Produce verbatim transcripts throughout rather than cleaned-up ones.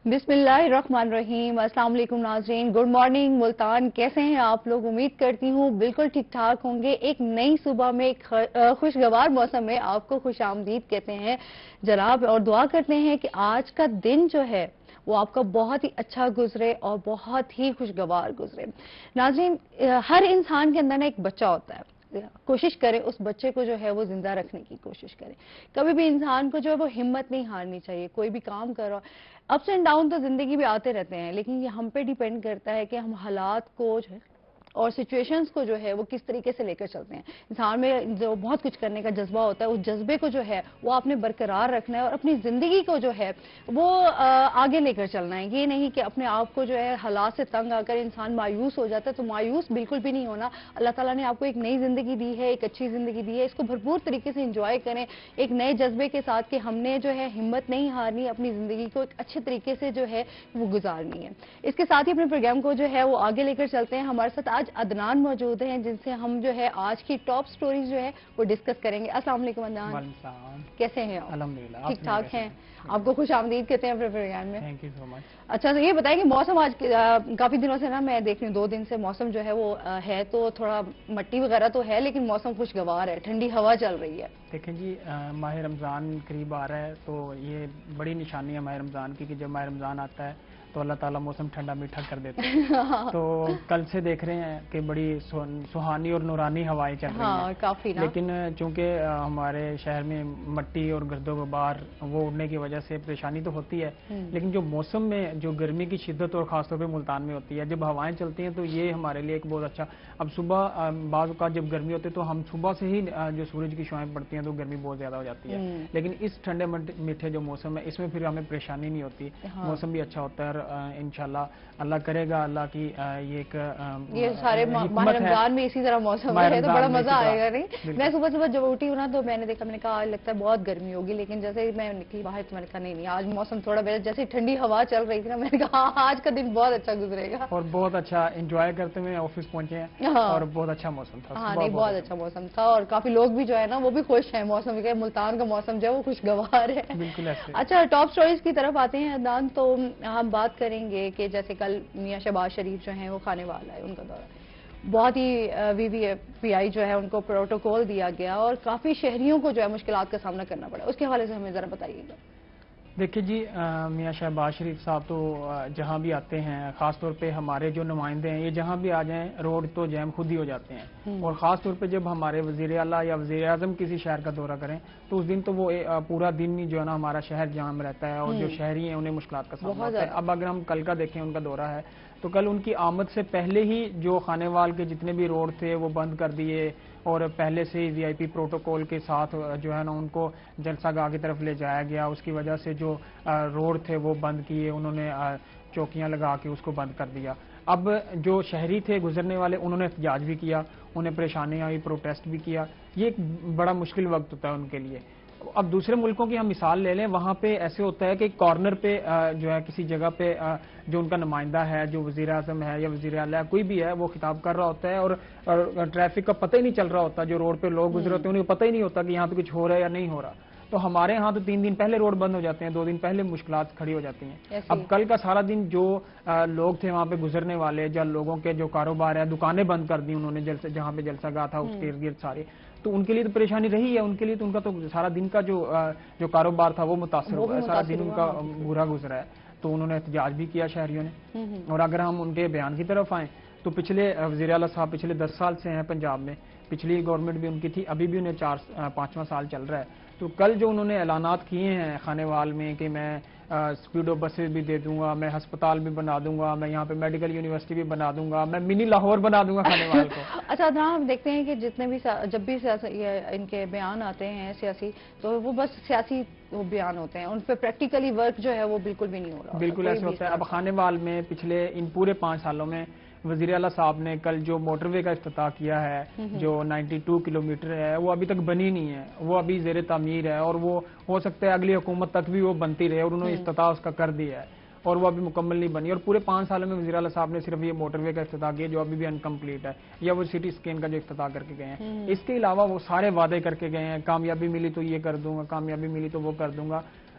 बिस्मिल्लाहिर्रहमानिर्रहीम। अस्सलाम वालेकुम नाज़रीन, गुड मॉर्निंग मुल्तान। कैसे हैं आप लोग? उम्मीद करती हूँ बिल्कुल ठीक ठाक होंगे। एक नई सुबह में एक खुशगवार मौसम में आपको खुशामदीद कहते हैं जनाब, और दुआ करते हैं कि आज का दिन जो है वो आपका बहुत ही अच्छा गुजरे और बहुत ही खुशगवार गुजरे। नाज़रीन, हर इंसान के अंदर ना एक बच्चा होता है, कोशिश करें उस बच्चे को जो है वो जिंदा रखने की कोशिश करें। कभी भी इंसान को जो है वो हिम्मत नहीं हारनी चाहिए। कोई भी काम करो, अप्स एंड डाउन तो जिंदगी में आते रहते हैं, लेकिन ये हम पे डिपेंड करता है कि हम हालात को जो है और सिचुएशंस को जो है वो किस तरीके से लेकर चलते हैं। इंसान में जो बहुत कुछ करने का जज्बा होता है, उस जज्बे को जो है वो आपने बरकरार रखना है और अपनी जिंदगी को जो है वो आगे लेकर चलना है। ये नहीं कि अपने आप को जो है हालात से तंग आकर इंसान मायूस हो जाता है, तो मायूस बिल्कुल भी नहीं होना। अल्लाह ताला ने आपको एक नई जिंदगी दी है, एक अच्छी जिंदगी दी है, इसको भरपूर तरीके से इंजॉय करें एक नए जज्बे के साथ कि हमने जो है हिम्मत नहीं हारनी, अपनी जिंदगी को एक अच्छे तरीके से जो है वो गुजारनी है। इसके साथ ही अपने प्रोग्राम को जो है वो आगे लेकर चलते हैं। हमारे साथ आज अदनान मौजूद हैं, जिनसे हम जो है आज की टॉप स्टोरीज जो है वो डिस्कस करेंगे। अस्सलाम वालेकुम अदनान, कैसे हैं आप? अल्हम्दुलिल्लाह, ठीक ठाक हैं। आपको खुश आमदीद कहते हैं अपने प्रोग्राम में। Thank you so much. अच्छा, तो ये बताएं कि मौसम आज काफी दिनों से ना मैं देख रही हूँ, दो दिन से मौसम जो है वो है तो थोड़ा मट्टी वगैरह तो है, लेकिन मौसम खुशगवार है, ठंडी हवा चल रही है। देखें जी, माह रमज़ान करीब आ रहा है, तो ये बड़ी निशानी है माह रमज़ान की कि जब माह रमज़ान आता है तो अल्लाह ताला मौसम ठंडा मीठा कर देता है। तो कल से देख रहे हैं कि बड़ी सुहानी और नूरानी हवाएं चल रही हाँ, हैं काफी ना। लेकिन चूंकि हमारे शहर में मट्टी और गर्दो गुबार वो उड़ने की वजह से परेशानी तो होती है, लेकिन जो मौसम में जो गर्मी की शिद्दत और खासतौर पर मुल्तान में होती है, जब हवाएं चलती हैं तो ये हमारे लिए एक बहुत अच्छा। अब सुबह बाज़ का जब गर्मी होती है तो हम सुबह से ही जो सूरज की शुआएं पड़ती हैं तो गर्मी बहुत ज्यादा हो जाती है, लेकिन इस ठंडे मीठे जो मौसम है इसमें फिर हमें परेशानी नहीं होती। हाँ। मौसम भी अच्छा होता है। इंशाल्लाह अल्लाह करेगा, अल्लाह की ये एक ये सारे माह रमजान में इसी तरह मौसम है तो बड़ा मजा आएगा। नहीं, मैं सुबह सुबह जब उठी हूँ ना तो मैंने देखा, मैंने कहा आज लगता है बहुत गर्मी होगी, लेकिन जैसे ही मैं निकली बाहर तो मैंने कहा नहीं नहीं आज मौसम थोड़ा बेहतर, जैसे ठंडी हवा चल रही थी ना मैंने कहा आज का दिन बहुत अच्छा गुजरेगा और बहुत अच्छा एंजॉय करते हुए ऑफिस पहुंचे हैं। हाँ। और बहुत अच्छा मौसम था। हाँ नहीं, बहुत अच्छा मौसम था और काफी लोग भी जो है ना वो भी खुश है मौसम के। मुल्तान का मौसम जो है वो खुशगवार है। बिल्कुल ऐसे। अच्छा, टॉप स्टोरीज की तरफ आते हैं अदनान, तो हम बात करेंगे कि जैसे कल मियां शहबाज शरीफ जो हैं वो खाने वाला है, उनका दौरा बहुत ही वीवीआईपी जो है उनको प्रोटोकॉल दिया गया और काफी शहरियों को जो है मुश्किलात का सामना करना पड़ा, उसके हवाले से हमें जरा बताइएगा। देखिए जी, मियां शहबाज शरीफ साहब तो जहां भी आते हैं, खास तौर पे हमारे जो नुमाइंदे हैं ये जहां भी आ जाएं रोड तो जैम खुद ही हो जाते हैं, और खास तौर पे जब हमारे वजीर आला या वजीर आजम किसी शहर का दौरा करें तो उस दिन तो वो पूरा दिन ही जो है ना हमारा शहर जाम रहता है और जो शहरी हैं उन्हें मुश्किलात का सामना होता है। अब अगर हम कल का देखें, उनका दौरा है तो कल उनकी आमद से पहले ही जो खानेवाल के जितने भी रोड थे वो बंद कर दिए और पहले से ही वीआईपी प्रोटोकॉल के साथ जो है ना उनको जलसागाह की तरफ ले जाया गया। उसकी वजह से जो रोड थे वो बंद किए, उन्होंने चौकियां लगा के उसको बंद कर दिया। अब जो शहरी थे गुजरने वाले उन्होंने एहतजाज भी किया, उन्हें परेशानियां आई, प्रोटेस्ट भी किया। ये एक बड़ा मुश्किल वक्त होता है उनके लिए। अब दूसरे मुल्कों की हम मिसाल ले लें, वहां पे ऐसे होता है कि कॉर्नर पे जो है किसी जगह पे जो उनका नुमाइंदा है, जो वजीर आजम है या वजीर आला है, कोई भी है, वो खिताब कर रहा होता है और, और ट्रैफिक का पता ही नहीं चल रहा होता। जो रोड पे लोग गुजरे होते हैं उन्हें पता ही नहीं होता कि यहाँ पे कुछ हो रहा है या नहीं हो रहा। तो हमारे यहाँ तो तीन दिन पहले रोड बंद हो जाते हैं, दो दिन पहले मुश्किलात खड़ी हो जाती हैं। अब कल का सारा दिन जो लोग थे वहाँ पे गुजरने वाले, जब लोगों के जो कारोबार है, दुकानें बंद कर दी उन्होंने, जलसे जहाँ पे जलसागाह था उसके इर्द गिर्द सारे, तो उनके लिए तो परेशानी रही है। उनके लिए तो उनका तो सारा दिन का जो जो कारोबार था वो मुतासर हुआ है, सारा दिन उनका बुरा गुजरा है। तो उन्होंने एहतजाज भी किया शहरियों ने। और अगर हम उनके बयान की तरफ आए तो पिछले वज़ीर आला साहब पिछले दस साल से हैं पंजाब में, पिछली गवर्नमेंट भी उनकी थी, अभी भी उन्हें चार पांचवा साल चल रहा है। तो कल जो उन्होंने ऐलानात किए हैं खानेवाल में कि मैं स्पीडो बसेस भी दे दूंगा, मैं अस्पताल भी बना दूंगा, मैं यहाँ पे मेडिकल यूनिवर्सिटी भी बना दूंगा, मैं मिनी लाहौर बना दूंगा खानेवाल को। अच्छा, जहाँ हम देखते हैं कि जितने भी जब भी इनके बयान आते हैं सियासी, तो वो बस सियासी वो बयान होते हैं, उन पर प्रैक्टिकली वर्क जो है वो बिल्कुल भी नहीं हो रहा। बिल्कुल ऐसे होता है। अब खानेवाल में पिछले इन पूरे पांच सालों में वज़ीर आला साहब ने कल जो मोटरवे का इफ्तिताह किया है जो बानवे किलोमीटर है, वो अभी तक बनी नहीं है, वो अभी ज़ेर तामीर है और वो हो सकता है अगली हुकूमत तक भी वो बनती रहे, और उन्होंने इफ्तिताह उसका कर दिया है और वो अभी मुकम्मल नहीं बनी। और पूरे पांच सालों में वज़ीर आला साहब ने सिर्फ ये मोटरवे का इफ्तिताह किया जो अभी भी अनकम्प्लीट है, या वो सिटी स्कैन का जो इफ्तिताह करके गए हैं। इसके अलावा वो सारे वादे करके गए हैं, कामयाबी मिली तो ये कर दूंगा, कामयाबी मिली तो वो कर दूंगा।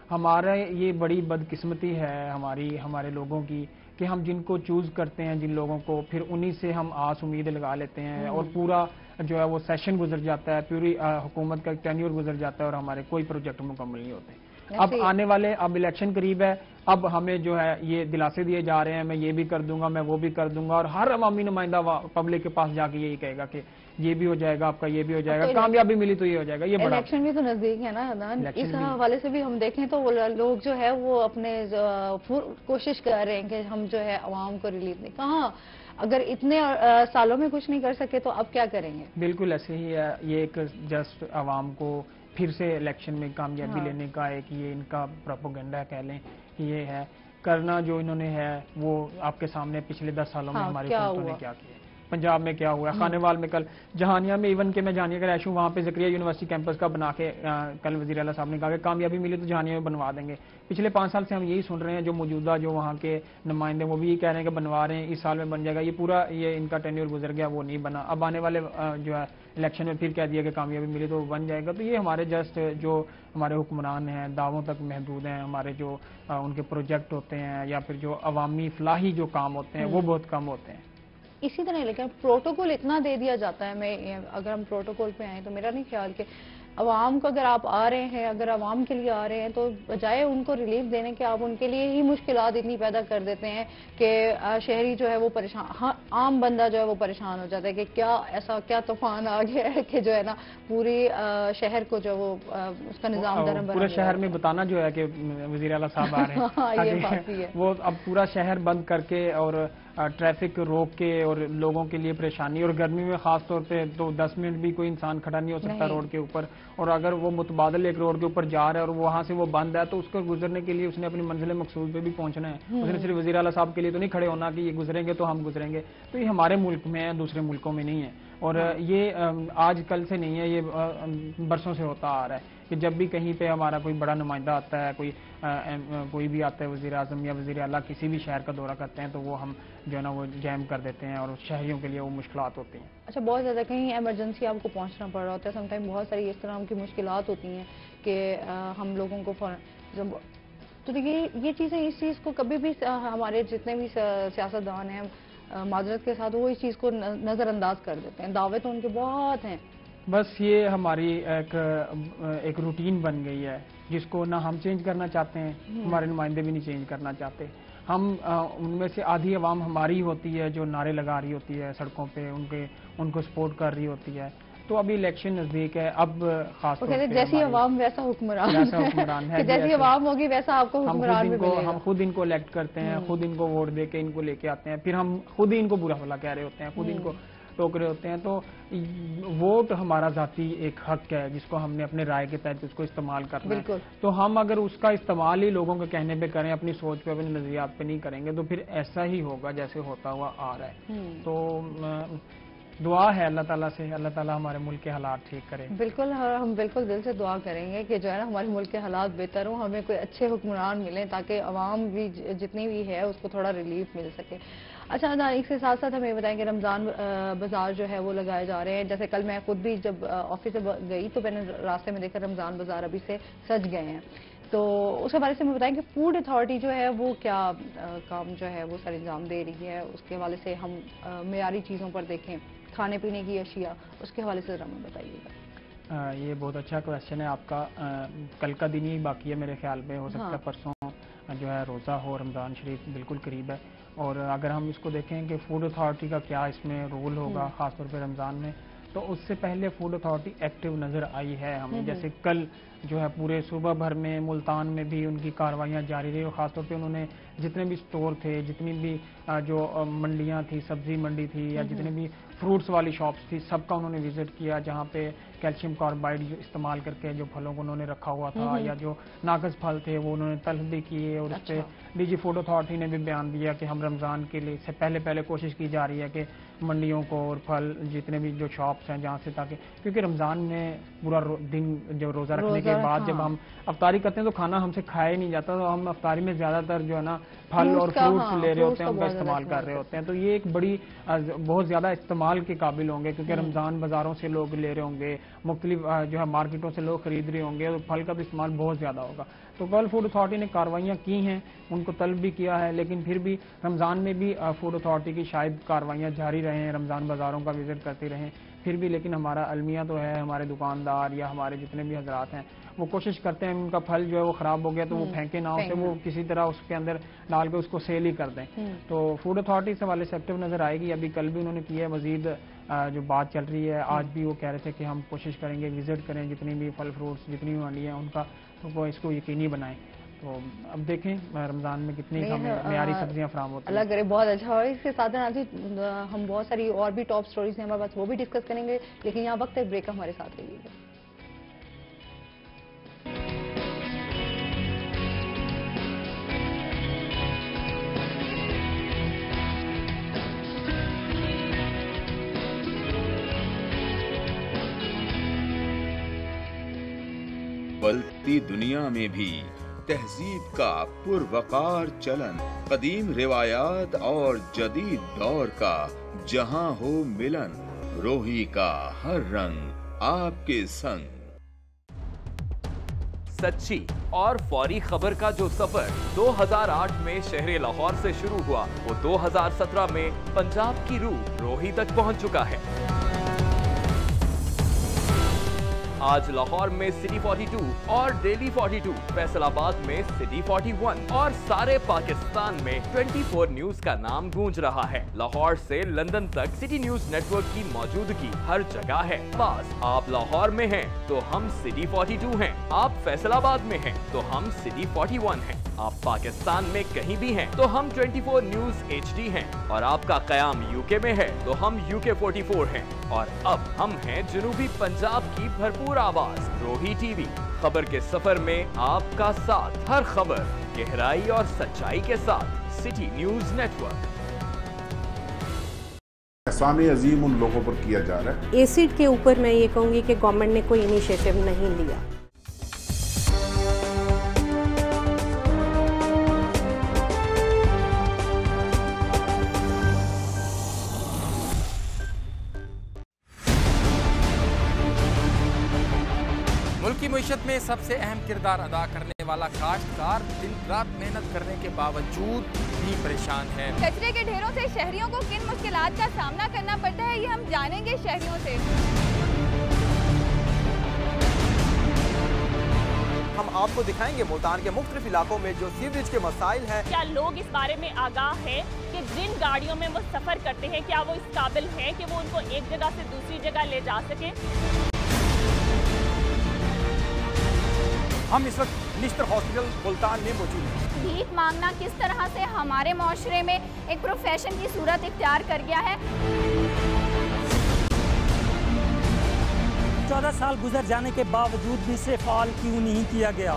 ہمارا یہ بڑی بدقسمتی ہے ہماری ہمارے لوگوں کی کہ ہم جن کو چوز کرتے ہیں جن لوگوں کو پھر انہی سے ہم آس امید لگا لیتے ہیں اور پورا جو ہے وہ سیشن گزر جاتا ہے, پوری حکومت کا ٹینیور گزر جاتا ہے اور ہمارے کوئی پروجیکٹ مکمل نہیں ہوتے. اب آنے والے اب الیکشن قریب ہے, اب ہمیں جو ہے یہ دلاسے دیے جا رہے ہیں میں یہ بھی کر دوں گا میں وہ بھی کر دوں گا, اور ہر عوامی نمائندہ پبلک کے پاس جا کے یہی کہے گا کہ یہ بھی ہو جائے گا آپ کا, یہ بھی ہو جائے گا, کامیابی ملی تو یہ ہو جائے گا. یہ بڑا الیکشن بھی تو نزدیک ہے نا عدنان, اس حوالے سے بھی ہم دیکھیں تو لوگ جو ہے وہ اپنے کوشش کر رہے ہیں کہ ہم جو ہے عوام کو ریلیف دیں. کہاں اگر اتنے سالوں میں کچھ نہیں کر سکے تو اب کیا کریں گے؟ بالکل ایسے ہی ہے, یہ ایک جسٹ عوام کو پھر سے الیکشن میں کامیابی لینے کا ایک یہ ان کا پروپیگنڈا کہہ لیں کہ یہ ہے کرنا جو انہوں نے ہے وہ آپ کے سامنے پچھلے دس سالوں میں ہماری حکومتوں نے کیا کیا. پنجاب میں کیا ہوا ہے, خانے وال میں کل جہانیہ میں ایون کہ میں جہانیہ کا رہائش ہوں وہاں پہ زکریا یونیورسٹی کیمپس کا بنا کے کل وزیر اعلیٰ صاحب نے کہا کہ کامیابی ملی تو جہانیہ میں بنوا دیں گے. پچھلے پانچ سال سے ہم یہی سن رہے ہیں, جو موجودہ جو وہاں کے نمائندے وہ بھی یہ کہہ رہے ہیں کہ بنوا رہے ہیں, اس سال میں بن جائے گا. یہ پورا یہ ان کا ٹینیور گزر گیا, وہ نہیں بنا. اب آنے والے جو ہے الیکشن میں پھر کہہ دیا کہ کامیابی ملی تو بن جائے گا. تو یہ ہمارے جسٹ جو ہمارے حکمران ہیں دعووں تک محدود ہیں, ہمارے جو ان کے پروجیکٹ ہوتے ہیں یا پھر جو عوامی فلاحی جو کام ہوتے ہیں وہ بہت کم ہوتے ہیں. اسی طرح لیکن پروٹوکول اتنا دے دیا جاتا ہے, میں اگر ہم پروٹوکول پہ آئیں تو میرا نہیں خیال کہ عوام کو اگر آپ آ رہے ہیں, اگر عوام کے لیے آ رہے ہیں تو بجائے ان کو ریلیف دینے کے آپ ان کے لیے ہی مشکلات اتنی پیدا کر دیتے ہیں کہ شہری جو ہے وہ پریشان, ہاں عام بندہ جو ہے وہ پریشان ہو جاتا ہے کہ کیا ایسا کیا طوفان آ گیا ہے کہ جو ہے نا پوری شہر کو جو وہ اس کا نظام درم پورے شہر میں بتانا جو ہے کہ وزیر اعلیٰ صاحب آ رہے ہیں وہ اب پورا شہر بند کر کے اور ٹریفک روک کے اور لوگوں کے لیے پریشانی, اور گرمی میں خاص طور پہ تو دس منٹ بھی کوئی انسان کھڑا نہیں ہو سکتا روڈ کے اوپر, اور اگر وہ متبادل ایک روڈ کے اوپر جا رہا ہے اور وہاں سے وہ بند ہے تو اس کو گزرنے کے لیے اس نے اپنی منزل مقصود پہ بھی پہنچنا ہے. اس نے صرف وزیر اعلیٰ صاحب کے لیے تو نہیں کھڑے ہونا کہ یہ گزریں گے تو ہم گزریں گے. تو یہ ہمارے ملک میں ہے, دوسرے ملکوں میں نہیں ہے, اور یہ آج کل سے نہیں ہے, یہ برسوں سے ہوتا آ رہا ہے کہ جب بھی کہیں پہ ہمارا کوئی بڑا نمائندہ آتا ہے, کوئی کوئی بھی آتا ہے وزیر اعظم یا وزیر اعلیٰ کسی بھی شہر کا دورہ کرتے ہیں تو وہ ہم جو ہے نا وہ جیم کر دیتے ہیں اور شہریوں کے لیے وہ مشکلات ہوتی ہیں. اچھا, بہت زیادہ کہیں ایمرجنسی آپ کو پہنچنا پڑ رہا ہوتا ہے, سم ٹائم بہت ساری اس طرح کی مشکلات ہوتی ہیں کہ ہم لوگوں کو جب تو دیکھیے یہ چیزیں اس چیز کو کبھی بھی ہمارے جتنے بھی سیاستدان ہیں معذرت کے ساتھ وہ اس چیز کو نظر انداز کر دیتے ہیں. دعوے تو ان کے بہت ہیں, بس یہ ہماری ایک ایک روٹین بن گئی ہے جس کو نہ ہم چینج کرنا چاہتے ہیں, ہمارے نمائندے بھی نہیں چینج کرنا چاہتے. ہم ان میں سے آدھی عوام ہماری ہوتی ہے جو نعرے لگا رہی ہوتی ہے سڑکوں پہ, ان کے ان کو سپورٹ کر رہی ہوتی ہے. تو ابھی الیکشن نزدیک ہے, اب خاص طور پہ جیسی عوام ویسا حکمران ہے, جیسی عوام ہوگی ویسا آپ کو حکمران بھی ملے گا. ہم خود ان کو الیکٹ کرتے ہیں, خود ان کو ووٹ دے کے ان کو لے کے آتے ہیں, پھر ہم خود ہی ان کو برا بھلا کہہ رہے ہوتے ہیں, خود ان کو ٹوک رہے ہوتے ہیں. تو ووٹ ہمارا ذاتی ایک حق ہے جس کو ہم نے اپنے رائے کے تحت اس کو استعمال کرنا ہے. تو ہم اگر اس کا استعمال ہی لوگوں کے کہنے پہ کریں, اپنی سوچ پہ اپنے نظریات پہ نہیں کریں گے تو پھر ایسا ہی ہوگا جیسے ہوتا ہوا آ رہا ہے. تو دعا ہے اللہ تعالیٰ سے, اللہ تعالیٰ ہمارے ملک کے حالات ٹھیک کرے. بالکل, ہم بالکل دل سے دعا کریں گے کہ جو ہے نا ہمارے ملک کے حالات بہتر ہوں, ہمیں کوئی اچھے حکمران ملیں تاکہ عوام بھی جتنی بھی ہے اس کو تھوڑا ریلیف مل سکے. اچھا, اس کے ساتھ ساتھ ہمیں بتائیں کہ رمضان بازار جو ہے وہ لگائے جا رہے ہیں. جیسے کل میں خود بھی جب آفس سے گئی تو میں نے راستے میں دیکھا رمضان بازار ابھی سے سج گئے ہیں. تو اس کے بارے سے ہمیں بتائیں کہ فوڈ اتھارٹی جو ہے وہ کیا کام جو ہے وہ سر انجام دے رہی ہے, اس کے حوالے سے ہم معیاری چیزوں پر دیکھیں, کھانے پینے کی اشیاء, اس کے حوالے سے ہمیں بتائیے گا. یہ بہت اچھا کویشچن ہے آپ کا. کل کا دن ہی باقی ہے میرے خیال میں, ہو سکتا ہے پرسوں جو ہے روزہ ہو, رمضان شریف بالکل قریب ہے. اور اگر ہم اس کو دیکھیں کہ فوڈ اتھارٹی کا کیا اس میں رول ہوگا خاص طور پہ رمضان میں, تو اس سے پہلے فوڈ اتھارٹی ایکٹیو نظر آئی ہے ہمیں. جیسے کل جو ہے پورے صوبہ بھر میں ملتان میں بھی ان کی کاروائیاں جاری رہی, اور خاص طور پہ انہوں نے جتنے بھی سٹور تھے, جتنی بھی جو منڈیاں تھی, سبزی منڈی تھی یا جتنے بھی فروٹس والی شاپس تھی, سب کا انہوں نے وزٹ کیا, جہاں پہ کیلشیم کاربائڈ استعمال کر کے جو پھلوں کو انہوں نے رکھا ہوا تھا یا جو ناقص پھل تھے وہ انہوں نے تلف بھی کیے. اور اس پہ ڈی جی فوڈ اتھارٹی نے بھی بیان دیا کہ ہم رمضان کے لیے سے پہلے پہلے کوشش کی جا رہی ہے کہ منڈیوں کو اور پھل جتنے بھی جو شاپس ہیں جہاں سے, تاکہ کیونکہ رمضان میں پورا دن جو روزہ رکھنے کے بعد جب ہم افطاری کرتے ہیں تو کھانا ہم سے کھایا ہی نہیں جاتا, تو ہم افطاری میں زیادہ تر جو ہے نا پھل اور فروٹس لے رہے ہوتے ہیں ان کا استعمال کر رہے ہوتے ہیں. تو یہ ایک بڑی بہت زیادہ استعمال کے قابل ہوں گے کیونکہ رمضان بازاروں سے لوگ لے رہے ہوں گے, مختلف جو ہے مارکیٹوں سے لوگ خرید رہے ہوں گے, اور پھل کا بھی استعمال بہت زیادہ ہوگا. تو گلف فوڈ اتھارٹی نے کاروائیاں کی ہیں, ان کو طلب بھی کیا ہے, لیکن پھر بھی رمضان میں بھی فوڈ اتھارٹی کی شاید کاروائیاں جاری رہیں, رمضان بازاروں کا وزٹ کرتے رہیں پھر بھی. لیکن ہمارا المیہ تو ہے, ہمارے دکاندار یا ہمارے جتنے بھی حضرات ہیں وہ کوشش کرتے ہیں ان کا پھل جو ہے وہ خراب ہو گیا تو وہ پھینکے نہ, اسے وہ کسی طرح اس کے اندر ڈال کے اس کو سیل ہی کر دیں. تو فوڈ اتھارٹی سے والے سے ایکٹیو نظر آئے گی. ابھی کل بھی انہوں نے کی ہے, مزید جو بات چل رہی ہے آج بھی وہ کہہ رہے تھے کہ ہم کوشش کریں گے وزٹ کریں جتنی بھی پھل فروٹس جتنی بھی منڈی ہیں ان کا, تو وہ اس کو یقینی بنائیں. تو اب دیکھیں رمضان میں کتنی معیاری سبزیاں فراہم ہوتی ہیں. اللہ کرے بہت اچھا. اور اس کے ساتھ ہم بہت ساری اور بھی ٹاپ سٹوریز ہیں ہمارے پاس, وہ بھی ڈسکس کریں گے, لیکن یہاں وقت ہے بریک کا, ہمارے ساتھ رہیے گا. بدلتی دنیا میں بھی تہذیب کا پروقار چلن, قدیم روایات اور جدید دور کا جہاں ہو ملن, روہی کا ہر رنگ آپ کے سنگ. سچی اور فوری خبر کا جو سفر دو ہزار آٹھ میں شہر لاہور سے شروع ہوا وہ دو ہزار سترہ میں پنجاب کی روح روہی تک پہنچ چکا ہے. آج لاہور میں سٹی فورٹی ٹو اور daily forty two, Faisalabad میں سٹی فورٹی ون اور سارے پاکستان میں ٹوئنٹی فور نیوز کا نام گونج رہا ہے. لاہور سے لندن تک سٹی نیوز نیٹ ورک کی موجودگی ہر جگہ ہے. بس آپ لاہور میں ہیں تو ہم سٹی فورٹی ٹو ہیں, آپ فیصل آباد میں ہیں تو ہم سٹی فورٹی ون ہیں, آپ پاکستان میں کہیں بھی ہیں تو ہم twenty four news H D ہیں, اور آپ کا قیام یو کے میں ہے تو ہم یو کے فورٹی فور ہیں, اور اب ہم ہیں جنوبی پنجاب کی بھرپور آواز روہی ٹی وی. خبر کے سفر میں آپ کا ساتھ, ہر خبر گہرائی اور سچائی کے ساتھ. City news network. احسان عظیم ان لوگوں پر کیا جا رہا ہے. ایسڈ کے اوپر میں یہ کہوں گی کہ گورنمنٹ نے کوئی انیشیٹو نہیں لیا. ملکی معیشت میں سب سے اہم کردار ادا کرنے والا کاشتکار دن رات محنت کرنے کے باوجود بھی پریشان ہے. کچرے کے ڈھیروں سے شہریوں کو کن مشکلات کا سامنا کرنا پڑتا ہے یہ ہم جانیں گے شہریوں سے. ہم آپ کو دکھائیں گے ملتان کے مختلف علاقوں میں جو سیوریج کے مسائل ہیں. کیا لوگ اس بارے میں آگاہ ہیں کہ جن گاڑیوں میں وہ سفر کرتے ہیں کیا وہ اس قابل ہیں کہ وہ ان کو ایک جگہ سے دوسری جگہ لے جا سکیں. ہم اس وقت نشتر ہاسپٹل ملتان میں موجود ہیں. بھیک مانگنا کس طرح سے ہمارے معاشرے میں ایک پروفیشن کی صورت اختیار کر گیا ہے. چودہ سال گزر جانے کے باوجود بھی اسے فعال کیوں نہیں کیا گیا.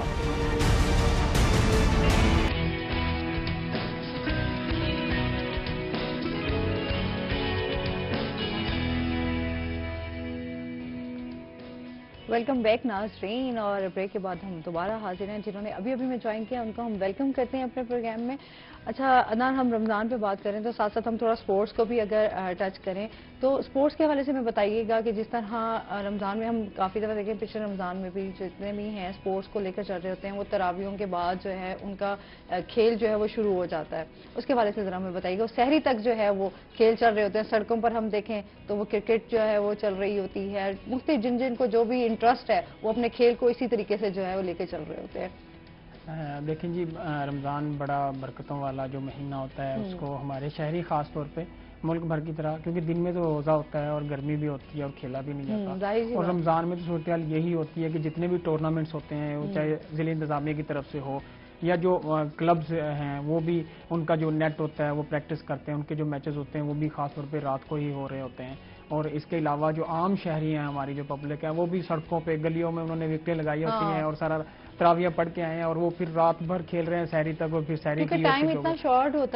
ویلکم بیک ناظرین, اور بریک کے بعد ہم دوبارہ حاضر ہیں. جنہوں نے ابھی ابھی میں جوائن کیا ان کو ہم ویلکم کرتے ہیں اپنے پروگرام میں. اچھا عدنان, ہم رمضان پہ بات کریں تو ساتھ ساتھ ہم تھوڑا سپورٹس کو بھی اگر ٹچ کریں تو سپورٹس کے حوالے سے میں بتائیے گا کہ جس طرح رمضان میں ہم کافی دفعہ دیکھیں, پچھلے رمضان میں بھی جتنے بھی ہیں سپورٹس کو لے کر چل رہے ہوتے ہیں وہ تراویحوں کے بعد جو ہے ان کا کھیل جو ہے وہ شروع ہو جاتا ہے. اس کے حوالے سے ذرا ہمیں بتائیے گا. سحری تک جو ہے وہ کھیل چل رہے ہوتے ہیں. سڑکوں پر ہم دیکھیں تو وہ کرکٹ جو ہے وہ چل رہی ہوتی ہے. مختلف جن جن کو جو بھی انٹرسٹ ہے وہ اپنے کھیل کو اسی طریقے سے جو ہے وہ لے کے چل رہے ہوتے ہیں. دیکھیں جی, رمضان بڑا برکتوں والا جو مہینہ ہوتا ہے اس کو ہمارے شہری خاص طور پہ ملک بھر کی طرح, کیونکہ دن میں تو روزہ ہوتا ہے اور گرمی بھی ہوتی ہے اور کھیلا بھی نہیں جاتا, اور رمضان میں تو صورتحال یہی ہوتی ہے کہ جتنے بھی ٹورنامنٹس ہوتے ہیں وہ چاہے ضلع انتظامیہ کی طرف سے ہو یا جو کلبز ہیں وہ بھی ان کا جو نیٹ ہوتا ہے وہ پریکٹس کرتے ہیں, ان کے جو میچز ہوتے ہیں وہ بھی خاص طور پہ رات کو ہی ہو رہے ہوتے ہیں. اور اس کے علاوہ جو عام شہری ہیں ہماری جو پبلک ہے وہ بھی سڑکوں پہ گلیوں میں انہوں نے وکٹیں لگائی ہوتی ہیں اور سارا تراویح پڑھ کے آئے ہیں اور وہ پھر رات بھر کھیل رہے ہیں سحری تک, اور پھر سحری کیونکہ ٹائم اتنا شارٹ ہوتا ہے نا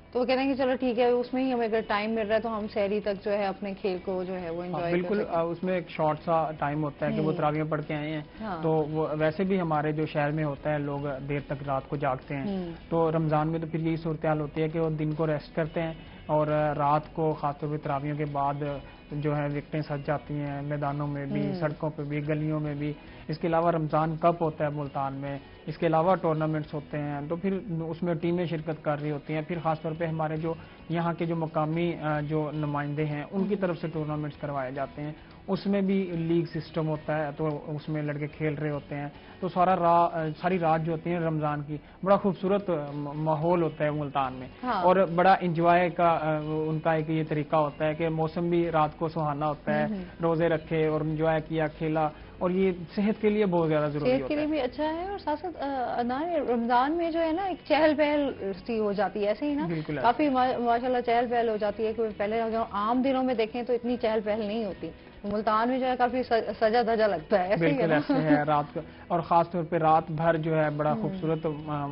تو وہ کہہ رہے ہیں کہ چلو ٹھیک ہے اس میں ہی ہمیں اگر ٹائم مل رہا ہے تو ہم سحری تک جو ہے اپنے کھیل کو جو ہے وہ انجوائے بالکل اس میں ایک شارٹ سا ٹائم ہوتا ہے کہ وہ تراویح پڑھ کے آئے ہیں تو وہ ویسے بھی ہمارے جو شہر میں ہوتا ہے لوگ دیر تک رات کو جاگتے ہیں تو رمضان میں تو پھر یہی صورتحال ہوتی ہے کہ وہ دن کو ریسٹ کرتے ہیں اور رات کو خاص طور پہ تراویحوں کے بعد جو ہے وکٹیں سج جاتی ہیں میدانوں میں بھی سڑکوں پہ بھی گلیوں میں بھی. اس کے علاوہ رمضان کپ ہوتا ہے ملتان میں, اس کے علاوہ ٹورنامنٹس ہوتے ہیں تو پھر اس میں ٹیمیں شرکت کر رہی ہوتی ہیں. پھر خاص طور پہ ہمارے جو یہاں کے جو مقامی جو نمائندے ہیں ان کی طرف سے ٹورنامنٹس کروائے جاتے ہیں, اس میں بھی لیگ سسٹم ہوتا ہے تو اس میں لڑکے کھیل رہے ہوتے ہیں. تو سارا رات ساری رات جو ہوتی ہے رمضان کی بڑا خوبصورت ماحول ہوتا ہے ملتان میں اور بڑا انجوائے کا ان کا ایک یہ طریقہ ہوتا ہے کہ موسم بھی رات کو سہانا ہوتا ہے, روزے رکھے اور انجوائے کیا, کھیلا, اور یہ صحت کے لیے بہت زیادہ ضروری ہوتا ہے. صحت کے لیے بھی اچھا ہے اور ساتھ ساتھ رمضان میں جو ہے نا ایک چہل پہل سی ہو جاتی ہے ایسے ہی نا, کافی ماشاءاللہ چہل پہل ہو جاتی ہے کہ پہلے عام دنوں میں دیکھیں تو اتنی چہل پہل نہیں ہوتی. ملتان میں جو ہے کافی سجا دھجا لگتا ہے. بالکل ایسے ہے رات کو, اور خاص طور پہ رات بھر جو ہے بڑا خوبصورت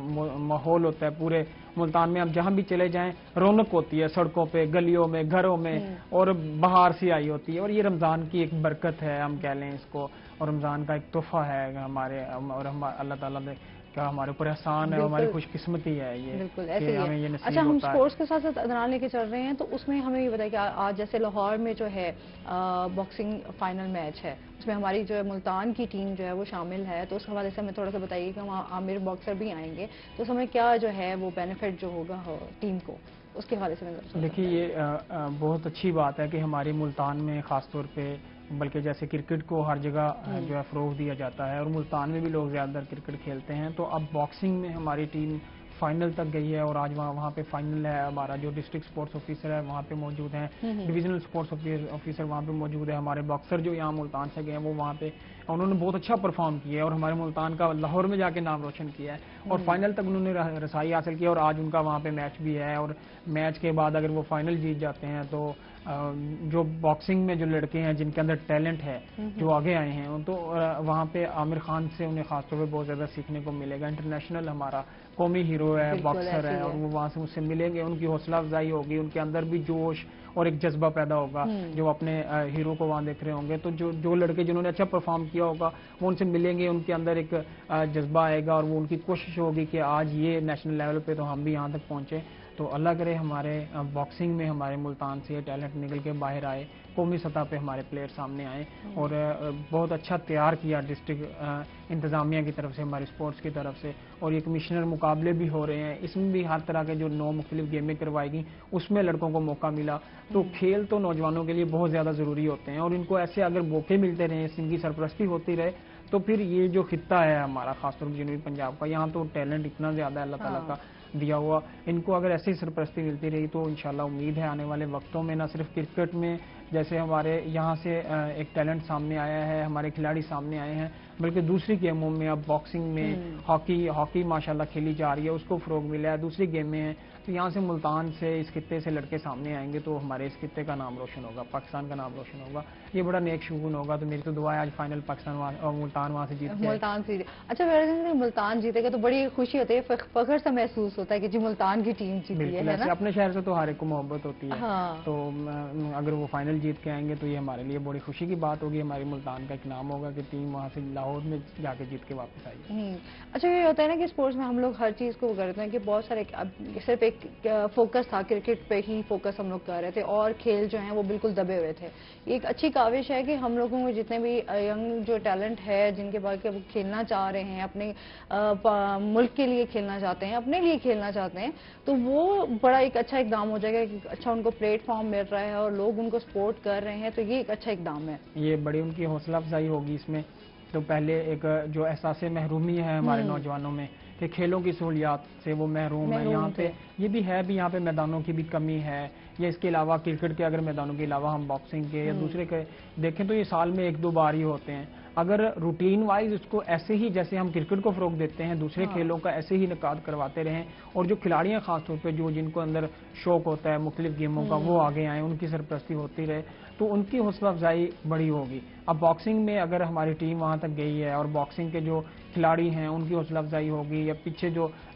ماحول ہوتا ہے پورے ملتان میں. آپ جہاں بھی چلے جائیں رونق ہوتی ہے سڑکوں پہ, گلیوں میں, گھروں میں, اور بہار سی آئی ہوتی ہے. اور یہ رمضان کی ایک برکت ہے ہم کہہ لیں اس کو, اور رمضان کا ایک تحفہ ہے ہمارے, اور اللہ تعالیٰ نے کیا ہمارے اوپر احسان ہے, ہماری خوش قسمتی ہے یہ. بالکل ایسے ہی ہے. اچھا ہم سپورٹس کے ساتھ ساتھ ادنان لے کے چل رہے ہیں تو اس میں ہمیں یہ بتائیں کہ آج جیسے لاہور میں جو ہے باکسنگ فائنل میچ ہے, اس میں ہماری جو ہے ملتان کی ٹیم جو ہے وہ شامل ہے, تو اس حوالے سے ہمیں تھوڑا سا بتائیے کہ وہاں عامر باکسر بھی آئیں گے تو اس ہمیں کیا جو ہے وہ بینیفٹ جو ہوگا ٹیم کو, اس کے حوالے سے. دیکھیے یہ بہت اچھی بات ہے کہ ہماری ملتان میں خاص طور پہ, بلکہ جیسے کرکٹ کو ہر جگہ جو ہے فروغ دیا جاتا ہے اور ملتان میں بھی لوگ زیادہ تر کرکٹ کھیلتے ہیں, تو اب باکسنگ میں ہماری ٹیم فائنل تک گئی ہے اور آج وہاں وہاں پہ فائنل ہے. ہمارا جو ڈسٹرکٹ سپورٹس آفیسر ہے وہاں پہ موجود ہیں, ڈویژنل سپورٹس آفیسر وہاں پہ موجود ہے, ہمارے باکسر جو یہاں ملتان سے گئے ہیں وہ وہاں پہ انہوں نے بہت اچھا پرفارم کیا ہے اور ہمارے ملتان کا لاہور میں جا کے نام روشن کیا ہے اور فائنل تک انہوں نے رسائی حاصل کی, اور آج ان کا وہاں پہ میچ بھی ہے. اور میچ کے بعد اگر وہ فائنل جیت جاتے ہیں تو جو باکسنگ میں جو لڑکے ہیں جن کے اندر ٹیلنٹ ہے جو آگے آئے ہیں تو وہاں پہ عامر خان سے انہیں خاص طور پہ بہت زیادہ سیکھنے کو ملے گا. انٹرنیشنل ہمارا قومی ہیرو ہے, باکسر ہے, اور وہ وہاں سے مجھ سے ملیں گے, ان کی حوصلہ افزائی ہوگی, ان کے اندر بھی جوش اور ایک جذبہ پیدا ہوگا جو اپنے ہیرو کو وہاں دیکھ رہے ہوں گے. تو جو جو لڑکے جنہوں نے اچھا پرفارم کیا ہوگا وہ ان سے ملیں گے, ان کے اندر ایک جذبہ آئے گا اور وہ ان کی کوشش ہوگی کہ آج یہ نیشنل لیول پہ تو ہم بھی یہاں تک پہنچے. تو اللہ کرے ہمارے باکسنگ میں ہمارے ملتان سے یہ ٹیلنٹ نکل کے باہر آئے, قومی سطح پہ ہمارے پلیئر سامنے آئے, اور بہت اچھا تیار کیا ڈسٹرکٹ انتظامیہ کی طرف سے, ہماری سپورٹس کی طرف سے, اور یہ کمشنر مقابلے بھی ہو رہے ہیں. اس میں بھی ہر طرح کے جو نو مختلف گیمیں کروائی گئیں اس میں لڑکوں کو موقع ملا. تو کھیل تو نوجوانوں کے لیے بہت زیادہ ضروری ہوتے ہیں, اور ان کو ایسے اگر موقع ملتے رہے, ان کی سرپرستی ہوتی رہے, تو پھر یہ جو خطہ ہے ہمارا خاص طور پر جنوبی پنجاب کا, یہاں تو ٹیلنٹ اتنا زیادہ ہے اللہ تعالیٰ کا دیا ہوا, ان کو اگر ایسی سرپرستی ملتی رہی تو انشاءاللہ امید ہے آنے والے وقتوں میں نہ صرف کرکٹ میں جیسے ہمارے یہاں سے ایک ٹیلنٹ سامنے آیا ہے, ہمارے کھلاڑی سامنے آئے ہیں, بلکہ دوسری گیموں میں اب باکسنگ میں ہاکی ہاکی ماشاءاللہ کھیلی جا رہی ہے, اس کو فروغ ملا ہے. دوسری گیمیں ہیں تو یہاں سے ملتان سے اس خطے سے لڑکے سامنے آئیں گے تو ہمارے اس خطے کا نام روشن ہوگا, پاکستان کا نام روشن ہوگا. یہ بڑا نیک شگون ہوگا. تو میری تو دعا ہے آج فائنل پاکستان اور ملتان وہاں سے جیت گیا. ملتان سے اچھا ملتان جیتے گا تو بڑی خوشی ہوتی ہے, فخر سا محسوس ہوتا ہے کہ جی ملتان کی ٹیم جیتی ہے نا. اپنے شہر سے تو ہر ایک کو محبت ہوتی ہے, تو اگر وہ فائنل جیت کے آئیں گے تو یہ ہمارے لیے بڑی خوشی کی بات ہوگی. ہماری ملتان کا ایک نام ہوگا کہ ٹیم وہاں سے لاہور میں جا کے جیت کے واپس آئی. اچھا یہ ہوتا ہے نا کہ اسپورٹس میں ہم لوگ ہر چیز کو کرتے ہیں کہ بہت سارے صرف ایک فوکس تھا کرکٹ پہ ہی فوکس ہم لوگ کر رہے تھے اور کھیل جو ہیں وہ بالکل دبے ہوئے تھے. ایک اچھی کاوش ہے کہ ہم لوگوں کو جتنے بھی ینگ جو ٹیلنٹ ہے جن کے بعد کھیلنا چاہ رہے ہیں, اپنے ملک کے لیے کھیلنا چاہتے ہیں, اپنے لیے کھیلنا چاہتے ہیں, تو وہ بڑا ایک اچھا اقدام ہو جائے گا. اچھا ان کو پلیٹ فارم مل رہا ہے اور لوگ ان کو سپورٹ کر رہے ہیں, تو یہ ایک اچھا اقدام ہے. یہ بڑی ان کی حوصلہ افزائی ہوگی اس میں. تو پہلے ایک جو احساس محرومی ہے ہمارے نوجوانوں میں کہ کھیلوں کی سہولیات سے وہ محروم ہے, یہاں پہ یہ بھی ہے بھی یہاں پہ میدانوں کی بھی کمی ہے, یا اس کے علاوہ کرکٹ کے اگر میدانوں کے علاوہ ہم باکسنگ کے یا دوسرے کے دیکھیں تو یہ سال میں ایک دو بار ہی ہوتے ہیں. اگر روٹین وائز اس کو ایسے ہی جیسے ہم کرکٹ کو فروغ دیتے ہیں دوسرے کھیلوں کا ایسے ہی انعقاد کرواتے رہیں, اور جو کھلاڑیاں خاص طور پہ جو جن کو اندر شوق ہوتا ہے مختلف گیموں کا وہ آگے آئیں, ان کی سرپرستی ہوتی رہے, تو ان کی حوصلہ افزائی بڑی ہوگی. اب باکسنگ میں اگر ہماری ٹیم وہاں تک گئی ہے اور باکسنگ کے جو کھلاڑی ہیں ان کی حوصلہ افزائی ہوگی, یا پیچھے جو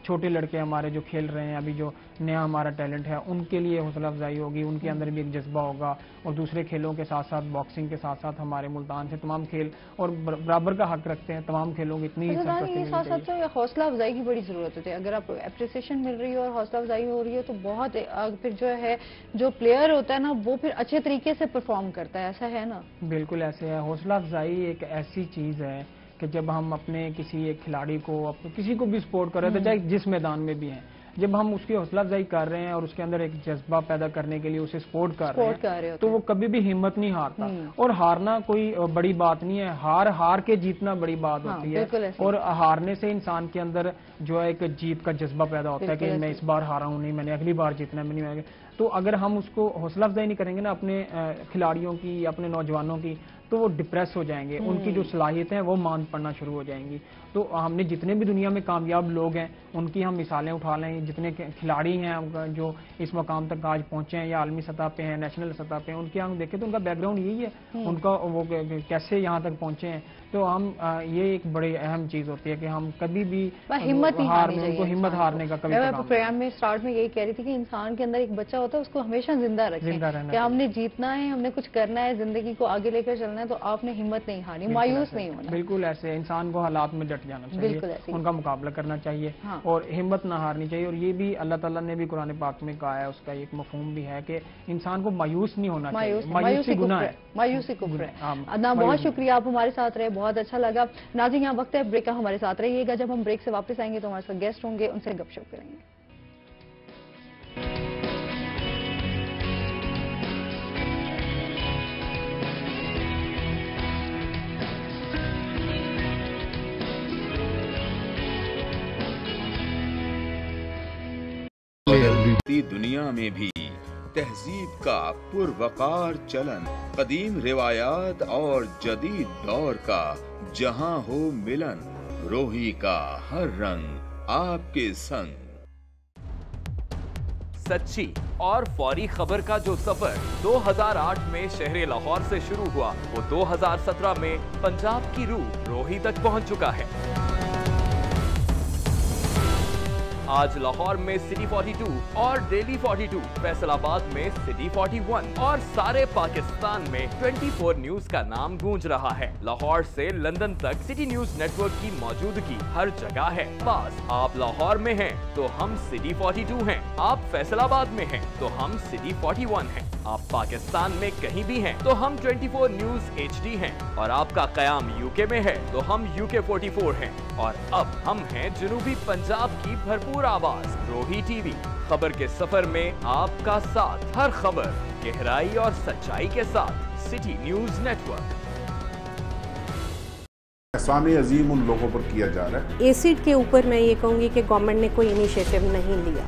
چھوٹے لڑکے ہمارے جو کھیل رہے ہیں ابھی جو نیا ہمارا ٹیلنٹ ہے ان کے لیے حوصلہ افزائی ہوگی, ان کے اندر بھی ایک جذبہ ہوگا اور دوسرے کھیلوں کے ساتھ ساتھ باکسنگ کے ساتھ ساتھ ہمارے ملتان سے تمام کھیل اور برابر کا حق رکھتے ہیں, تمام کھیلوں کی اتنی ساتھ ساتھ حوصلہ افزائی کی بڑی ضرورت ہوتی ہے. اگر آپ اپریسیشن مل رہی ہے اور حوصلہ افزائی ہو رہی ہے تو بہت پھر جو ہے جو پلیئر ہوتا ہے نا وہ پھر اچھے طریقے سے پرفارم کرتا ہے, ایسا ہے نا؟ بالکل ایسے ہے. حوصلہ افزائی ایک ایسی چیز ہے کہ جب ہم اپنے کسی ایک کھلاڑی کو کسی کو بھی سپورٹ کر رہے تھے چاہے جس میدان میں بھی ہیں, جب ہم اس کی حوصلہ افزائی کر رہے ہیں اور اس کے اندر ایک جذبہ پیدا کرنے کے لیے اسے سپورٹ کر رہے ہیں تو وہ کبھی بھی ہمت نہیں ہارتا. اور ہارنا کوئی بڑی بات نہیں ہے, ہار ہار کے جیتنا بڑی بات ہوتی ہے, اور ہارنے سے انسان کے اندر جو ہے ایک جیت کا جذبہ پیدا ہوتا ہے کہ میں اس بار ہارا ہوں, نہیں میں نے اگلی بار جیتنا ہے, میں نہیں. تو اگر ہم اس کو حوصلہ افزائی نہیں کریں گے نا اپنے کھلاڑیوں کی, اپنے نوجوانوں کی, تو وہ ڈپریس ہو جائیں گے, ان کی جو صلاحیتیں ہیں وہ ماند پڑنا شروع ہو جائیں گی. تو ہم نے جتنے بھی دنیا میں کامیاب لوگ ہیں ان کی ہم مثالیں اٹھا لیں, جتنے کھلاڑی ہیں جو اس مقام تک آج پہنچے ہیں یا عالمی سطح پہ ہیں, نیشنل سطح پہ ہیں, ان کی ہم دیکھیں تو ان کا بیک گراؤنڈ یہی ہے, ان کا وہ کیسے یہاں تک پہنچے ہیں. تو ہم یہ ایک بڑی اہم چیز ہوتی ہے کہ ہم کبھی بھی ہمت ان کو ہمت ہارنے کا کبھی پروگرام میں اسٹارٹ میں یہی کہہ رہی تھی کہ انسان کے اندر ایک بچہ ہوتا ہے اس کو ہمیشہ زندہ رکھیں کہ ہم نے جیتنا ہے, ہم نے کچھ کرنا ہے, زندگی کو آگے لے کر چلنا ہے, تو آپ نے ہمت نہیں ہارنی, مایوس نہیں ہونا. بالکل ایسے انسان کو حالات میں ڈٹ جانا چاہیے, ان کا مقابلہ کرنا چاہیے اور ہمت نہ ہارنی چاہیے. اور یہ بھی اللہ تعالیٰ نے بھی قرآن پاک میں کہا ہے, اس کا ایک مفہوم بھی ہے کہ انسان کو مایوس نہیں ہونا چاہیے, مایوسی گناہ ہے, مایوسی کفر ہے. ادنا بہت شکریہ, آپ ہمارے ساتھ رہے, بہت اچھا لگا. ناظرین یہاں وقت ہے بریک کا, ہمارے ساتھ رہیے گا. جب ہم بریک سے واپس آئیں گے تو ہمارے ساتھ گیسٹ ہوں گے, ان سے گپ شپ کریں گے. بدلتی دنیا میں بھی تہذیب کا پروقار چلن, قدیم روایات اور جدید دور کا جہاں ہو ملن, روہی کا ہر رنگ آپ کے سنگ. سچی اور فوری خبر کا جو سفر دو ہزار آٹھ میں شہر لاہور سے شروع ہوا وہ دو ہزار سترہ میں پنجاب کی روح روہی تک پہنچ چکا ہے. آج لاہور میں سٹی فورٹی ٹو اور daily forty two, Faisalabad میں سٹی فورٹی ون اور سارے پاکستان میں ٹوئنٹی فور نیوز کا نام گونج رہا ہے. لاہور سے لندن تک سٹی نیوز نیٹ ورک کی موجودگی ہر جگہ ہے. بس آپ لاہور میں ہیں تو ہم سٹی فورٹی ٹو ہیں, آپ فیصل آباد میں ہیں تو ہم سٹی فورٹی ون ہیں, آپ پاکستان میں کہیں بھی ہیں تو ہم twenty four news H D ہیں, اور آپ کا قیام یو کے میں ہے تو ہم یو کے فورٹی فور ہیں, اور اب ہم ہیں جنوبی پنجاب کی بھرپور آواز روہی ٹی وی. خبر کے سفر میں آپ کا ساتھ, ہر خبر گہرائی اور سچائی کے ساتھ, سٹی نیوز نیٹ ورک. احسان عظیم ان لوگوں پر کیا جا رہا ہے. ایسڈ کے اوپر میں یہ کہوں گی کہ گورنمنٹ نے کوئی انیشیٹو نہیں لیا.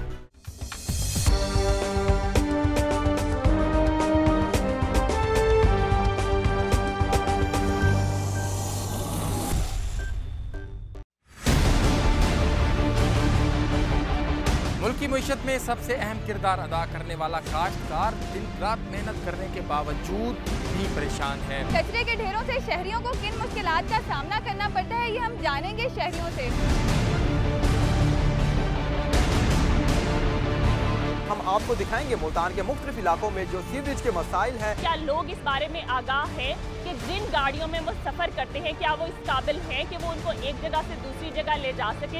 ملکی معیشت میں سب سے اہم کردار ادا کرنے والا کاشتکار دن رات محنت کرنے کے باوجود بھی پریشان ہے. کچرے کے ڈھیروں سے شہریوں کو کن مشکلات کا سامنا کرنا پڑتا ہے یہ ہم جانیں گے شہریوں سے. ہم آپ کو دکھائیں گے ملتان کے مختلف علاقوں میں جو سیوریج کے مسائل ہیں. کیا لوگ اس بارے میں آگاہ ہیں کہ جن گاڑیوں میں وہ سفر کرتے ہیں کیا وہ اس قابل ہیں کہ وہ ان کو ایک جگہ سے دوسری جگہ لے جا سکیں؟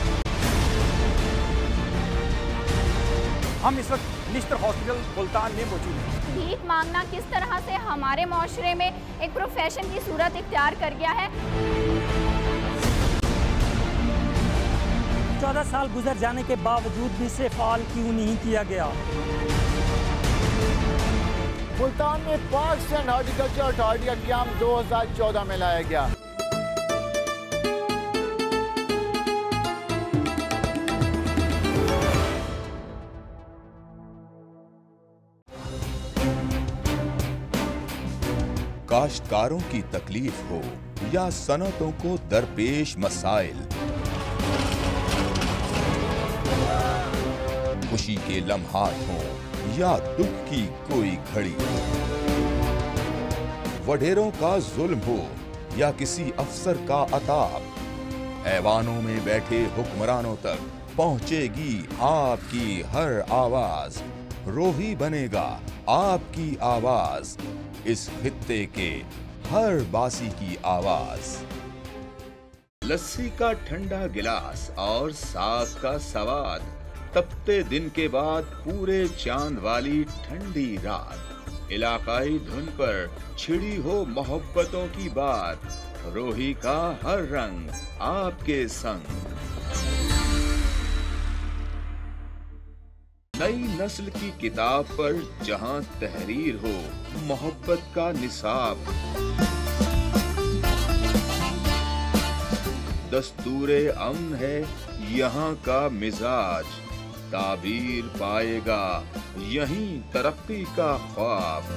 ہم اس وقت نشتر ہاسپٹل ملتان میں موجود ہیں. بھیک مانگنا کس طرح سے ہمارے معاشرے میں ایک پروفیشن کی صورت اختیار کر گیا ہے. چودہ سال گزر جانے کے باوجود بھی اسے فعال کیوں نہیں کیا گیا؟ ملتان میں پارکس اینڈ ہارٹیکلچر اتھارٹی کا قیام دو ہزار چودہ میں لایا گیا. کاشتکاروں کی تکلیف ہو یا صنعتوں کو درپیش مسائل, خوشی کے لمحات ہوں یا دکھ کی کوئی گھڑی, وڈیروں کا ظلم ہو یا کسی افسر کا عطاب, ایوانوں میں بیٹھے حکمرانوں تک पहुंचेगी आपकी हर आवाज। रोही बनेगा आपकी आवाज, इस खित्ते के हर बासी की आवाज। लस्सी का ठंडा गिलास और साग का सवाद, तपते दिन के बाद पूरे चांद वाली ठंडी रात, इलाकाई धुन पर छिड़ी हो मोहब्बतों की बात। रोही का हर रंग आपके संग। नई नस्ल की किताब पर जहां तहरीर हो मोहब्बत का निसाब, दस्तूरे अमन है यहाँ का मिजाज, ताबीर पाएगा यहीं तरक्की का ख्वाब।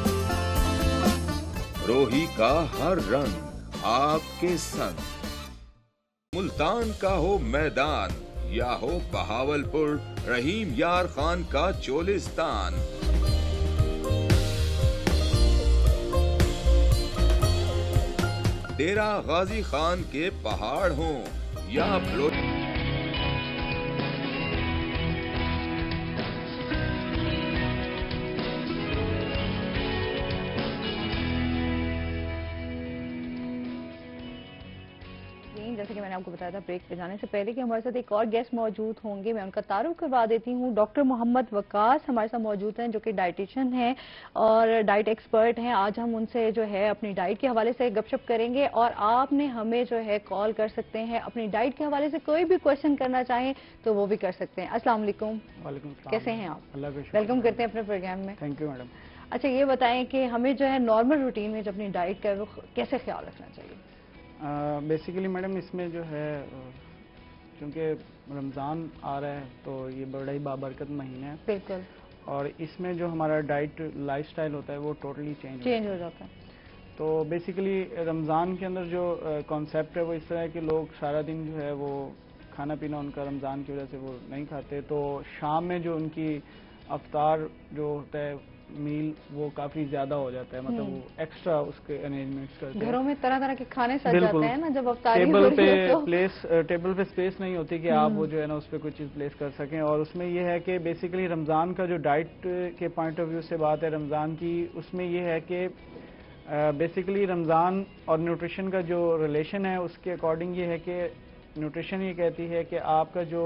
रोही का हर रंग आपके संग। मुल्तान का हो मैदान या हो बहावलपुर, रहीम यार खान का चोलिस्तान, डेरा गाजी खान के पहाड़ हों या बलो जैसे कि मैंने आपको बताया था ब्रेक पे जाने से पहले कि हमारे साथ एक और गेस्ट मौजूद होंगे। मैं उनका तारुफ करवा देती हूँ। डॉक्टर मोहम्मद वकास हमारे साथ मौजूद हैं, जो कि डाइटिशियन हैं और डाइट एक्सपर्ट हैं। आज हम उनसे जो है अपनी डाइट के हवाले से गपशप करेंगे और आपने हमें जो है कॉल कर सकते हैं, अपनी डाइट के हवाले से कोई भी क्वेश्चन करना चाहें तो वो भी कर सकते हैं। अस्सलाम वालेकुम। कैसे हैं आप? वेलकम करते हैं अपने प्रोग्राम में। Thank you madam. अच्छा, ये बताएं कि हमें जो है नॉर्मल रूटीन में जो अपनी डाइट का वो कैसे ख्याल रखना चाहिए? बेसिकली uh, मैडम इसमें जो है क्योंकि रमज़ान आ रहा है तो ये बड़ा ही बाबरकत महीना है। बिल्कुल। और इसमें जो हमारा डाइट लाइफस्टाइल होता है वो टोटली चेंज चेंज हो जाता है। तो बेसिकली रमज़ान के अंदर जो कॉन्सेप्ट uh, है वो इस तरह है कि लोग सारा दिन जो है वो खाना पीना उनका रमज़ान की वजह से वो नहीं खाते, तो शाम में जो उनकी अफ्तार जो होता है मील वो काफी ज्यादा हो जाता है, मतलब वो एक्स्ट्रा उसके अरेंजमेंट्स करते हैं। घरों में तरह तरह के खाने सज जाते हैं ना जब अफ्तारी टेबल हो रही पे हो तो। प्लेस टेबल पे स्पेस नहीं होती कि आप वो जो है ना उस पर कोई चीज प्लेस कर सकें। और उसमें ये है कि बेसिकली रमजान का जो डाइट के पॉइंट ऑफ व्यू से बात है रमजान की, उसमें ये है कि बेसिकली रमजान और न्यूट्रिशन का जो रिलेशन है उसके अकॉर्डिंग ये है कि न्यूट्रिशन ये कहती है कि आपका जो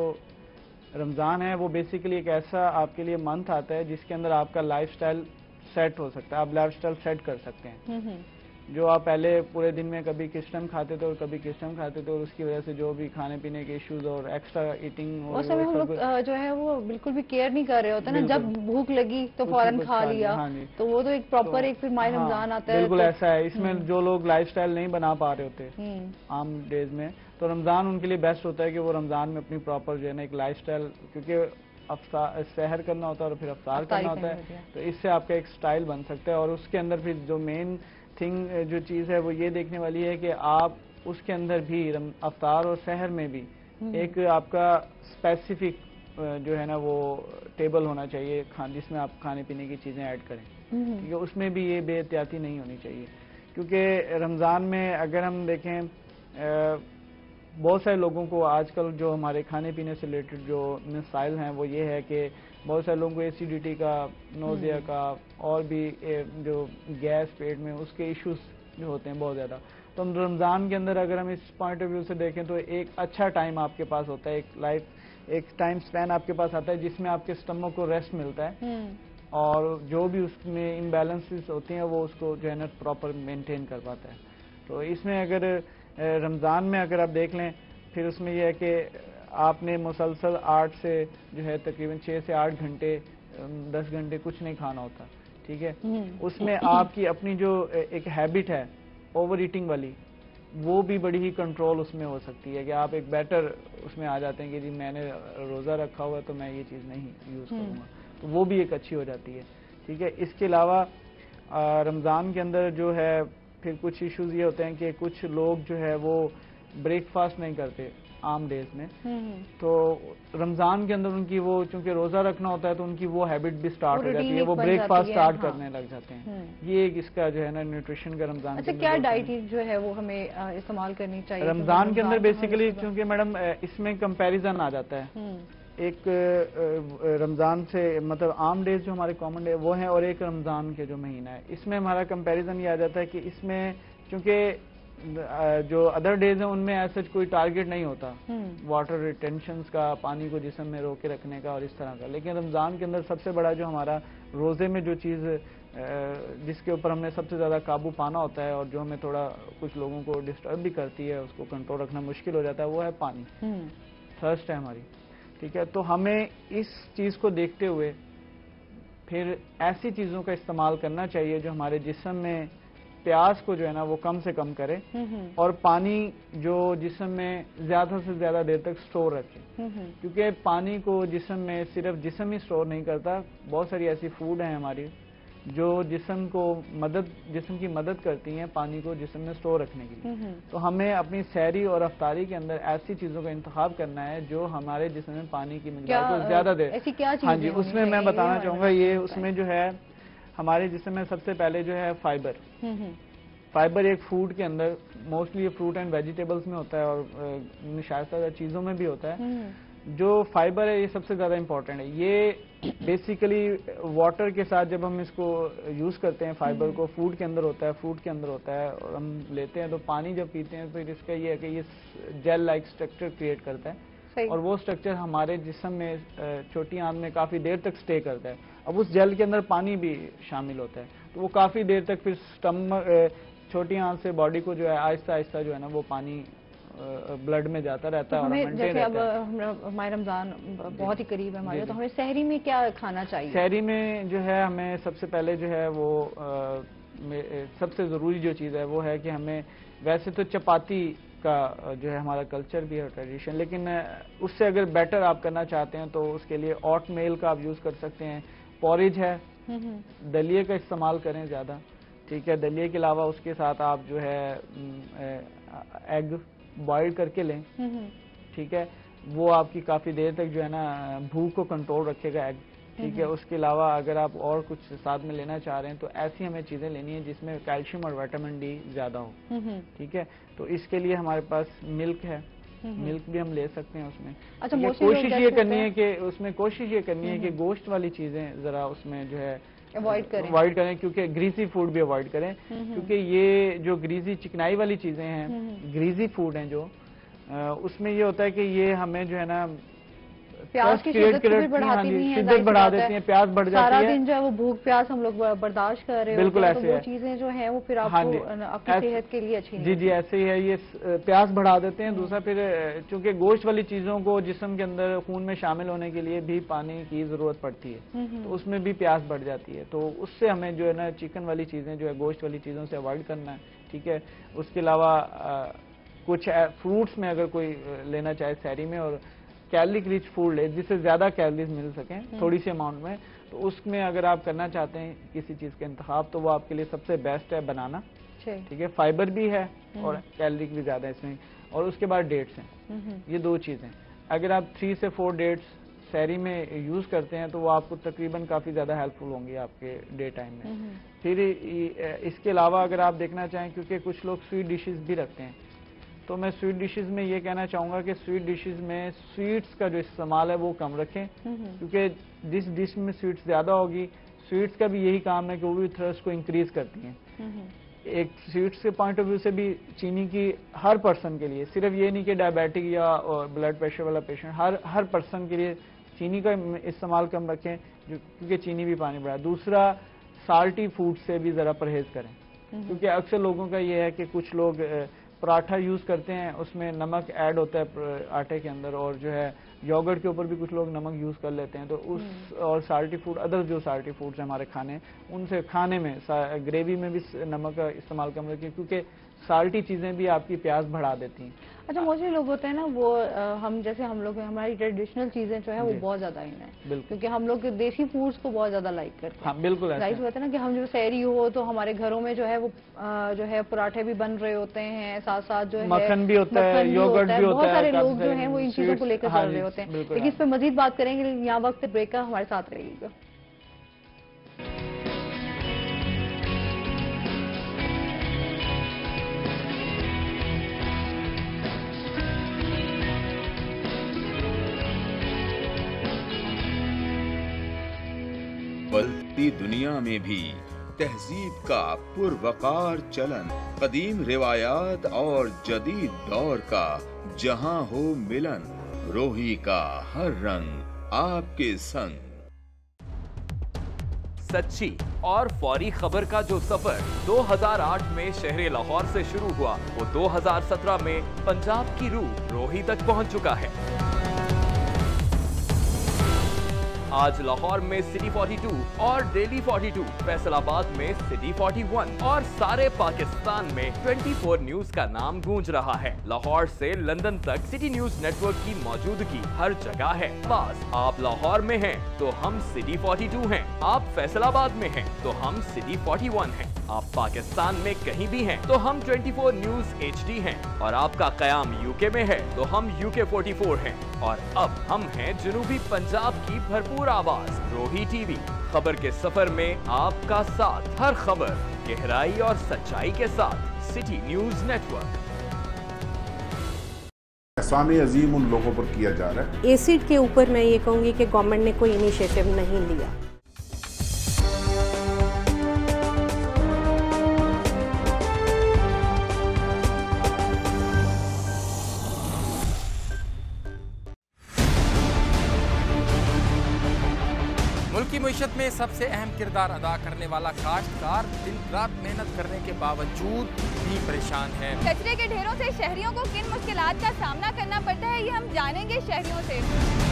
रमज़ान है वो बेसिकली एक ऐसा आपके लिए मंथ आता है जिसके अंदर आपका लाइफस्टाइल सेट हो सकता है, आप लाइफस्टाइल सेट कर सकते हैं। जो आप पहले पूरे दिन में कभी किस टाइम खाते थे और कभी किस टाइम खाते थे और उसकी वजह से जो भी खाने पीने के इश्यूज और एक्स्ट्रा ईटिंग उस समय हम लोग जो है वो बिल्कुल भी केयर नहीं कर रहे होते ना, जब भूख लगी तो फौरन खा लिया। हाँ जी। तो वो तो एक प्रॉपर एक फिर माह रमजान आता है। बिल्कुल ऐसा है। इसमें जो लोग लाइफस्टाइल नहीं बना पा रहे होते आम डेज में, तो रमजान उनके लिए बेस्ट होता है कि वो रमजान में अपनी प्रॉपर जो है ना एक लाइफस्टाइल, क्योंकि अफ्तार सहर करना होता है और फिर अफ्तार करना होता है, तो इससे आपका एक स्टाइल बन सकता है। और उसके अंदर फिर जो मेन थिंग जो चीज़ है वो ये देखने वाली है कि आप उसके अंदर भी अफ्तार और सहर में भी एक आपका स्पेसिफिक जो है ना वो टेबल होना चाहिए खान जिसमें आप खाने पीने की चीज़ें ऐड करें, क्योंकि उसमें भी ये बेहतियाती नहीं होनी चाहिए। क्योंकि रमज़ान में अगर हम देखें बहुत सारे लोगों को आजकल जो हमारे खाने पीने से रिलेटेड जो मसाइल हैं वो ये है कि बहुत सारे लोगों को एसिडिटी का, नोजिया का और भी जो गैस पेट में उसके इश्यूज जो होते हैं बहुत ज़्यादा। तो हम रमज़ान के अंदर अगर हम इस पॉइंट ऑफ व्यू से देखें तो एक अच्छा टाइम आपके पास होता है, एक लाइफ एक टाइम स्पैन आपके पास आता है जिसमें आपके स्टमक को रेस्ट मिलता है और जो भी उसमें इम्बैलेंसेस होती हैं वो उसको जो है ना प्रॉपर मेंटेन कर पाता है। तो इसमें अगर रमज़ान में अगर आप देख लें फिर उसमें यह है कि आपने मुसलसल आठ से जो है तकरीबन छः से आठ घंटे दस घंटे कुछ नहीं खाना होता, ठीक है। उसमें आपकी अपनी जो एक हैबिट है ओवर ईटिंग वाली वो भी बड़ी ही कंट्रोल उसमें हो सकती है कि आप एक बेटर उसमें आ जाते हैं कि जी मैंने रोज़ा रखा हुआ तो मैं ये चीज़ नहीं यूज़ करूँगा, तो वो भी एक अच्छी हो जाती है, ठीक है। इसके अलावा रमज़ान के अंदर जो है फिर कुछ इश्यूज ये होते हैं कि कुछ लोग जो है वो ब्रेकफास्ट नहीं करते, عام ڈیز میں. تو رمضان کے اندر ان کی وہ چونکہ روزہ رکھنا ہوتا ہے تو ان کی وہ ہیبٹ بھی سٹارٹ ہو جاتی ہے, وہ بریک فاسٹ سٹارٹ کرنے لگ جاتے ہیں. یہ ایک اس کا جو ہے نا نیوٹریشن کا رمضان. اچھا, کیا ڈائٹ جو ہے وہ ہمیں استعمال کرنی چاہیے رمضان کے اندر؟ بیسیکلی چونکہ میڈم اس میں کمپیریزن آ جاتا ہے, ایک رمضان سے مطلب عام ڈیز جو ہمارے کامن ڈے وہ ہیں, اور ایک رمضان کے جو مہینہ ہے اس میں ہمارا کمپیریزن یہ آ جاتا ہے کہ اس میں چونکہ جو ادر ڈیز ہیں ان میں ایسا کوئی ٹارگٹ نہیں ہوتا واٹر ریٹینشنز کا, پانی کو جسم میں روکے رکھنے کا اور اس طرح کا. لیکن رمضان کے اندر سب سے بڑا جو ہمارا روزے میں جو چیز جس کے اوپر ہم نے سب سے زیادہ قابو پانا ہوتا ہے اور جو ہمیں تھوڑا کچھ لوگوں کو ڈسٹرب بھی کرتی ہے, اس کو کنٹرول رکھنا مشکل ہو جاتا ہے, وہ ہے پانی. تھرسٹ ہے ہماری. ٹھیک ہے, تو ہمیں اس چیز کو دیکھتے ہوئے پھر ایسی چیزوں کا استعمال کرنا چاہیے جو ہمارے جسم میں پیاس کو جو ہے نا وہ کم سے کم کرے, اور پانی جو جسم میں زیادہ سے زیادہ دیر تک سٹور رکھے. کیونکہ پانی کو جسم میں صرف جسم ہی سٹور نہیں کرتا, بہت ساری ایسی فوڈ ہیں ہماری جو جسم کو مدد جسم کی مدد کرتی ہیں پانی کو جسم میں سٹور رکھنے کے لیے. تو ہمیں اپنی سحری اور افطاری کے اندر ایسی چیزوں کا انتخاب کرنا ہے جو ہمارے جسم میں پانی کی مقدار کو زیادہ دے. ہاں جی, اس میں میں بتانا چاہوں گا, یہ اس میں جو ہے ہمارے جسم میں سب سے پہلے جو ہے فائبر. فائبر ایک فوڈ کے اندر موسٹلی فروٹ اینڈ ویجیٹیبلز میں ہوتا ہے اور شائستہ چیزوں میں بھی ہوتا ہے. جو فائبر ہے یہ سب سے زیادہ امپورٹنٹ ہے. یہ بیسیکلی واٹر کے ساتھ جب ہم اس کو یوز کرتے ہیں فائبر کو, فوڈ کے اندر ہوتا ہے, فروٹ کے اندر ہوتا ہے, اور ہم لیتے ہیں تو پانی جب پیتے ہیں پھر اس کا یہ ہے کہ یہ جیل لائک اسٹرکچر کریٹ کرتا ہے, اور وہ اسٹرکچر ہمارے جسم میں چھوٹی آنت میں کافی دیر تک سٹے کرتا ہے. اب اس جیل کے اندر پانی بھی شامل ہوتا ہے, تو وہ کافی دیر تک پھر اسٹمک چھوٹی آنت سے باڈی کو جو ہے آہستہ آہستہ جو ہے نا وہ پانی بلڈ میں جاتا رہتا ہے. ہمیں جیسے اب ہمارا رمضان بہت ہی قریب ہے ہمارے, تو ہمیں سحری میں کیا کھانا چاہیے؟ سحری میں جو ہے ہمیں سب سے پہلے جو ہے وہ سب سے ضروری جو چیز ہے وہ ہے کہ ہمیں, ویسے تو چپاتی کا جو ہے ہمارا کلچر بھی ہے ٹریڈیشن, لیکن اس سے اگر بیٹر آپ کرنا چاہتے ہیں تو اس کے لیے اوٹ میل کا آپ یوز کر سکتے ہیں. پوریج ہے, دلیے کا استعمال کریں زیادہ. ٹھیک ہے, دلیے کے علاوہ اس کے ساتھ آپ جو ہے ایگ بوائل کر کے لیں. ٹھیک ہے, وہ آپ کی کافی دیر تک جو ہے نا بھوک کو کنٹرول رکھے گا ایگ. ٹھیک ہے, اس کے علاوہ اگر آپ اور کچھ ساتھ میں لینا چاہ رہے ہیں تو ایسی ہمیں چیزیں لینی ہیں جس میں کیلشیم اور وٹامن ڈی زیادہ ہو. ٹھیک ہے, تو اس کے لیے ہمارے پاس ملک ہے, ملک بھی ہم لے سکتے ہیں اس میں. کوشش یہ کرنی ہے کہ اس میں کوشش یہ کرنی ہے کہ گوشت والی چیزیں ذرا اس میں جو ہے اوائڈ کریں اوائڈ کریں کیونکہ گریزی فوڈ بھی اوائڈ کریں, کیونکہ یہ جو گریزی چکنائی والی چیزیں ہیں, گریزی فوڈ ہیں جو, اس میں یہ ہوتا ہے کہ یہ ہمیں جو ہے نا پیاس کی شدت بھی بڑھاتی ہیں, شدت بڑھا دیتی ہیں, پیاس بڑھ جاتی ہے, سارا دن جو ہے وہ بھوک پیاس ہم لوگ برداشت کر رہے ہیں. بالکل ایسے ہے, وہ چیزیں جو ہیں وہ پھر آپ کو آپ کی صحت کے لیے اچھی نہیں. جی جی ایسے ہی ہے, یہ پیاس بڑھا دیتے ہیں. دوسرا پھر چونکہ گوشت والی چیزوں کو جسم کے اندر خون میں شامل ہونے کے لیے بھی پانی کی ضرورت پڑتی ہے, تو اس میں بھی پیاس بڑھ جاتی ہے. تو اس سے ہمیں جو ہے نا چکن والی چیزیں جو ہے گوشت والی چیزوں سے اوائڈ کرنا ہے. ٹھیک ہے, اس کے علاوہ کچھ فروٹس میں اگر کوئی لینا چاہے سحری میں, اور کیلریک ریچ فوڈ لے جس سے زیادہ کیلریز مل سکیں تھوڑی سی اماؤنٹ میں, تو اس میں اگر آپ کرنا چاہتے ہیں کسی چیز کا انتخاب تو وہ آپ کے لیے سب سے بیسٹ ہے بنانا. ٹھیک ہے, فائبر بھی ہے اور کیلریک بھی زیادہ ہے اس میں. اور اس کے بعد ڈیٹس ہیں, یہ دو چیزیں اگر آپ تھری سے فور ڈیٹس سحری میں یوز کرتے ہیں تو وہ آپ کو تقریباً کافی زیادہ ہیلپ فل ہوں گی آپ کے ڈے ٹائم میں. پھر اس کے علاوہ اگر آپ دیکھنا چاہیں, کیونکہ کچھ لوگ سویٹ ڈشز بھی رکھتے ہیں, تو میں سویٹ ڈشز میں یہ کہنا چاہوں گا کہ سویٹ ڈشز میں سویٹس کا جو استعمال ہے وہ کم رکھیں, کیونکہ جس ڈش میں سویٹس زیادہ ہوگی, سویٹس کا بھی یہی کام ہے کہ وہ بھی تھرسٹ کو انکریز کرتی ہیں. ایک سویٹس کے پوائنٹ آف ویو سے بھی چینی کی ہر پرسن کے لیے, صرف یہ نہیں کہ ڈائبیٹک یا بلڈ پریشر والا پیشنٹ, ہر ہر پرسن کے لیے چینی کا استعمال کم رکھیں کیونکہ چینی بھی پانی بڑھا. دوسرا سالٹی فوڈ سے بھی ذرا پرہیز کریں, کیونکہ اکثر لوگوں کا یہ ہے کہ کچھ لوگ پراٹھا یوز کرتے ہیں, اس میں نمک ایڈ ہوتا ہے آٹے کے اندر, اور جو ہے یوگرٹ کے اوپر بھی کچھ لوگ نمک یوز کر لیتے ہیں. تو اس اور سالٹی فوڈ, ادر جو سالٹی فوڈز ہیں ہمارے کھانے, ان سے کھانے میں گریوی میں بھی نمک کا استعمال کم رکھیں, کیونکہ साल्टी चीजें भी आपकी प्यास बढ़ा देती हैं। अच्छा, मोस्टली लोग होते हैं ना वो आ, हम जैसे हम लोग हमारी ट्रेडिशनल चीजें जो है वो बहुत ज्यादा इन है, क्योंकि हम लोग देसी फूड्स को बहुत ज्यादा लाइक करते हैं। हाँ, बिल्कुल ऐसा राइट होता है ना कि हम जो सहरी हो तो हमारे घरों में जो है वो आ, जो है पराठे भी बन रहे होते हैं, साथ साथ जो है मक्खन भी होता है, योगर्ट भी होता है, बहुत सारे लोग जो हैं वो इन चीजों को लेकर चल रहे होते हैं। लेकिन इस पर मजीद बात करेंगे, यहाँ वक्त ब्रेक का, हमारे साथ रहिएगा। बदलती दुनिया में भी तहजीब का पुरवकार चलन, कदीम रिवायात और जदीद दौर का जहां हो मिलन, रोही का हर रंग आपके संग। सच्ची और फौरी खबर का जो सफर दो हज़ार आठ में शहर लाहौर से शुरू हुआ, वो दो हज़ार सत्रह में पंजाब की रूह रोही तक पहुंच चुका है। आज लाहौर में सिटी बयालीस और डेली बयालीस, फैसलाबाद में सिटी इकतालीस और सारे पाकिस्तान में चौबीस न्यूज का नाम गूंज रहा है। लाहौर से लंदन तक सिटी न्यूज नेटवर्क की मौजूदगी हर जगह है। बस आप लाहौर में हैं तो हम सिटी बयालीस हैं, आप फैसलाबाद में हैं तो हम सिटी इकतालीस हैं, आप पाकिस्तान में कहीं भी हैं तो हम चौबीस न्यूज एच डी हैं, और आपका कयाम यूके में है तो हम यूके चौवालीस हैं, और अब हम हैं जनूबी पंजाब की भरपूर आवाज रोही टीवी। खबर के सफर में आपका साथ, हर खबर गहराई और सच्चाई के साथ सिटी न्यूज नेटवर्क। एहसान अजीम उन लोगों पर किया जा रहा है। एसिड के ऊपर मैं ये कहूँगी कि गवर्नमेंट ने कोई इनिशिएटिव नहीं लिया। मुल्क की मईशत में सबसे अहम किरदार अदा करने वाला काश्तकार दिन रात मेहनत करने के बावजूद भी परेशान है। कचरे के ढेरों से शहरियों को किन मुश्किलात का सामना करना पड़ता है, ये हम जानेंगे शहरियों से।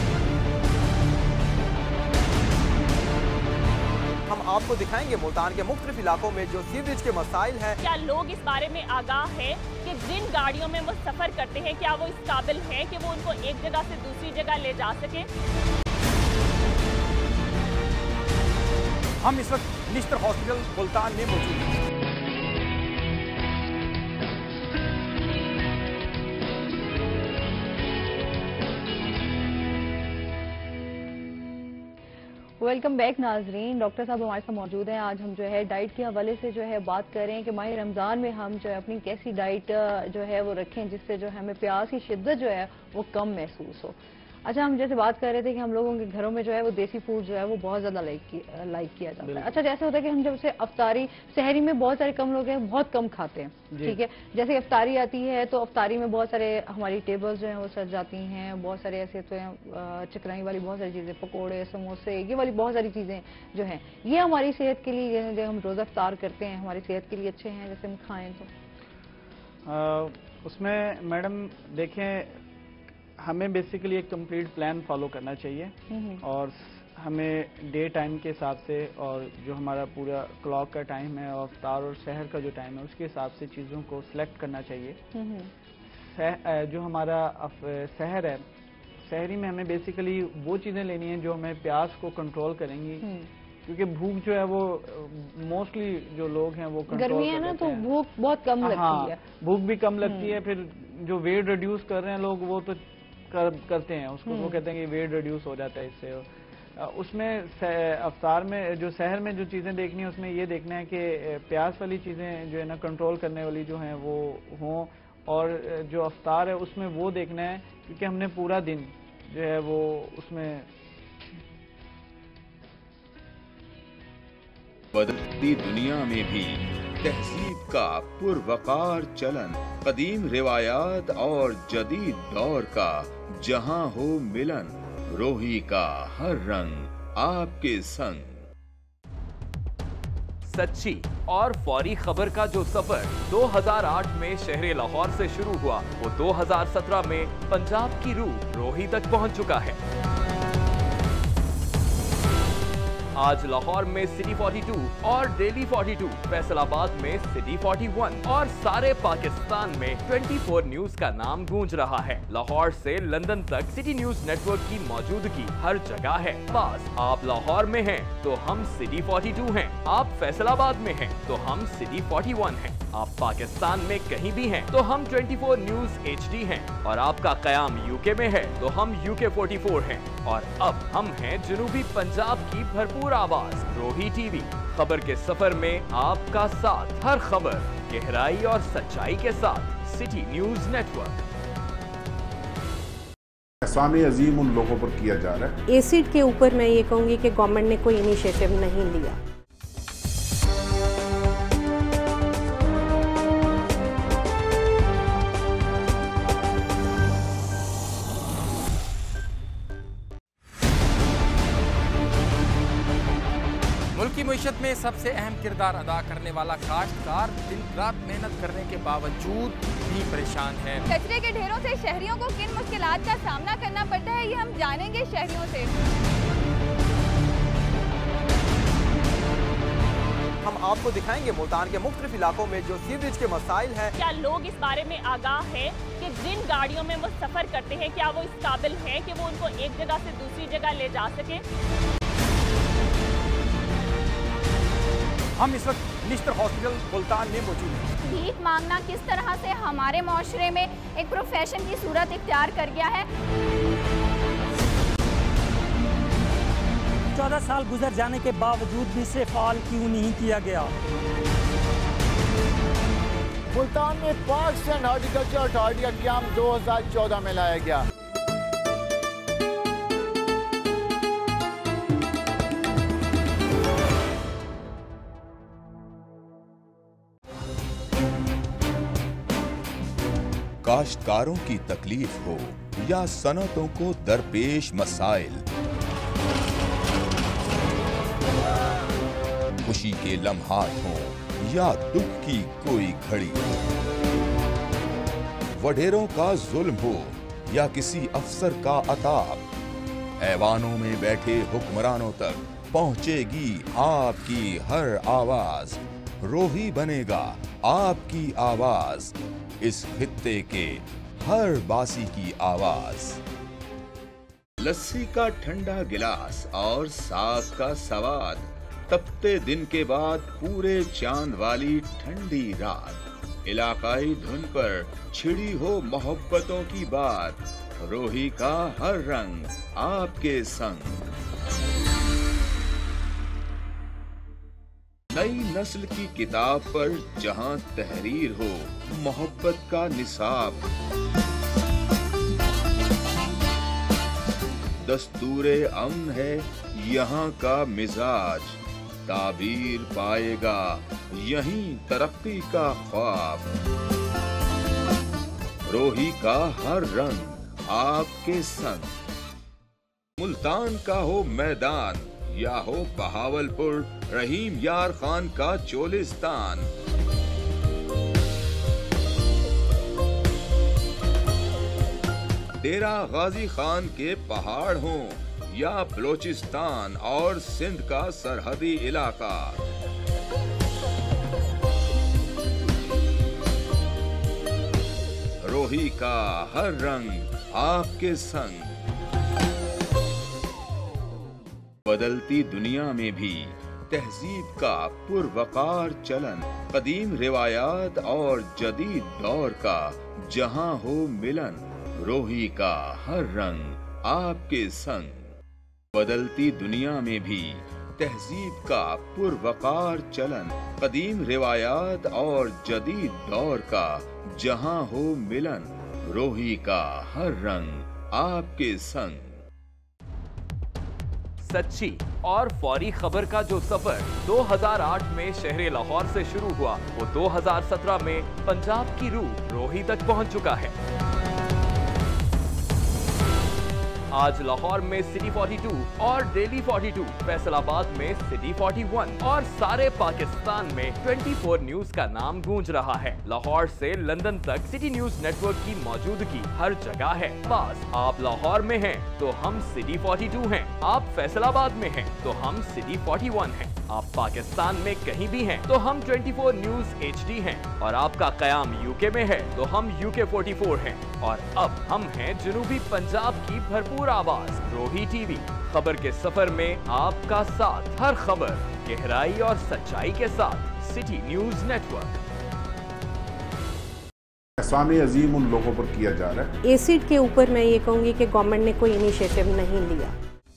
हम आपको दिखाएंगे मुल्तान के मुख्तलिफ इलाकों में जो सीवरेज के मसाइल हैं। क्या लोग इस बारे में आगाह हैं कि जिन गाड़ियों में वो सफर करते हैं क्या वो इस काबिल हैं कि वो उनको एक जगह से दूसरी जगह ले जा सके। हम इस वक्त निश्तर हॉस्पिटल मुल्तान में मौजूद हैं। वेलकम बैक नाजरीन, डॉक्टर साहब हमारे साथ मौजूद हैं। आज हम जो है डाइट के हवाले से जो है बात कर रहे हैं कि माह रमज़ान में हम जो है अपनी कैसी डाइट जो है वो रखें जिससे जो है हमें प्यास की शिद्दत जो है वो कम महसूस हो। अच्छा, हम जैसे बात कर रहे थे कि हम लोगों के घरों में जो है वो देसी फूड जो है वो बहुत ज़्यादा लाइक की, लाइक किया जाता है। अच्छा, जैसे होता है कि हम जब से अफ्तारी, शहरी में बहुत सारे कम लोग हैं बहुत कम खाते हैं, ठीक है। जैसे अफ्तारी आती है तो अफ्तारी में बहुत सारे हमारी टेबल्स जो हैं वो सज जाती हैं, बहुत सारे ऐसे तो हैं चकराई वाली बहुत सारी चीज़ें, पकौड़े, समोसे, ये वाली बहुत सारी चीज़ें जो हैं ये हमारी सेहत के लिए, जो हम रोज़ा अफ्तार करते हैं हमारी सेहत के लिए अच्छे हैं, जैसे हम खाएँ तो आ, उसमें मैडम देखें, हमें बेसिकली एक कंप्लीट प्लान फॉलो करना चाहिए और हमें डे टाइम के हिसाब से और जो हमारा पूरा क्लॉक का टाइम है और अफ्तार और शहर का जो टाइम है उसके हिसाब से चीज़ों को सिलेक्ट करना चाहिए। सह, जो हमारा शहर है, शहरी में हमें बेसिकली वो चीज़ें लेनी हैं जो हमें प्यास को कंट्रोल करेंगी, क्योंकि भूख जो है वो मोस्टली जो लोग हैं वो गर्मी है ना तो भूख बहुत कम लगती हाँ, है, भूख भी कम लगती है। फिर जो वेट रिड्यूस कर रहे हैं लोग वो तो कर, करते हैं उसको, वो कहते हैं कि वेट रिड्यूस हो जाता है इससे। उसमें अफ्तार में जो शहर में जो चीज़ें देखनी है उसमें ये देखना है कि प्यास वाली चीज़ें जो है ना कंट्रोल करने वाली जो हैं वो हों, और जो अफ्तार है उसमें वो देखना है क्योंकि हमने पूरा दिन जो है वो उसमें। बदलती दुनिया में भी तहजीब का पुरवकार चलन, कदीम रिवायात और जदीद दौर का जहां हो मिलन, रोही का हर रंग आपके संग। सच्ची और फौरी खबर का जो सफर दो हज़ार आठ में शहर लाहौर से शुरू हुआ, वो दो हज़ार सत्रह में पंजाब की रूह रोही तक पहुंच चुका है। आज लाहौर में सिटी बयालीस और डेली बयालीस, फैसलाबाद में सिटी इकतालीस और सारे पाकिस्तान में चौबीस न्यूज का नाम गूंज रहा है। लाहौर से लंदन तक सिटी न्यूज नेटवर्क की मौजूदगी हर जगह है। बस आप लाहौर में हैं तो हम सिटी बयालीस हैं, आप फैसलाबाद में हैं तो हम सिटी इकतालीस हैं, आप पाकिस्तान में कहीं भी हैं तो हम चौबीस न्यूज एचडी हैं, और आपका कयाम यूके में है तो हम यूके चौवालीस हैं, और अब हम हैं जनूबी पंजाब की भरपूर आवाज रोही टीवी। खबर के सफर में आपका साथ, हर खबर गहराई और सच्चाई के साथ। City news network. एहसान अजीम उन लोगों पर किया जा रहा है। एसिड के ऊपर मैं ये कहूँगी कि गवर्नमेंट ने कोई इनिशिएटिव नहीं लिया। मुल्क की मईशत में सबसे अहम किरदार अदा करने वाला काश्तकार दिन रात मेहनत करने के बावजूद भी परेशान है। कचरे के ढेरों से शहरियों को किन मुश्किलात का सामना करना पड़ता है, ये हम जानेंगे शहरियों से। हम आपको दिखाएंगे मुल्तान के मुख्तलिफ इलाकों में जो सीवरेज के मसाइल हैं। क्या लोग इस बारे में आगाह हैं कि जिन गाड़ियों में वो सफर करते हैं क्या वो इस काबिल हैं कि वो उनको एक जगह से दूसरी जगह ले जा सके। हम इस वक्त निश्तर हॉस्पिटल मुल्तान में मौजूद हैं। भीख मांगना किस तरह से हमारे माशरे में एक प्रोफेशन की सूरत इख्तियार कर गया है। चौदह साल गुजर जाने के बावजूद भी इसे फाल क्यों नहीं किया गया। मुल्तान में पार्क एंड हॉर्टिकल्चर अथॉरिटी का क़याम दो हज़ार चौदह में लाया गया। काश्तकारों की तकलीफ हो या सनतों को दरपेश मसाइल, खुशी के लम्हात हों या दुख की कोई घड़ी, वडेरों का जुल्म हो या किसी अफसर का अताब, ऐवानों में बैठे हुक्मरानों तक पहुंचेगी आपकी हर आवाज। रोही बनेगा आपकी आवाज, इस खित्ते के हर बासी की आवाज। लस्सी का ठंडा गिलास और साग का सवाद, तपते दिन के बाद पूरे चांद वाली ठंडी रात, इलाकाई धुन पर छिड़ी हो मोहब्बतों की बात। रोही का हर रंग आपके संग। नई नस्ल की किताब पर जहां तहरीर हो मोहब्बत का निसाब, दस्तूरे अमन है यहाँ का मिजाज, ताबीर पाएगा यहीं तरक्की का ख्वाब। रोही का हर रंग आपके संग। मुल्तान का हो मैदान या हो बहावलपुर, रहीम यार खान का चोलिस्तान, डेरा गाजी खान के पहाड़ हों या बलोचिस्तान और सिंध का सरहदी इलाका, रोही का हर रंग आपके संग। बदलती दुनिया में भी तहजीब का पुरवकार चलन, कदीम रिवायात और जदीद दौर का जहां हो मिलन, रोही का हर रंग आपके संग। बदलती दुनिया में भी तहजीब का पुरवकार चलन, कदीम रिवायात और जदीद दौर का जहां हो मिलन, रोही का हर रंग आपके संग। सच्ची और फौरी खबर का जो सफर दो हज़ार आठ में शहर लाहौर से शुरू हुआ, वो दो हज़ार सत्रह में पंजाब की रूह रोही तक पहुंच चुका है। आज लाहौर में सिटी बयालीस और डेली बयालीस, फैसलाबाद में सिटी इकतालीस और सारे पाकिस्तान में चौबीस न्यूज का नाम गूंज रहा है। लाहौर से लंदन तक सिटी न्यूज नेटवर्क की मौजूदगी हर जगह है। बस आप लाहौर में हैं तो हम सिटी बयालीस हैं, आप फैसलाबाद में हैं तो हम सिटी इकतालीस हैं, आप पाकिस्तान में कहीं भी हैं तो हम चौबीस न्यूज एच डी हैं, और आपका कयाम यूके में है तो हम यूके चौवालीस हैं, और अब हम हैं जनूबी पंजाब की भरपूर आवाज रोही टीवी। खबर के सफर में आपका साथ, हर खबर गहराई और सच्चाई के साथ सिटी न्यूज नेटवर्क। एहसान अजीम उन लोगों पर किया जा रहा है। एसिड के ऊपर मैं ये कहूँगी कि गवर्नमेंट ने कोई इनिशिएटिव नहीं लिया।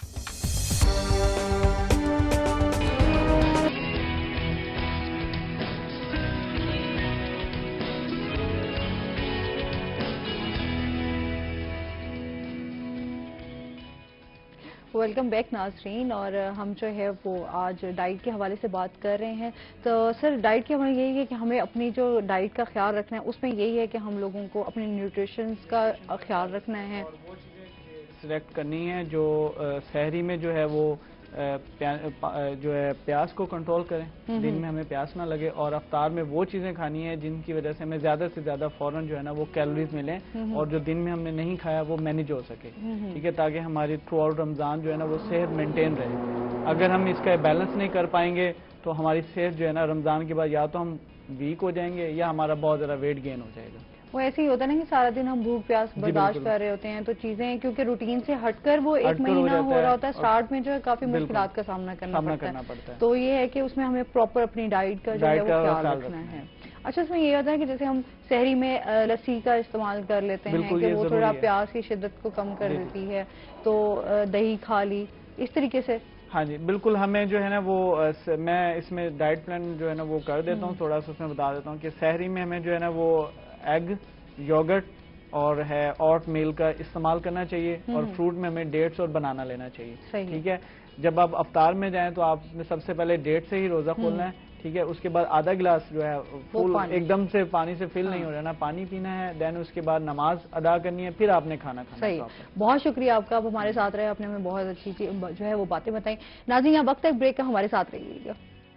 वेलकम बैक नाजरीन, और हम जो है वो आज डाइट के हवाले से बात कर रहे हैं। तो सर, डाइट के हमारे यही है कि हमें अपनी जो डाइट का ख्याल रखना है, उसमें यही है कि हम लोगों को अपने न्यूट्रिशन का ख्याल रखना है, सिलेक्ट करनी है जो शहरी में जो है वो जो है प्यास को कंट्रोल करें, दिन में हमें प्यास ना लगे, और अफ्तार में वो चीज़ें खानी है जिनकी वजह से हमें ज़्यादा से ज़्यादा फौरन जो है ना वो कैलोरीज मिलें, और जो दिन में हमने नहीं खाया वो मैनेज हो सके, ठीक है, ताकि हमारी थ्रू आउट रमज़ान जो है ना वो सेहत मेंटेन रहे। अगर हम इसका बैलेंस नहीं कर पाएंगे तो हमारी सेहत जो है ना रमज़ान के बाद या तो हम वीक हो जाएंगे या हमारा बहुत ज़्यादा वेट गेन हो जाएगा। वो ऐसे ही होता है ना कि सारा दिन हम भूख प्यास बर्दाश्त कर रहे होते हैं, तो चीजें क्योंकि रूटीन से हटकर वो एक महीना हो रहा होता है, स्टार्ट में जो है काफी मुश्किलात का सामना करना पड़ता है। तो ये है कि उसमें हमें प्रॉपर अपनी डाइट का जो है वो ख्याल रखना है। अच्छा, इसमें ये होता है कि जैसे हम शहरी में लस्सी का इस्तेमाल कर लेते हैं कि वो थोड़ा प्यास की शिद्दत को कम कर देती है, तो दही खा ली, इस तरीके से। हाँ जी बिल्कुल, हमें जो है ना वो मैं इसमें डाइट प्लान जो है ना वो कर देता हूँ, थोड़ा सा उसमें बता देता हूँ कि शहरी में हमें जो है ना वो एग, योगर्ट और है ऑट मील का इस्तेमाल करना चाहिए, और फ्रूट में हमें डेट्स और बनाना लेना चाहिए, ठीक है। जब आप अफ्तार में जाएं तो आपने सबसे पहले डेट से ही रोजा खोलना है, ठीक है। उसके बाद आधा गिलास जो है फुल एकदम से पानी से फिल नहीं हो रहा ना, पानी पीना है, देन उसके बाद नमाज अदा करनी है, फिर आपने खाना खाना है। बहुत शुक्रिया आपका, आप हमारे साथ रहे, आपने हमें बहुत अच्छी जो है वो बातें बताई। नाज़रीन, यहाँ वक्त तक ब्रेक का हमारे साथ रहिएगा।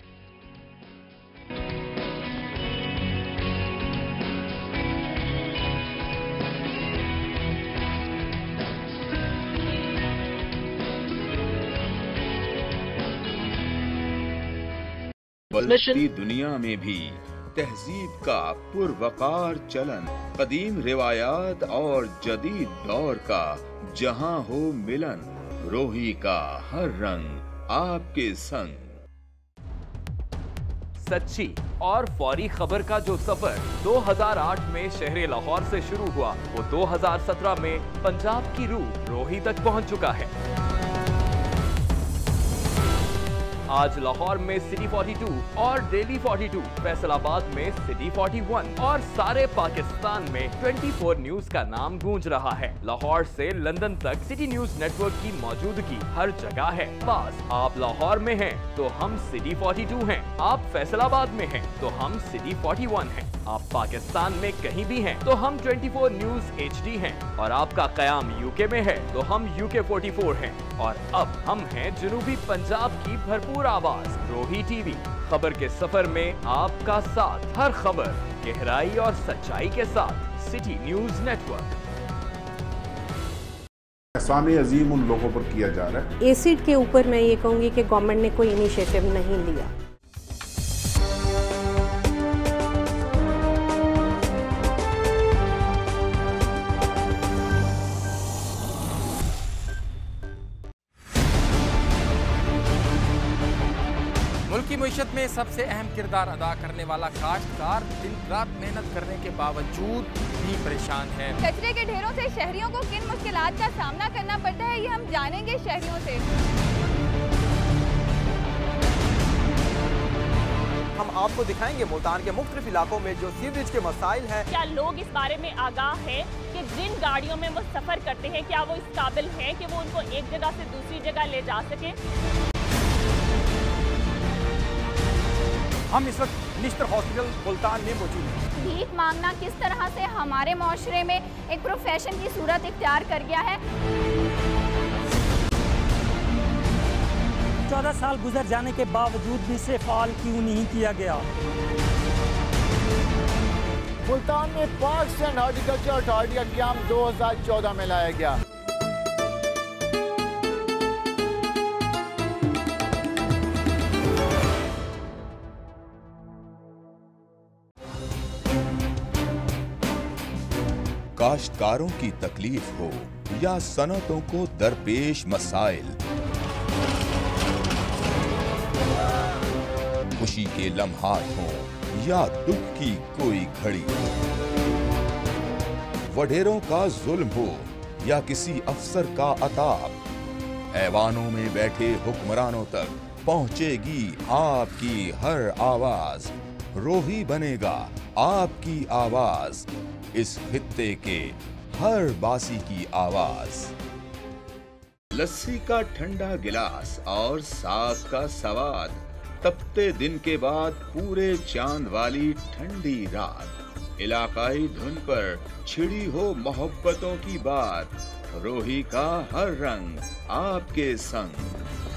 बदलती दुनिया में भी तहजीब का पुरवकार चलन, कदीम रिवायात और जदीद दौर का जहां हो मिलन, रोही का हर रंग आपके संग। सच्ची और फौरी खबर का जो सफर दो हज़ार आठ में शहर लाहौर से शुरू हुआ, वो दो हज़ार सत्रह में पंजाब की रूह रोही तक पहुंच चुका है। आज लाहौर में सिटी बयालीस और डेली बयालीस, फैसलाबाद में सिटी इकतालीस और सारे पाकिस्तान में चौबीस न्यूज का नाम गूंज रहा है। लाहौर से लंदन तक सिटी न्यूज नेटवर्क की मौजूदगी हर जगह है। बस आप लाहौर में हैं तो हम सिटी बयालीस हैं, आप फैसलाबाद में हैं तो हम सिटी इकतालीस हैं, आप पाकिस्तान में कहीं भी हैं तो हम चौबीस न्यूज एच डी हैं, और आपका कयाम यूके में है तो हम यूके चौवालीस हैं, और अब हम हैं जनूबी पंजाब की भरपूर आवाज रोही टीवी। खबर के सफर में आपका साथ, हर खबर गहराई और सच्चाई के साथ सिटी न्यूज नेटवर्क। एहसान अजीम उन लोगों पर किया जा रहा है। एसिड के ऊपर मैं ये कहूँगी कि गवर्नमेंट ने कोई इनिशिएटिव नहीं लिया। मुल्क की मईशत में सबसे अहम किरदार अदा करने वाला काश्तकार दिन रात मेहनत करने के बावजूद भी परेशान है। कचरे के ढेरों से शहरियों को किन मुश्किलात का सामना करना पड़ता है, ये हम जानेंगे शहरियों से। हम आपको दिखाएंगे मुल्तान के मुख्तलिफ इलाकों में जो सीवरेज के मसाइल हैं। क्या लोग इस बारे में आगाह हैं कि जिन गाड़ियों में वो सफर करते हैं क्या वो इस काबिल हैं कि वो उनको एक जगह से दूसरी जगह ले जा सके। हम इस वक्त निश्तर हॉस्पिटल मुल्तान में मौजूद हैं। भीख मांगना किस तरह से हमारे माशरे में एक प्रोफेशन की सूरत इख्तियार कर गया है। चौदह साल गुजर जाने के बावजूद भी इसे फाल क्यों नहीं किया गया? मुल्तान में पाक एंड हॉर्टिकल्चर अथॉरिटी का क़याम दो हज़ार चौदह में लाया गया। काश्तकारों की तकलीफ हो या सनतों को दरपेश मसाइल, खुशी के लम्हात हों या दुख की कोई घड़ी, वडेरों का जुल्म हो या किसी अफसर का अताब, ऐवानों में बैठे हुक्मरानों तक पहुंचेगी आपकी हर आवाज। रोही बनेगा आपकी आवाज, इस खित्ते के हर बासी की आवाज। लस्सी का ठंडा गिलास और साग का सवाद, तपते दिन के बाद पूरे चांद वाली ठंडी रात, इलाकाई धुन पर छिड़ी हो मोहब्बतों की बात। रोही का हर रंग आपके संग।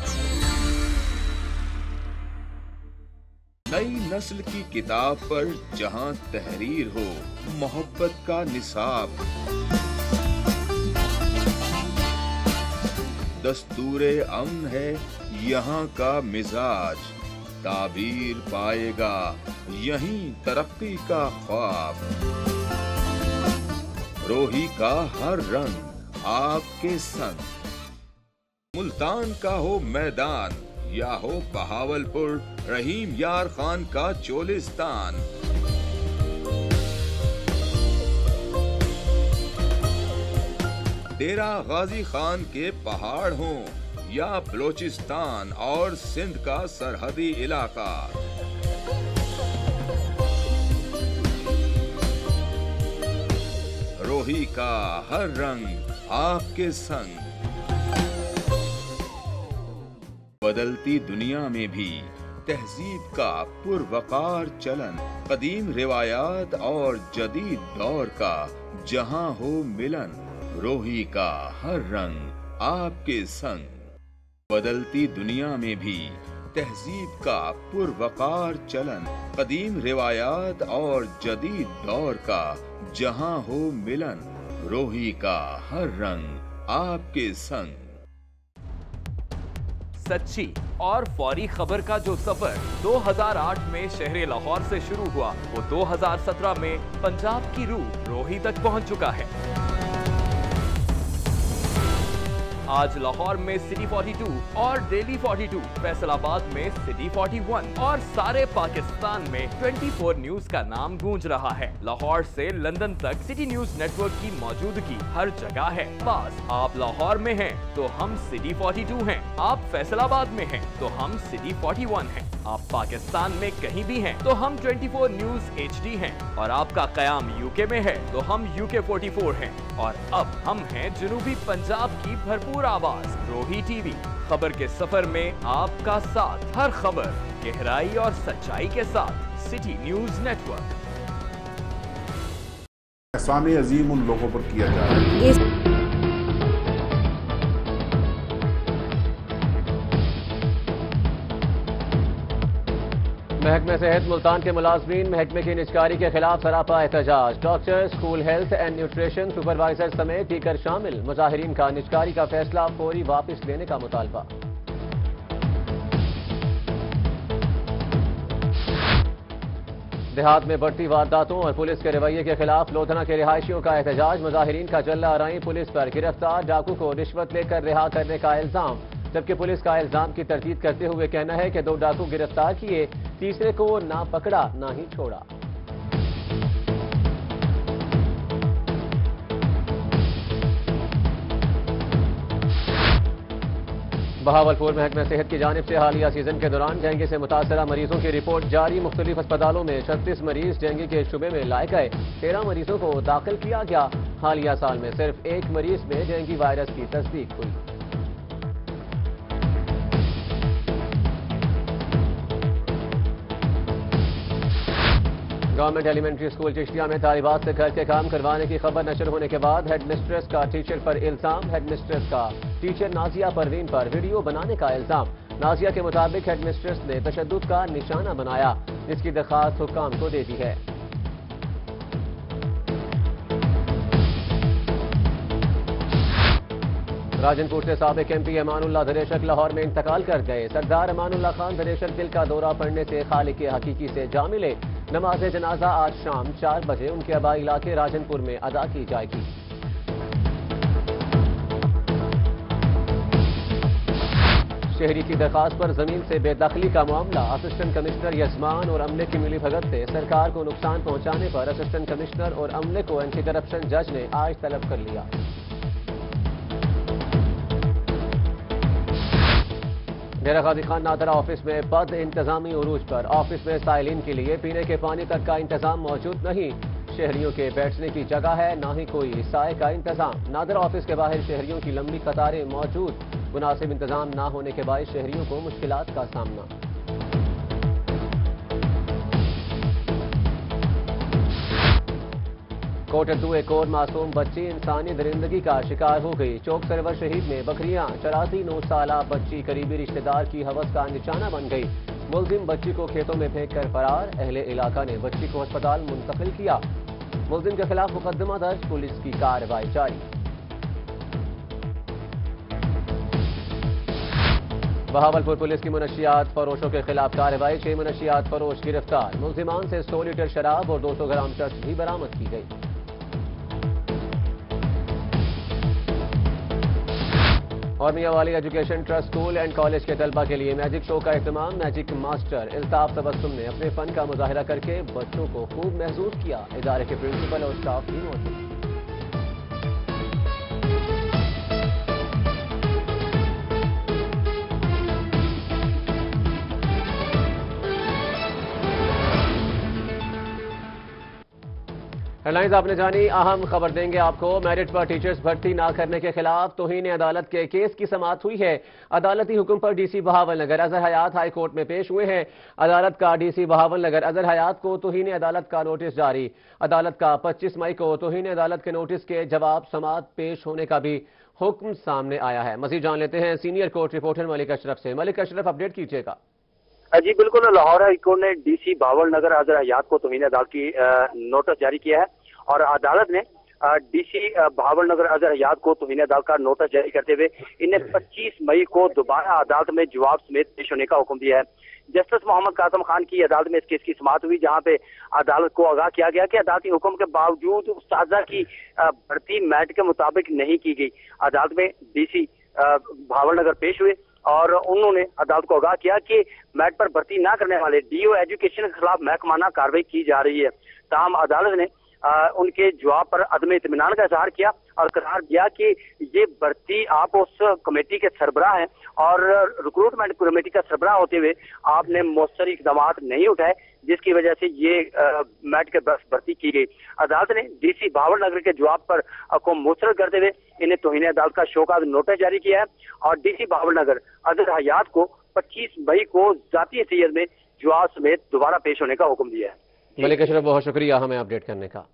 नई नस्ल की किताब पर जहां तहरीर हो मोहब्बत का निसाब, दस्तूरे अमन है यहाँ का मिजाज, ताबीर पाएगा यहीं तरक्की का ख्वाब। रोही का हर रंग आपके संग। मुल्तान का हो मैदान या हो बहावलपुर, रहीम यार खान का चोलिस्तान, डेरा गाजी खान के पहाड़ हों या बलोचिस्तान और सिंध का सरहदी इलाका, रोही का हर रंग आपके संग। बदलती दुनिया में भी तहजीब का पुरवकार चलन, कदीम रिवायात और जदीद दौर का जहां हो मिलन, रोही का हर रंग आपके संग। बदलती दुनिया में भी तहजीब का पुरवकार चलन, कदीम रिवायात और जदीद दौर का जहां हो मिलन, रोही का हर रंग आपके संग। सच्ची और फौरी खबर का जो सफर दो हज़ार आठ में शहर लाहौर से शुरू हुआ, वो दो हज़ार सत्रह में पंजाब की रूह रोही तक पहुंच चुका है। आज लाहौर में सिटी बयालीस और डेली बयालीस, फैसलाबाद में सिटी इकतालीस और सारे पाकिस्तान में चौबीस न्यूज का नाम गूंज रहा है। लाहौर से लंदन तक सिटी न्यूज नेटवर्क की मौजूदगी हर जगह है। पास आप लाहौर में हैं तो हम सिटी बयालीस हैं, आप फैसलाबाद में हैं तो हम सिटी इकतालीस हैं, आप पाकिस्तान में कहीं भी हैं तो हम चौबीस न्यूज एच डी हैं, और आपका कयाम यूके में है तो हम यूके चौवालीस हैं, और अब हम हैं जनूबी पंजाब की भरपूर आवाज रोही टीवी। खबर के सफर में आपका साथ, हर खबर गहराई और सच्चाई के साथ सिटी न्यूज नेटवर्क। एहसान अजीम उन लोगों पर किया जा रहा है। इस... महकमे सेहत मुल्तान के मुलाजमीन महकमे की निजकारी के खिलाफ सरापा एहतजाज। Doctor, school health and nutrition supervisor समेत दीगर शामिल। मुजाहिरीन का निजकारी का फैसला फौरी वापस लेने का मुतालबा। देहात में बढ़ती वारदातों और पुलिस के रवैये के खिलाफ लोधना के रिहायशियों का एहतजाज। मुजाहिरीन का जल्ला आराई पुलिस पर गिरफ्तार डाकू को रिश्वत लेकर रिहा करने का इल्जाम, जबकि पुलिस का इल्जाम की तरदीद करते हुए कहना है कि दो डाकू गिरफ्तार किए, तीसरे को ना पकड़ा ना ही छोड़ा। बहावलपुर महकमा सेहत की जानिब से हालिया सीजन के दौरान डेंगू से मुतासरा मरीजों की रिपोर्ट जारी। मुख्तलिफ अस्पतालों में छत्तीस मरीज डेंगू के शुबे में लाए गए, तेरह मरीजों को दाखिल किया गया। हालिया साल में सिर्फ एक मरीज में डेंगू वायरस की तस्दीक हुई। गवर्नमेंट एलिमेंट्री स्कूल चिश्तिया में तालिबात से घर के काम करवाने की खबर नशर होने के बाद हेड मिस्ट्रेस का टीचर पर इल्जाम। हेड मिस्ट्रेस का टीचर नाजिया परवीन पर वीडियो बनाने का इल्जाम। नाजिया के मुताबिक हेडमिस्ट्रेस ने तशद्दुद का निशाना बनाया, जिसकी दरखास्त हुक्काम को दे दी है। राजनपुर से साबिक एम पी अमानुल्लाह दरेशक लाहौर में इंतकाल कर गए। सरदार अमानुल्लाह खान दरेशक दिल का दौरा पड़ने से खालिक हकीकी से जा मिले। नमाज जनाजा आज शाम चार बजे उनके आबाई इलाके राजनपुर में अदा की जाएगी। शहरी की दरखास्त पर जमीन से बेदखली का मामला, असिस्टेंट कमिश्नर यजमान और अमले की मिली भगत से सरकार को नुकसान पहुंचाने पर असिस्टेंट कमिश्नर और अमले को एंटी करप्शन जज ने आज तलब कर लिया। डेरा गाजी खान नादरा ऑफिस में बद इंतजामी उरूज पर। ऑफिस में साइलिन के लिए पीने के पानी तक का इंतजाम मौजूद नहीं। शहरियों के बैठने की जगह है, ना ही कोई साए का इंतजाम। नादरा ऑफिस के बाहर शहरियों की लंबी कतारें मौजूद। मुनासिब इंतजाम ना होने के बायस शहरियों को मुश्किलात का सामना। कोटद्दू एक और मासूम बच्ची इंसानी दरिंदगी का शिकार हो गई। चौक सरवर शहीद में बकरियां चराती नौ साला बच्ची करीबी रिश्तेदार की हवस का निशाना बन गई। मुलजिम बच्ची को खेतों में फेंक कर फरार। अहले इलाका ने बच्ची को अस्पताल मुंतकिल किया। मुलजिम के खिलाफ मुकदमा दर्ज, पुलिस की कार्रवाई जारी। बहावलपुर पुलिस की मुनशियात फरोशों के खिलाफ कार्रवाई। छह मुनशियात फरोश गिरफ्तार। मुलजिमान से सौ लीटर शराब और दो सौ ग्राम चर्च भी बरामद की गई। और Mianwali education trust school and college के तलबा के लिए मैजिक शो का एहतमाम। मैजिक मास्टर इल्ताफ तबस्सुम ने अपने फन का मुजाहिरा करके बच्चों को खूब महसूस किया। इदारे के प्रिंसिपल और स्टाफ भी मौजूद। हेडलाइंस आपने जानी। अहम खबर देंगे आपको। मेरिट पर टीचर्स भर्ती ना करने के खिलाफ तौहीन अदालत के केस की समाअत हुई है। अदालती हुक्म पर DC Bahawalnagar Azhar Hayat high court में पेश हुए हैं। अदालत का डीसी बहावलनगर अजहर हयात को तौहीन अदालत का नोटिस जारी। अदालत का पच्चीस मई को तौहीन अदालत के नोटिस के जवाब समाअत पेश होने का भी हुक्म सामने आया है। मजीद जान लेते हैं senior court reporter Malik Ashraf से। मलिक अशरफ, अपडेट कीजिएगा। जी बिल्कुल, लाहौर हाई कोर्ट ने डीसी बहावलनगर अजहर हयात को तौहीन अदालत की नोटिस जारी किया है और अदालत ने डीसी बहावलनगर अजहर हयात को तौहीन अदालत का नोटिस जारी करते हुए इन्हें पच्चीस मई को दोबारा अदालत में जवाब समेत पेश होने का हुक्म दिया है। जस्टिस मोहम्मद कासम खान की अदालत में इस केस की समाअत हुई, जहां पे अदालत को आगाह किया गया कि अदालती हुक्म के बावजूद उस्ताजा की भर्ती मैट के मुताबिक नहीं की गई। अदालत में डीसी बहावलनगर पेश हुए और उन्होंने अदालत को आगाह किया कि मैट पर भर्ती न करने वाले डीओ एजुकेशन के खिलाफ महकमाना कार्रवाई की जा रही है। ताहम अदालत ने आ, उनके जवाब पर अदम इत्मीनान का इजहार किया और करार दिया कि ये भर्ती आप उस कमेटी के सरबराह हैं और रिक्रूटमेंट कमेटी का सरबराह होते हुए आपने मौसरी इकदाम नहीं उठाए, जिसकी वजह से ये आ, मैट के बस भर्ती की गई। अदालत ने डीसी बहावलनगर के जवाब पर को मुस्तरद करते हुए इन्हें तौहीन अदालत का शोकाज नोटिस जारी किया है और डीसी बहावलनगर अजहर हयात को पच्चीस मई को जाती हैसियत में जवाब समेत दोबारा पेश होने का हुक्म दिया है। मलिक अशरफ, बहुत शुक्रिया हमें अपडेट करने का।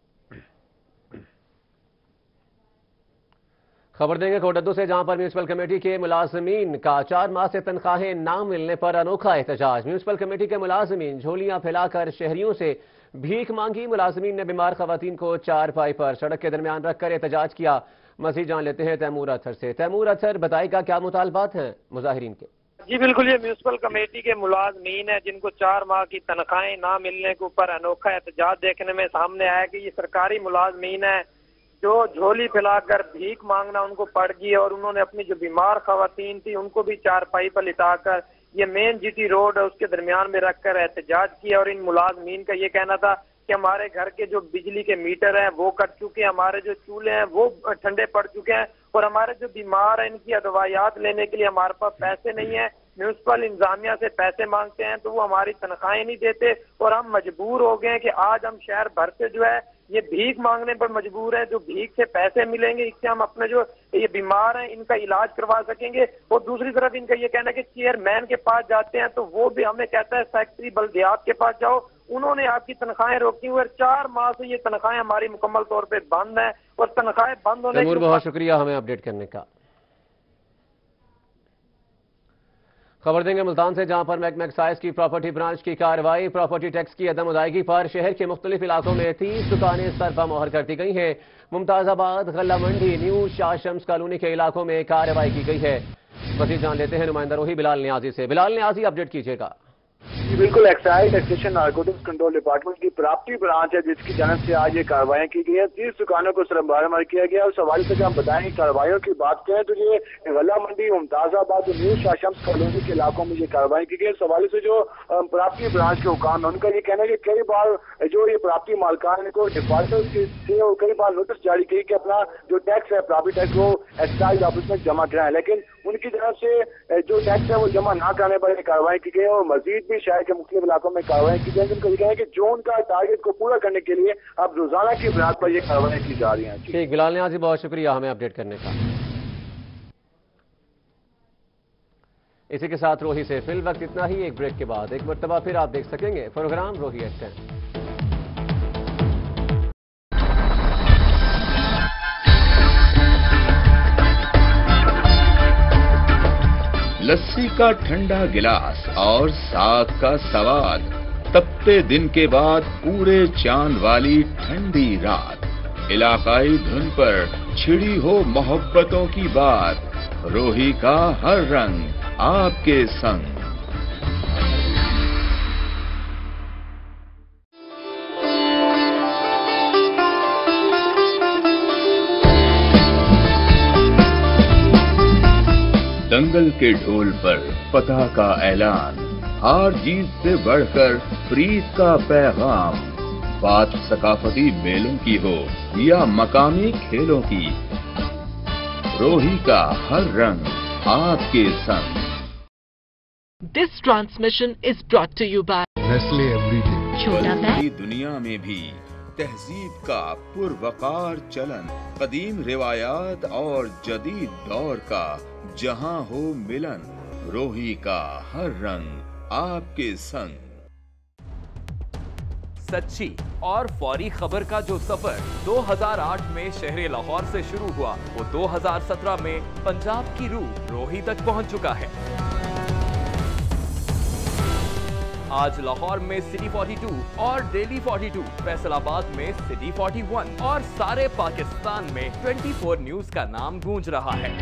खबर देंगे कोटद्दू से, जहां पर म्यूनिसिपल कमेटी के मुलाजमीन का चार माह से तनख्वाहें ना मिलने पर अनोखा एहतजाज। म्यूनिसिपल कमेटी के मुलाजमीन झोलियां फैलाकर शहरियों से भीख मांगी। मुलाजमीन ने बीमार खवातीन को चार पाई पर सड़क के दरमियान रखकर एहतजाज किया। मजीद जान लेते हैं तैमूर अथर से। तैमूर अथर, बताएगा क्या मुतालबात हैं मुजाहिरीन के? जी बिल्कुल, ये म्यूनिसिपल कमेटी के मुलाजमीन है जिनको चार माह की तनख्वाहें ना मिलने के ऊपर अनोखा एहतजाज देखने में सामने आया कि ये सरकारी मुलाजमीन है जो झोली फैलाकर भीख मांगना उनको पड़ गई और उन्होंने अपनी जो बीमार खवातीन थी उनको भी चारपाई पर लिटाकर ये मेन जीटी रोड है उसके दरमियान में रखकर एहतजाज किया। और इन मुलाजमीन का ये कहना था कि हमारे घर के जो बिजली के मीटर हैं वो कट चुके हैं, हमारे जो चूल्हे हैं वो ठंडे पड़ चुके हैं और हमारे जो बीमार हैं इनकी अदवायात लेने के लिए हमारे पास पैसे नहीं है। म्यूनिसिपल इंतजामिया से पैसे मांगते हैं तो वो हमारी तनख्वाहें नहीं देते और हम मजबूर हो गए हैं कि आज हम शहर भर से जो है ये भीख मांगने पर मजबूर है। जो भीख से पैसे मिलेंगे इससे हम अपने जो ये बीमार हैं इनका इलाज करवा सकेंगे। और दूसरी तरफ इनका ये कहना है कि चेयरमैन के पास जाते हैं तो वो भी हमें कहता है सेक्रेटरी बल्दियात के पास जाओ, उन्होंने आपकी तनख्वाहें रोकी हुई। चार माह से ये तनख्वाहें हमारी मुकम्मल तौर पर बंद है और तनख्वाहें बंद होने बहुत शुक्रिया हमें अपडेट करने का। خبر دیں گے ملتان سے، جہاں پر محکمہ ایکسائز کی پراپرٹی برانچ کی کارروائی، پراپرٹی ٹیکس کی عدم ادائیگی پر شہر کے مختلف علاقوں میں تیس دکانیں سرپا مہر کر دی گئی ہیں۔ ممتاز آباد، غلہ منڈی، نیو شاہ شمس کالونی کے علاقوں میں کارروائی کی گئی ہے۔ مزید جان لیتے ہیں نمائندہ روہی بلال نیازی سے۔ بلال نیازی، اپڈیٹ کیجیے گا۔ جی بالکل، excise taxation narcotics control department کی پراپرٹی برانچ ہے جس کی جانب سے آج یہ کاروائیاں کی گئی ہیں۔ تیس دکانوں کو سرمبار مار کیا گیا۔ اس حوالے سے جب ہم بتائیں کہ کاروائیوں کی بات کریں تو یہ غلہ منڈی، ممتاز آباد اور نیو شاہ شمس کالونی کے علاقوں میں یہ کاروائیاں کی گئی۔ اس حوالے سے جو پراپرٹی برانچ کے حکام ہیں ان کا یہ کہنا ہے کہ کئی بار جو یہ پراپرٹی مالکان کو ڈیفالٹر سے اور کئی بار نوٹس جاری کی کہ اپنا جو ٹیکس ہے پراپرٹی ٹیکس وہ ایکسائز آفس میں جمع کرائیں، لیکن ان کی طرف سے جو ٹیکس ہے وہ جمع نہ کرنے پر یہ کارروائی کی گئی اور مزید بھی شہر کے مختلف علاقوں میں کارروائی کی جائیں۔ جن کو یہ کہیں کہ جو ان کا ٹارگیٹ کو پورا کرنے کے لیے اب روزانہ کی بنیاد پر یہ کارروائیاں کی جا رہی ہیں۔ ٹھیک، بلال نیازی بہت شکریہ ہمیں اپڈیٹ کرنے کا۔ اسی کے ساتھ روہی سے فی الوقت اتنا ہی، ایک بریک کے بعد ایک مرتبہ پھر آپ دیکھ سکیں گے پروگرام روہی ایٹ ٹین۔ لسی کا ٹھنڈا گلاس اور ساگ کا سواد، تپتے دن کے بعد پورے چاند والی ٹھنڈی رات، علاقائی دھن پر چھڑی ہو محبتوں کی بات، روہی کا ہر رنگ آپ کے سنگ۔ دنگل کے ڈھول پر فتح کا اعلان، ہار جیت سے بڑھ کر پریت کا پیغام، بات ثقافتی میلوں کی ہو یا مقامی کھیلوں کی، روہی کا ہر رنگ آپ کے سنگ۔ This transmission is brought to you by Nestle Everyday۔ چھوٹی دنیا میں بھی تہذیب کا پروقار چلن، قدیم روایات اور جدید دور کا جہاں ہو ملن، روہی کا ہر رنگ آپ کے سنگ۔ سچی اور فوری خبر کا جو سفر دو ہزار آٹھ میں شہر لاہور سے شروع ہوا، وہ دو ہزار سترہ میں پنجاب کی روح روہی تک پہنچ چکا ہے۔ آج لاہور میں سٹی فورٹی ٹو اور daily forty two, Faisalabad میں سٹی فورٹی ون اور سارے پاکستان میں ٹوئنٹی فور نیوز کا نام گونج رہا ہے۔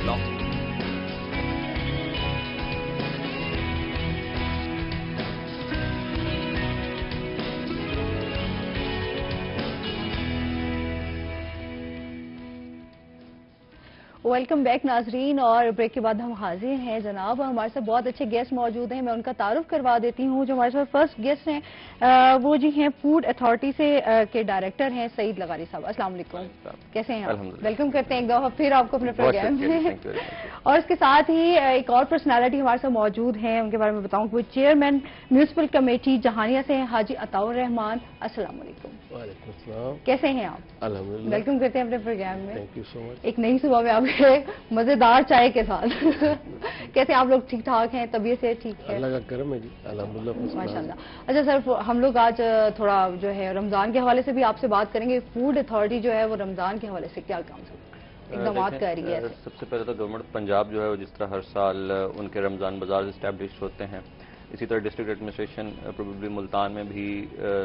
ویلکم بیک ناظرین، اور بریک کے بعد ہم حاضر ہیں جناب۔ ہمارے ساتھ بہت اچھے گیسٹ موجود ہیں، میں ان کا تعارف کروا دیتی ہوں۔ جو ہمارے ساتھ فرسٹ گیسٹ ہیں وہ جی ہیں فوڈ اتھارٹی سے کے ڈائریکٹر ہیں سعید لغاری صاحب۔ السلام علیکم، کیسے ہیں آپ؟ ویلکم کرتے ہیں ایک دفعہ پھر آپ کو اپنے پروگرام میں۔ اور اس کے ساتھ ہی ایک اور پرسنالٹی ہمارے ساتھ موجود ہیں، ان کے بارے میں بتاؤں کہ وہ چیئرمین میونسپل کمیٹی جہانیہ سے ہیں حاجی عطاء الرحمان۔ السلام علیکم۔ وعلیکم السلام، کیسے ہیں آپ؟ الحمدللہ، ویلکم کرتے ہیں اپنے پروگرام میں۔ Thank you so much. ایک نئی صبح میں آپ کے مزیدار چائے کے ساتھ کیسے آپ لوگ ٹھیک ٹھاک ہیں؟ طبیعت سے ٹھیک ہے؟ اللہ کا کرم ہے جی، الحمدللہ ماشاء اللہ۔ اچھا سر، ہم لوگ آج تھوڑا جو ہے رمضان کے حوالے سے بھی آپ سے بات کریں گے۔ فوڈ اتھارٹی جو ہے وہ رمضان کے حوالے سے کیا کام اقدامات کر رہی ہے؟ سب سے پہلے تو گورنمنٹ پنجاب جو ہے وہ جس طرح ہر سال ان کے رمضان بازار اسٹیبلش ہوتے ہیں، اسی طرح ڈسٹرکٹ ایڈمنسٹریشن پروبیبلی ملتان میں بھی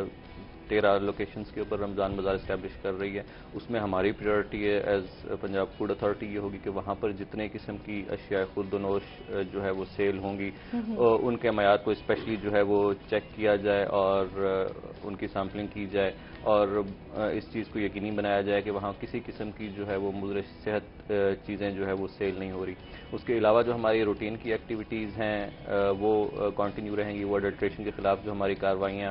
تیرہ لوکیشنز کے اوپر رمضان بازار اسٹیبلش کر رہی ہے۔ اس میں ہماری پریورٹی ہے ایز پنجاب فوڈ اتھارٹی یہ ہوگی کہ وہاں پر جتنے قسم کی اشیاء خود و نوش جو ہے وہ سیل ہوں گی، ان کے معیار کو اسپیشلی جو ہے وہ چیک کیا جائے اور ان کی سیمپلنگ کی جائے، اور اس چیز کو یقینی بنایا جائے کہ وہاں کسی قسم کی جو ہے وہ مضر صحت چیزیں جو ہے وہ سیل نہیں ہو رہی۔ اس کے علاوہ جو ہماری روٹین کی ایکٹیویٹیز ہیں وہ کنٹینیو رہیں گی۔ وہ اڈلٹریشن کے خلاف جو ہماری کارروائیاں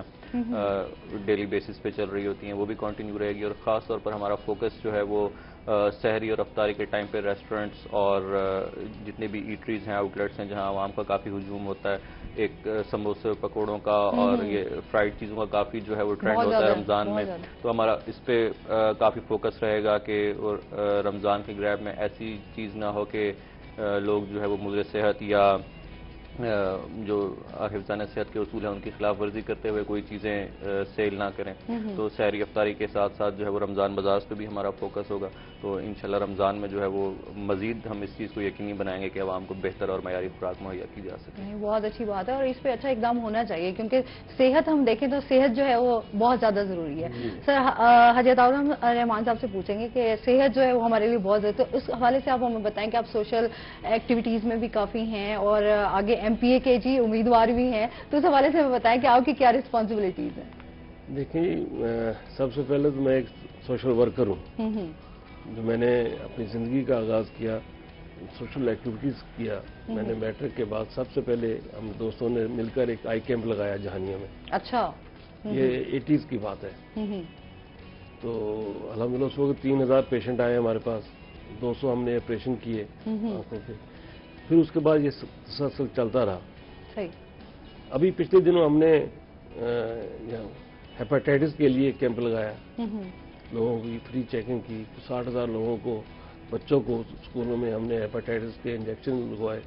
ڈیلی بیسس پہ چل رہی ہوتی ہیں وہ بھی کنٹینیو رہے گی، اور خاص طور پر ہمارا فوکس جو ہے وہ سحری اور افطاری کے ٹائم پہ ریسٹورنٹس اور جتنے بھی ایٹریز ہیں، آؤٹ لیٹس ہیں جہاں عوام کا کافی ہجوم ہوتا ہے، ایک سموسے پکوڑوں کا اور یہ فرائیڈ چیزوں کا کافی جو ہے وہ ٹرینڈ ہوتا ہے رمضان میں، تو ہمارا اس پہ کافی فوکس رہے گا کہ رمضان کے گریب میں ایسی چیز نہ ہو کہ لوگ جو ہے وہ مضر صحت یا جو حفظان صحت کے اصول ہیں ان کی خلاف ورزی کرتے ہوئے کوئی چیزیں سیل نہ کریں. تو سحری افطاری کے ساتھ ساتھ جو ہے وہ رمضان بازار پہ بھی ہمارا فوکس ہوگا. تو انشاءاللہ رمضان میں جو ہے وہ مزید ہم اس چیز کو یقینی بنائیں گے کہ عوام کو بہتر اور معیاری خوراک مہیا کی جا سکے. بہت اچھی بات ہے اور اس پہ اچھا اقدام ہونا چاہیے کیونکہ صحت ہم دیکھیں تو صحت جو ہے وہ بہت زیادہ ضروری ہے. سر حاجی عطاء الرحمان صاحب سے پوچھیں گے کہ صحت جو ہے وہ ہمارے لیے بہت ضروری ہے, تو اس حوالے سے آپ ہمیں بتائیں کہ آپ سوشل ایکٹیویٹیز میں بھی کافی ہیں اور آگے ایم پی اے کے جی امیدوار بھی ہیں, تو اس حوالے سے ہمیں بتائیں کہ آپ کی کیا رسپانسبلٹیز ہیں. دیکھیں, سب سے پہلے تو میں ایک سوشل ورکر ہوں. جو میں نے اپنی زندگی کا آغاز کیا سوشل ایکٹیویٹیز کیا. میں نے میٹرک کے بعد سب سے پہلے ہم دوستوں نے مل کر ایک آئی کیمپ لگایا جہانیہ میں. اچھا, یہ ایٹیز کی بات ہے. تو الحمدللہ اس وقت تین ہزار پیشنٹ آئے ہمارے پاس, دو سو ہم نے آپریشن کیے آنکھوں کے. پھر اس کے بعد یہ تسلسل چلتا رہا. ابھی پچھلے دنوں ہم نے ہیپاٹائٹس کے لیے کیمپ لگایا, لوگوں کی فری چیکنگ کی. ساٹھ ہزار لوگوں کو, بچوں کو اسکولوں میں ہم نے ہیپاٹائٹس کے انجیکشن لگوائے.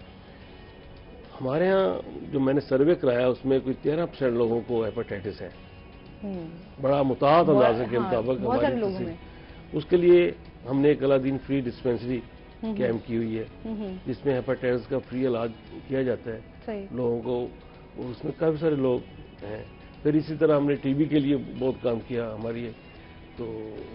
ہمارے ہاں جو میں نے سروے کرایا اس میں کوئی تیرہ پرسینٹ لوگوں کو ہیپاٹائٹس ہے. بڑا متعدد اندازے کے مطابق ہماری. اس کے لیے ہم نے ایک الادین فری ڈسپینسری کیمپ کی ہوئی ہے جس میں ہیپاٹائٹس کا فری علاج کیا جاتا ہے لوگوں کو. اس میں کافی سارے لوگ ہیں. پھر اسی طرح ہم نے ٹی بی کے لیے بہت کام کیا. ہماری تو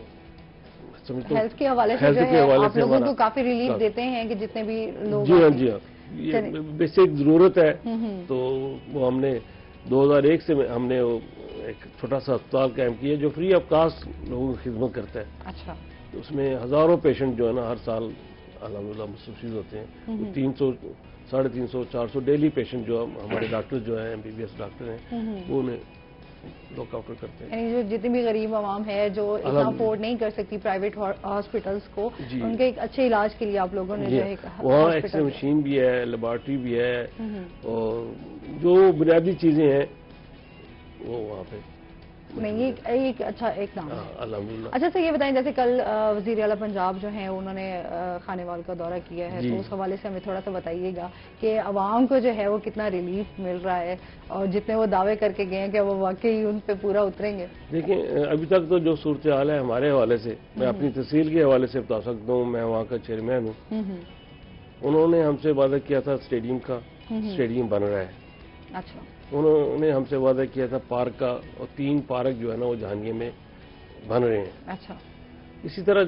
ہیلتھ کے حوالے سے جو ہے آپ لوگوں کو کافی ریلیف دیتے ہیں کہ جتنے بھی لوگ. جی ہاں جی ہاں, یہ بیسک ضرورت ہے. تو وہ ہم نے دو ہزار ایک سے ہم نے ایک چھوٹا سا ہسپتال قائم کیا جو فری آف کاسٹ لوگوں کی خدمت کرتا ہے. اچھا, اس میں ہزاروں پیشنٹ جو ہے نا ہر سال الحمدللہ مستفید ہوتے ہیں. تین سو ساڑھے تین سو چار سو ڈیلی پیشنٹ جو ہمارے ڈاکٹر جو ہیں M B B S doctor ہیں وہ انہیں لوک آؤٹ کرتے ہیں. یعنی جو جتنی بھی غریب عوام ہے جو اتنا افورڈ نہیں کر سکتی پرائیویٹ ہاسپٹلس کو, ان کے ایک اچھے علاج کے لیے آپ لوگوں نے جو ہے وہاں ایکس رے مشین بھی ہے, لیبارٹری بھی ہے, اور جو بنیادی چیزیں ہیں وہ وہاں پہ. نہیں, یہ ایک اچھا ایک نام ہے. الحمدللہ. اچھا سر یہ بتائیں, جیسے کل وزیر اعلیٰ پنجاب جو ہیں انہوں نے خانے وال کا دورہ کیا ہے, تو اس حوالے سے ہمیں تھوڑا سا بتائیے گا کہ عوام کو جو ہے وہ کتنا ریلیف مل رہا ہے اور جتنے وہ دعوے کر کے گئے ہیں کہ وہ واقعی ان پہ پورا اتریں گے. دیکھیں, ابھی تک تو جو صورتحال ہے ہمارے حوالے سے, میں اپنی تحصیل کے حوالے سے بتا سکتا ہوں, میں وہاں کا چیئرمین ہوں. انہوں نے ہم سے وعدہ کیا تھا اسٹیڈیم کا, اسٹیڈیم بن رہا ہے. اچھا, انہوں نے ہم سے وعدہ کیا تھا پارک کا, اور تین پارک جو ہے نا وہ جہانگیر میں بن رہے ہیں. اچھا, اسی طرح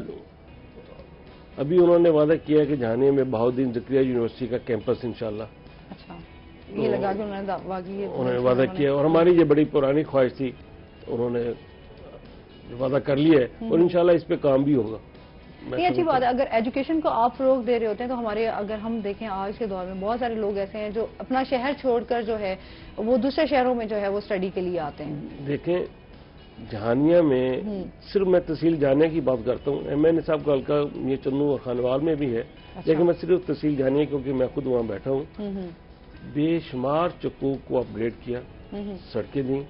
ابھی انہوں نے وعدہ کیا کہ جہانگیر میں بہاؤدین زکریا یونیورسٹی کا کیمپس انشاءاللہ. اچھا, یہ لگا کہ انہوں نے وعدہ کیا, اور ہماری یہ بڑی پرانی خواہش تھی, انہوں نے وعدہ کر لیا ہے, اور انشاءاللہ اس پہ کام بھی ہوگا. یہ اچھی بات ہے. اگر ایجوکیشن کو آپ فروغ دے رہے ہوتے ہیں تو ہمارے, اگر ہم دیکھیں آج کے دور میں بہت سارے لوگ ایسے ہیں جو اپنا شہر چھوڑ کر جو ہے وہ دوسرے شہروں میں جو ہے وہ اسٹڈی کے لیے آتے ہیں. دیکھیں, جہانیہ میں صرف میں تحصیل جہانیہ کی بات کرتا ہوں, ایم این اے صاحب کا حلقہ یہ چنو اور خانوال میں بھی ہے, لیکن میں صرف تحصیل جہانیہ کیونکہ میں خود وہاں بیٹھا ہوں. بے شمار چکوک کو اپ گریڈ کیا, سڑکیں دیں,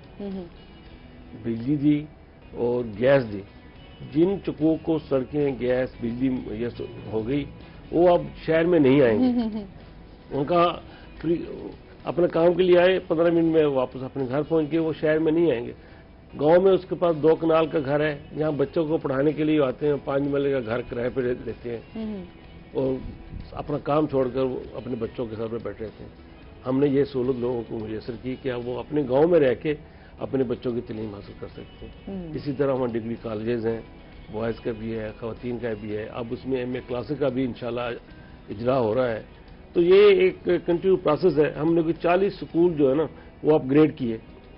بجلی دی اور گیس دی. جن چکوک کو سڑکیں, گیس, بجلی ہو گئی وہ اب شہر میں نہیں آئیں گے. ان کا اپنے کام کے لیے آئے, پندرہ منٹ میں واپس اپنے گھر پہنچ گئے, وہ شہر میں نہیں آئیں گے. گاؤں میں اس کے پاس دو کنال کا گھر ہے جہاں بچوں کو پڑھانے کے لیے آتے ہیں, پانچ ملے کا گھر کرائے پہ لیتے ہیں اور اپنا کام چھوڑ کر وہ اپنے بچوں کے ساتھ بیٹھے رہتے ہیں. ہم نے یہ سہولت لوگوں کو میسر کی کہ وہ اپنے گاؤں میں رہ کے اپنے بچوں کی تعلیم حاصل کر سکتے ہیں. اسی طرح وہاں ڈگری کالجز ہیں, بوائز کا بھی ہے, خواتین کا بھی ہے, اب اس میں ایم اے کلاسز کا بھی انشاءاللہ اجرا ہو رہا ہے. تو یہ ایک کنٹینیو پروسیس ہے. ہم نے کوئی چالیس سکول جو ہے نا وہ اپ گریڈ کیے.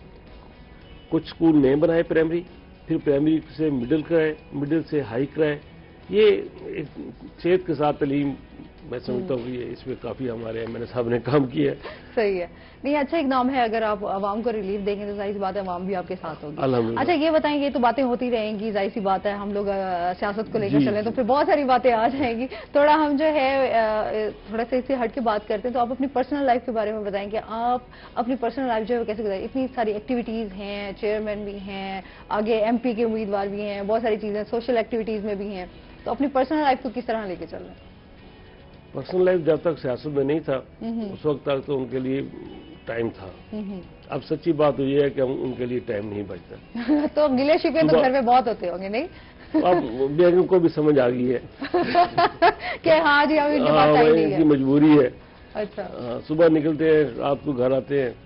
کچھ سکول نئے بنائے پرائمری, پھر پرائمری سے مڈل کرائے, مڈل سے ہائی کرائے. یہ ایک صحت کے ساتھ تعلیم میں سمجھتا ہوں کہ اس میں کافی ہمارے ایم این اے صاحب نے کام کیا ہے. صحیح ہے. نہیں, اچھا اقدام ہے. اگر آپ عوام کو ریلیف دیں گے تو ظاہر سی بات ہے عوام بھی آپ کے ساتھ ہوگی. اچھا یہ بتائیں, یہ تو باتیں ہوتی رہیں گی, ظاہر سی بات ہے ہم لوگ سیاست کو لے کر چلیں تو پھر بہت ساری باتیں آ جائیں گی. تھوڑا ہم جو ہے تھوڑا سا اس سے ہٹ کے بات کرتے ہیں, تو آپ اپنی پرسنل لائف کے بارے میں بتائیں کہ آپ اپنی پرسنل لائف جو ہے کیسے گزاریں. اتنی ساری ایکٹیویٹیز ہیں, چیئرمین بھی ہیں, آگے ایم پی کے امیدوار بھی ہیں, بہت ساری چیزیں سوشل ایکٹیویٹیز میں بھی ہیں, تو اپنی پرسنل لائف کو کس طرح لے کے چل رہے ہیں؟ पर्सनल लाइफ जब तक सियासत में नहीं था उस वक्त तक तो उनके लिए टाइम था। अब सच्ची बात तो ये है कि उनके लिए टाइम नहीं बचता। तो गिले शिकवे तो घर में बहुत होते होंगे नहीं? अब बेगम को भी समझ आ गई है कि हाँ जी अब इनके पास टाइम नहीं है, इनकी मजबूरी है। अच्छा। हाँ, सुबह निकलते हैं रात को घर आते हैं,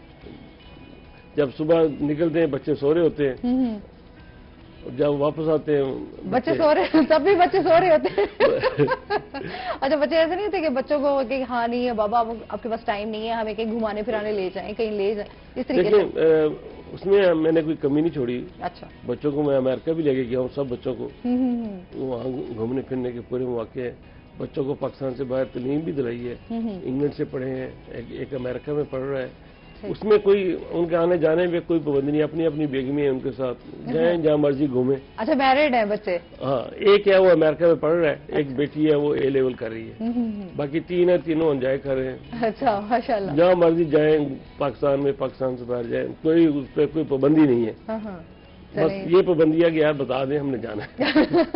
जब सुबह निकलते हैं बच्चे सो रहे होते हैं, जब वापस आते हैं बच्चे सो रहे, तब भी बच्चे सो रहे होते हैं। अच्छा, बच्चे ऐसे नहीं होते कि बच्चों को कि हाँ नहीं है बाबा अब आपके पास टाइम नहीं है, हमें कहीं घुमाने फिराने ले जाएं, कहीं ले जाएं, इस तरीके से? उसमें मैंने कोई कमी नहीं छोड़ी। अच्छा। बच्चों को मैं अमेरिका भी लेके गया हूँ, सब बच्चों को वहाँ घूमने फिरने के पूरे मौके हैं। बच्चों को पाकिस्तान से बाहर तालीम भी दिलाई है, इंग्लैंड से पढ़े हैं, एक, एक अमेरिका में पढ़ रहा है। उसमें कोई उनके आने जाने में कोई पाबंदी नहीं, अपनी अपनी बेगमी है, उनके साथ जाएं जहाँ मर्जी घूमे। अच्छा, मैरिड है बच्चे? हाँ, एक है वो अमेरिका में पढ़ रहा है, एक बेटी है वो ए लेवल कर रही है, बाकी तीन है, तीनों एंजॉय कर रहे हैं। अच्छा, माशाल्लाह। जहाँ मर्जी जाएं पाकिस्तान में, पाकिस्तान से बाहर जाएं, कोई उस पर कोई पाबंदी नहीं है। बस ये पाबंदियाँ कि यार बता दें हमने जाना है।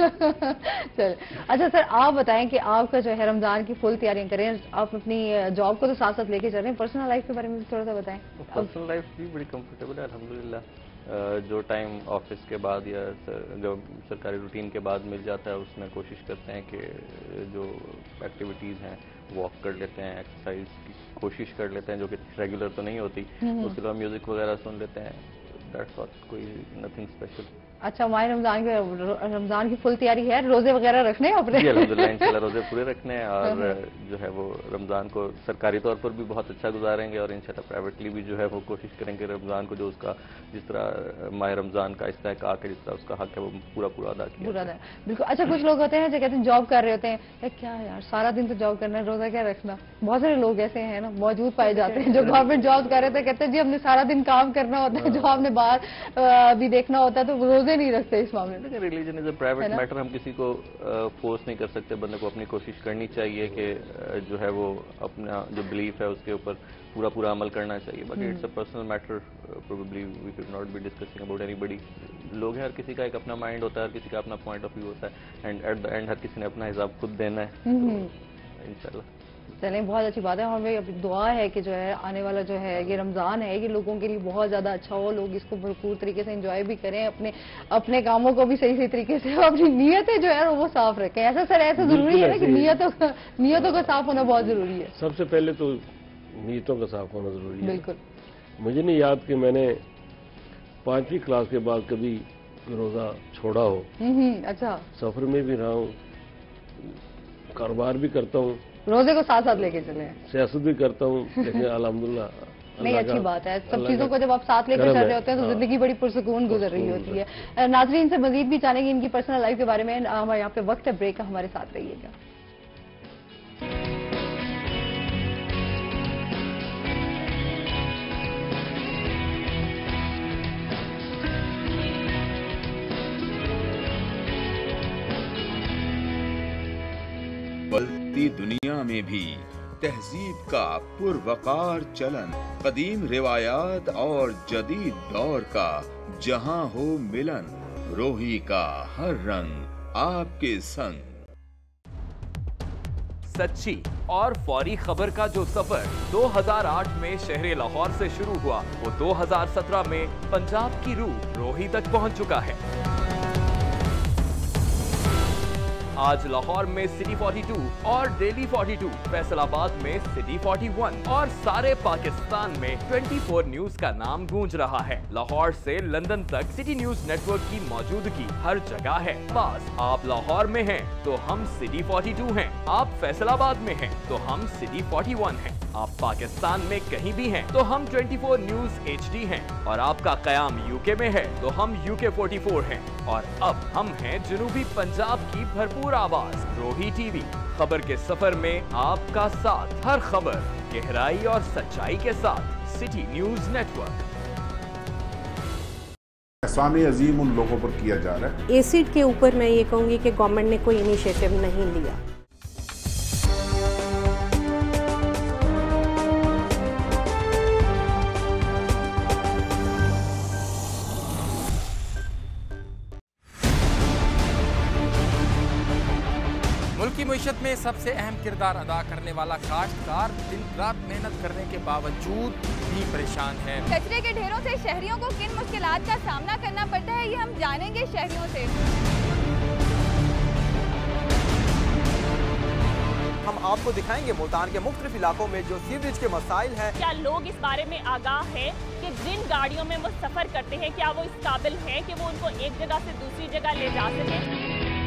चल, अच्छा सर आप बताएं कि आपका जो है रमजान की फुल तैयारियां करें, आप अपनी जॉब को तो साथ साथ लेके चल रहे हैं, पर्सनल लाइफ के बारे में भी थोड़ा सा बताएं। पर्सनल लाइफ भी बड़ी कंफर्टेबल है अल्हम्दुलिल्लाह। जो टाइम ऑफिस के बाद या जो सरकारी रूटीन के बाद मिल जाता है उसमें कोशिश करते हैं कि जो एक्टिविटीज़ हैं वॉक कर लेते हैं, एक्सरसाइज की कोशिश कर लेते हैं जो कि रेगुलर तो नहीं होती, उसके अलावा म्यूजिक वगैरह सुन लेते हैं। That's all, कोई नथिंग स्पेशल। अच्छा, माह रमजान के रमजान की फुल तैयारी है, रोजे वगैरह रखने हैं अपने? जी अल्हम्दुलिल्लाह, इंशाल्लाह रोजे पूरे रखने हैं और जो है वो रमजान को सरकारी तौर पर भी बहुत अच्छा गुजारेंगे और इंशाल्लाह प्राइवेटली भी जो है वो कोशिश करेंगे रमजान को जो उसका जिस तरह माह रमजान का इस्तेहकाक है, जिस तरह उसका हक है वो पूरा पूरा अदा किया। पूरा अदा, बिल्कुल। अच्छा, कुछ लोग होते हैं जो कहते हैं जॉब कर रहे होते हैं, क्या यार सारा दिन तो जॉब करना है, रोजा क्या रखना। बहुत सारे लोग ऐसे हैं ना, मौजूद पाए जाते हैं जो गवर्नमेंट जॉब कर रहे थे, कहते हैं जी हमने सारा दिन काम करना होता है, जो हमने बाहर भी देखना होता है, तो रोजे नहीं रखते इस मामले। Religion is a private matter, हम किसी को फोर्स नहीं कर सकते, बंदे को अपनी कोशिश करनी चाहिए कि जो है वो अपना जो बिलीफ है उसके ऊपर पूरा पूरा अमल करना चाहिए। बाकी it's a personal matter, probably we should not be discussing about anybody. लोग हैं, हर किसी का एक अपना माइंड होता है, हर किसी का अपना पॉइंट ऑफ व्यू होता है एंड एट द एंड हर किसी ने अपना हिसाब खुद देना है, तो इंशाल्लाह। चलें, बहुत अच्छी बात है। हमें अभी दुआ है कि जो है आने वाला जो है ये रमज़ान है, ये लोगों के लिए बहुत ज़्यादा अच्छा हो, लोग इसको भरपूर तरीके से एंजॉय भी करें, अपने अपने कामों को भी सही सही तरीके से, अपनी नीयतें जो है वो साफ रखें। ऐसा सर ऐसा जरूरी है ना कि नियतों का नियतों का साफ होना बहुत जरूरी है। सबसे पहले तो नीयतों का साफ होना जरूरी है। बिल्कुल। मुझे नहीं याद कि मैंने पांचवी क्लास के बाद कभी रोजा छोड़ा हो। अच्छा। सफर में भी रहा हूँ, कारोबार भी करता हूँ, रोजे को साथ साथ लेके चले, सियासत भी करता हूँ, लेकिन अल्हम्दुलिल्लाह नहीं, अच्छी बात है। सब चीजों को जब आप साथ लेकर चल रहे होते हैं तो जिंदगी बड़ी पुरसुकून गुजर रही होती है। नाज़रीन से मजीद भी जानेंगे इनकी पर्सनल लाइफ के बारे में। हमारे यहाँ पे वक्त है ब्रेक का, हमारे साथ रहिएगा। बदलती दुनिया में भी तहजीब का पुरवकार चलन, कदीम रिवायात और जदीद दौर का जहां हो मिलन, रोही का हर रंग आपके संग। सच्ची और फौरी खबर का जो सफर दो हज़ार आठ में शहर लाहौर से शुरू हुआ, वो दो हज़ार सत्रह में पंजाब की रूह रोही तक पहुंच चुका है। आज लाहौर में सिटी बयालीस और डेली बयालीस, फैसलाबाद में सिटी इकतालीस और सारे पाकिस्तान में चौबीस न्यूज का नाम गूंज रहा है। लाहौर से लंदन तक सिटी न्यूज नेटवर्क की मौजूदगी हर जगह है। बस आप लाहौर में हैं तो हम सिटी बयालीस हैं, आप फैसलाबाद में हैं तो हम सिटी इकतालीस हैं, आप पाकिस्तान में कहीं भी हैं तो हम चौबीस न्यूज एचडी हैं, और आपका कयाम यूके में है तो हम यूके चौवालीस हैं, और अब हम हैं जनूबी पंजाब की भरपूर आवाज रोही टीवी। खबर के सफर में आपका साथ, हर खबर गहराई और सच्चाई के साथ। City news network. एहसान अजीम उन लोगों पर किया जा रहा है। एसिड के ऊपर मैं ये कहूँगी कि गवर्नमेंट ने कोई इनिशिएटिव नहीं लिया। की मईशत में सबसे अहम किरदार अदा करने वाला काश्तकार दिन रात मेहनत करने के बावजूद भी परेशान है। कचरे के ढेरों से शहरियों को किन मुश्किलात का सामना करना पड़ता है, ये हम जानेंगे शहरियों से। हम आपको दिखाएंगे मुल्तान के मुख्तलिफ इलाकों में जो सीवरेज के मसाइल हैं। क्या लोग इस बारे में आगाह है कि जिन गाड़ियों में वो सफर करते हैं क्या वो इस काबिल हैं कि वो उनको एक जगह से दूसरी जगह ले जा सके।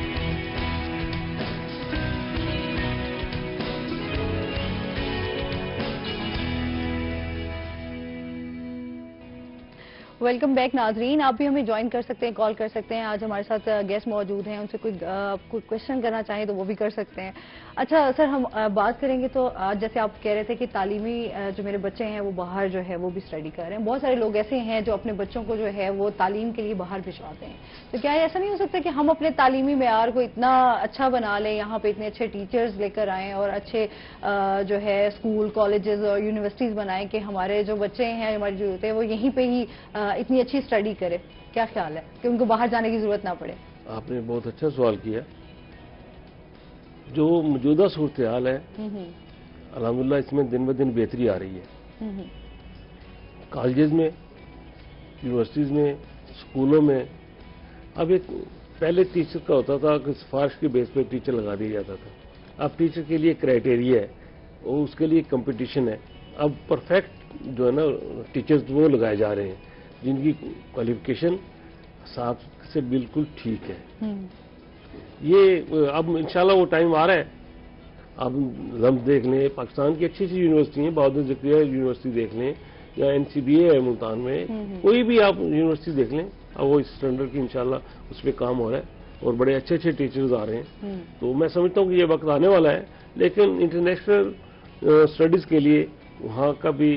वेलकम बैक नाजरीन, आप भी हमें ज्वाइन कर सकते हैं, कॉल कर सकते हैं। आज हमारे साथ गेस्ट मौजूद हैं, उनसे कोई कोई क्वेश्चन करना चाहें तो वो भी कर सकते हैं। अच्छा सर, हम बात करेंगे तो आज जैसे आप कह रहे थे कि तालीमी जो मेरे बच्चे हैं वो बाहर जो है वो भी स्टडी कर रहे हैं। बहुत सारे लोग ऐसे हैं जो अपने बच्चों को जो है वो तालीम के लिए बाहर भिजवाते हैं। तो क्या ऐसा नहीं हो सकता कि हम अपने तालीमी मेयार को इतना अच्छा बना लें, यहाँ पे इतने अच्छे टीचर्स लेकर आएँ और अच्छे जो है स्कूल कॉलेजेस और यूनिवर्सिटीज बनाएं कि हमारे जो बच्चे हैं, हमारी जो होते हैं वो यहीं पर ही इतनी अच्छी स्टडी करे? क्या ख्याल है कि उनको बाहर जाने की जरूरत ना पड़े? आपने बहुत अच्छा सवाल किया। जो मौजूदा सूरत हाल है अल्हम्दुलिल्लाह इसमें दिन ब दिन बेहतरी आ रही है। कॉलेजेस में, यूनिवर्सिटीज में, स्कूलों में अब एक पहले टीचर का होता था कि सिफारिश के बेस पे टीचर लगा दिया जाता था। अब टीचर के लिए क्राइटेरिया है और उसके लिए कंपटीशन है। अब परफेक्ट जो है ना टीचर्स वो लगाए जा रहे हैं जिनकी क्वालिफिकेशन साफ से बिल्कुल ठीक है। ये अब इंशाल्लाह वो टाइम आ रहा है। अब हम देख लें, पाकिस्तान की अच्छी अच्छी यूनिवर्सिटी है, बहादुर ज़किया यूनिवर्सिटी देख लें या एनसीबीए है मुल्तान में, कोई भी आप यूनिवर्सिटी देख लें, अब वो इस स्टैंडर्ड की इंशाल्लाह उस पर काम हो रहा है और बड़े अच्छे अच्छे टीचर्स आ रहे हैं। तो मैं समझता हूँ कि ये वक्त आने वाला है, लेकिन इंटरनेशनल स्टडीज के लिए वहाँ का भी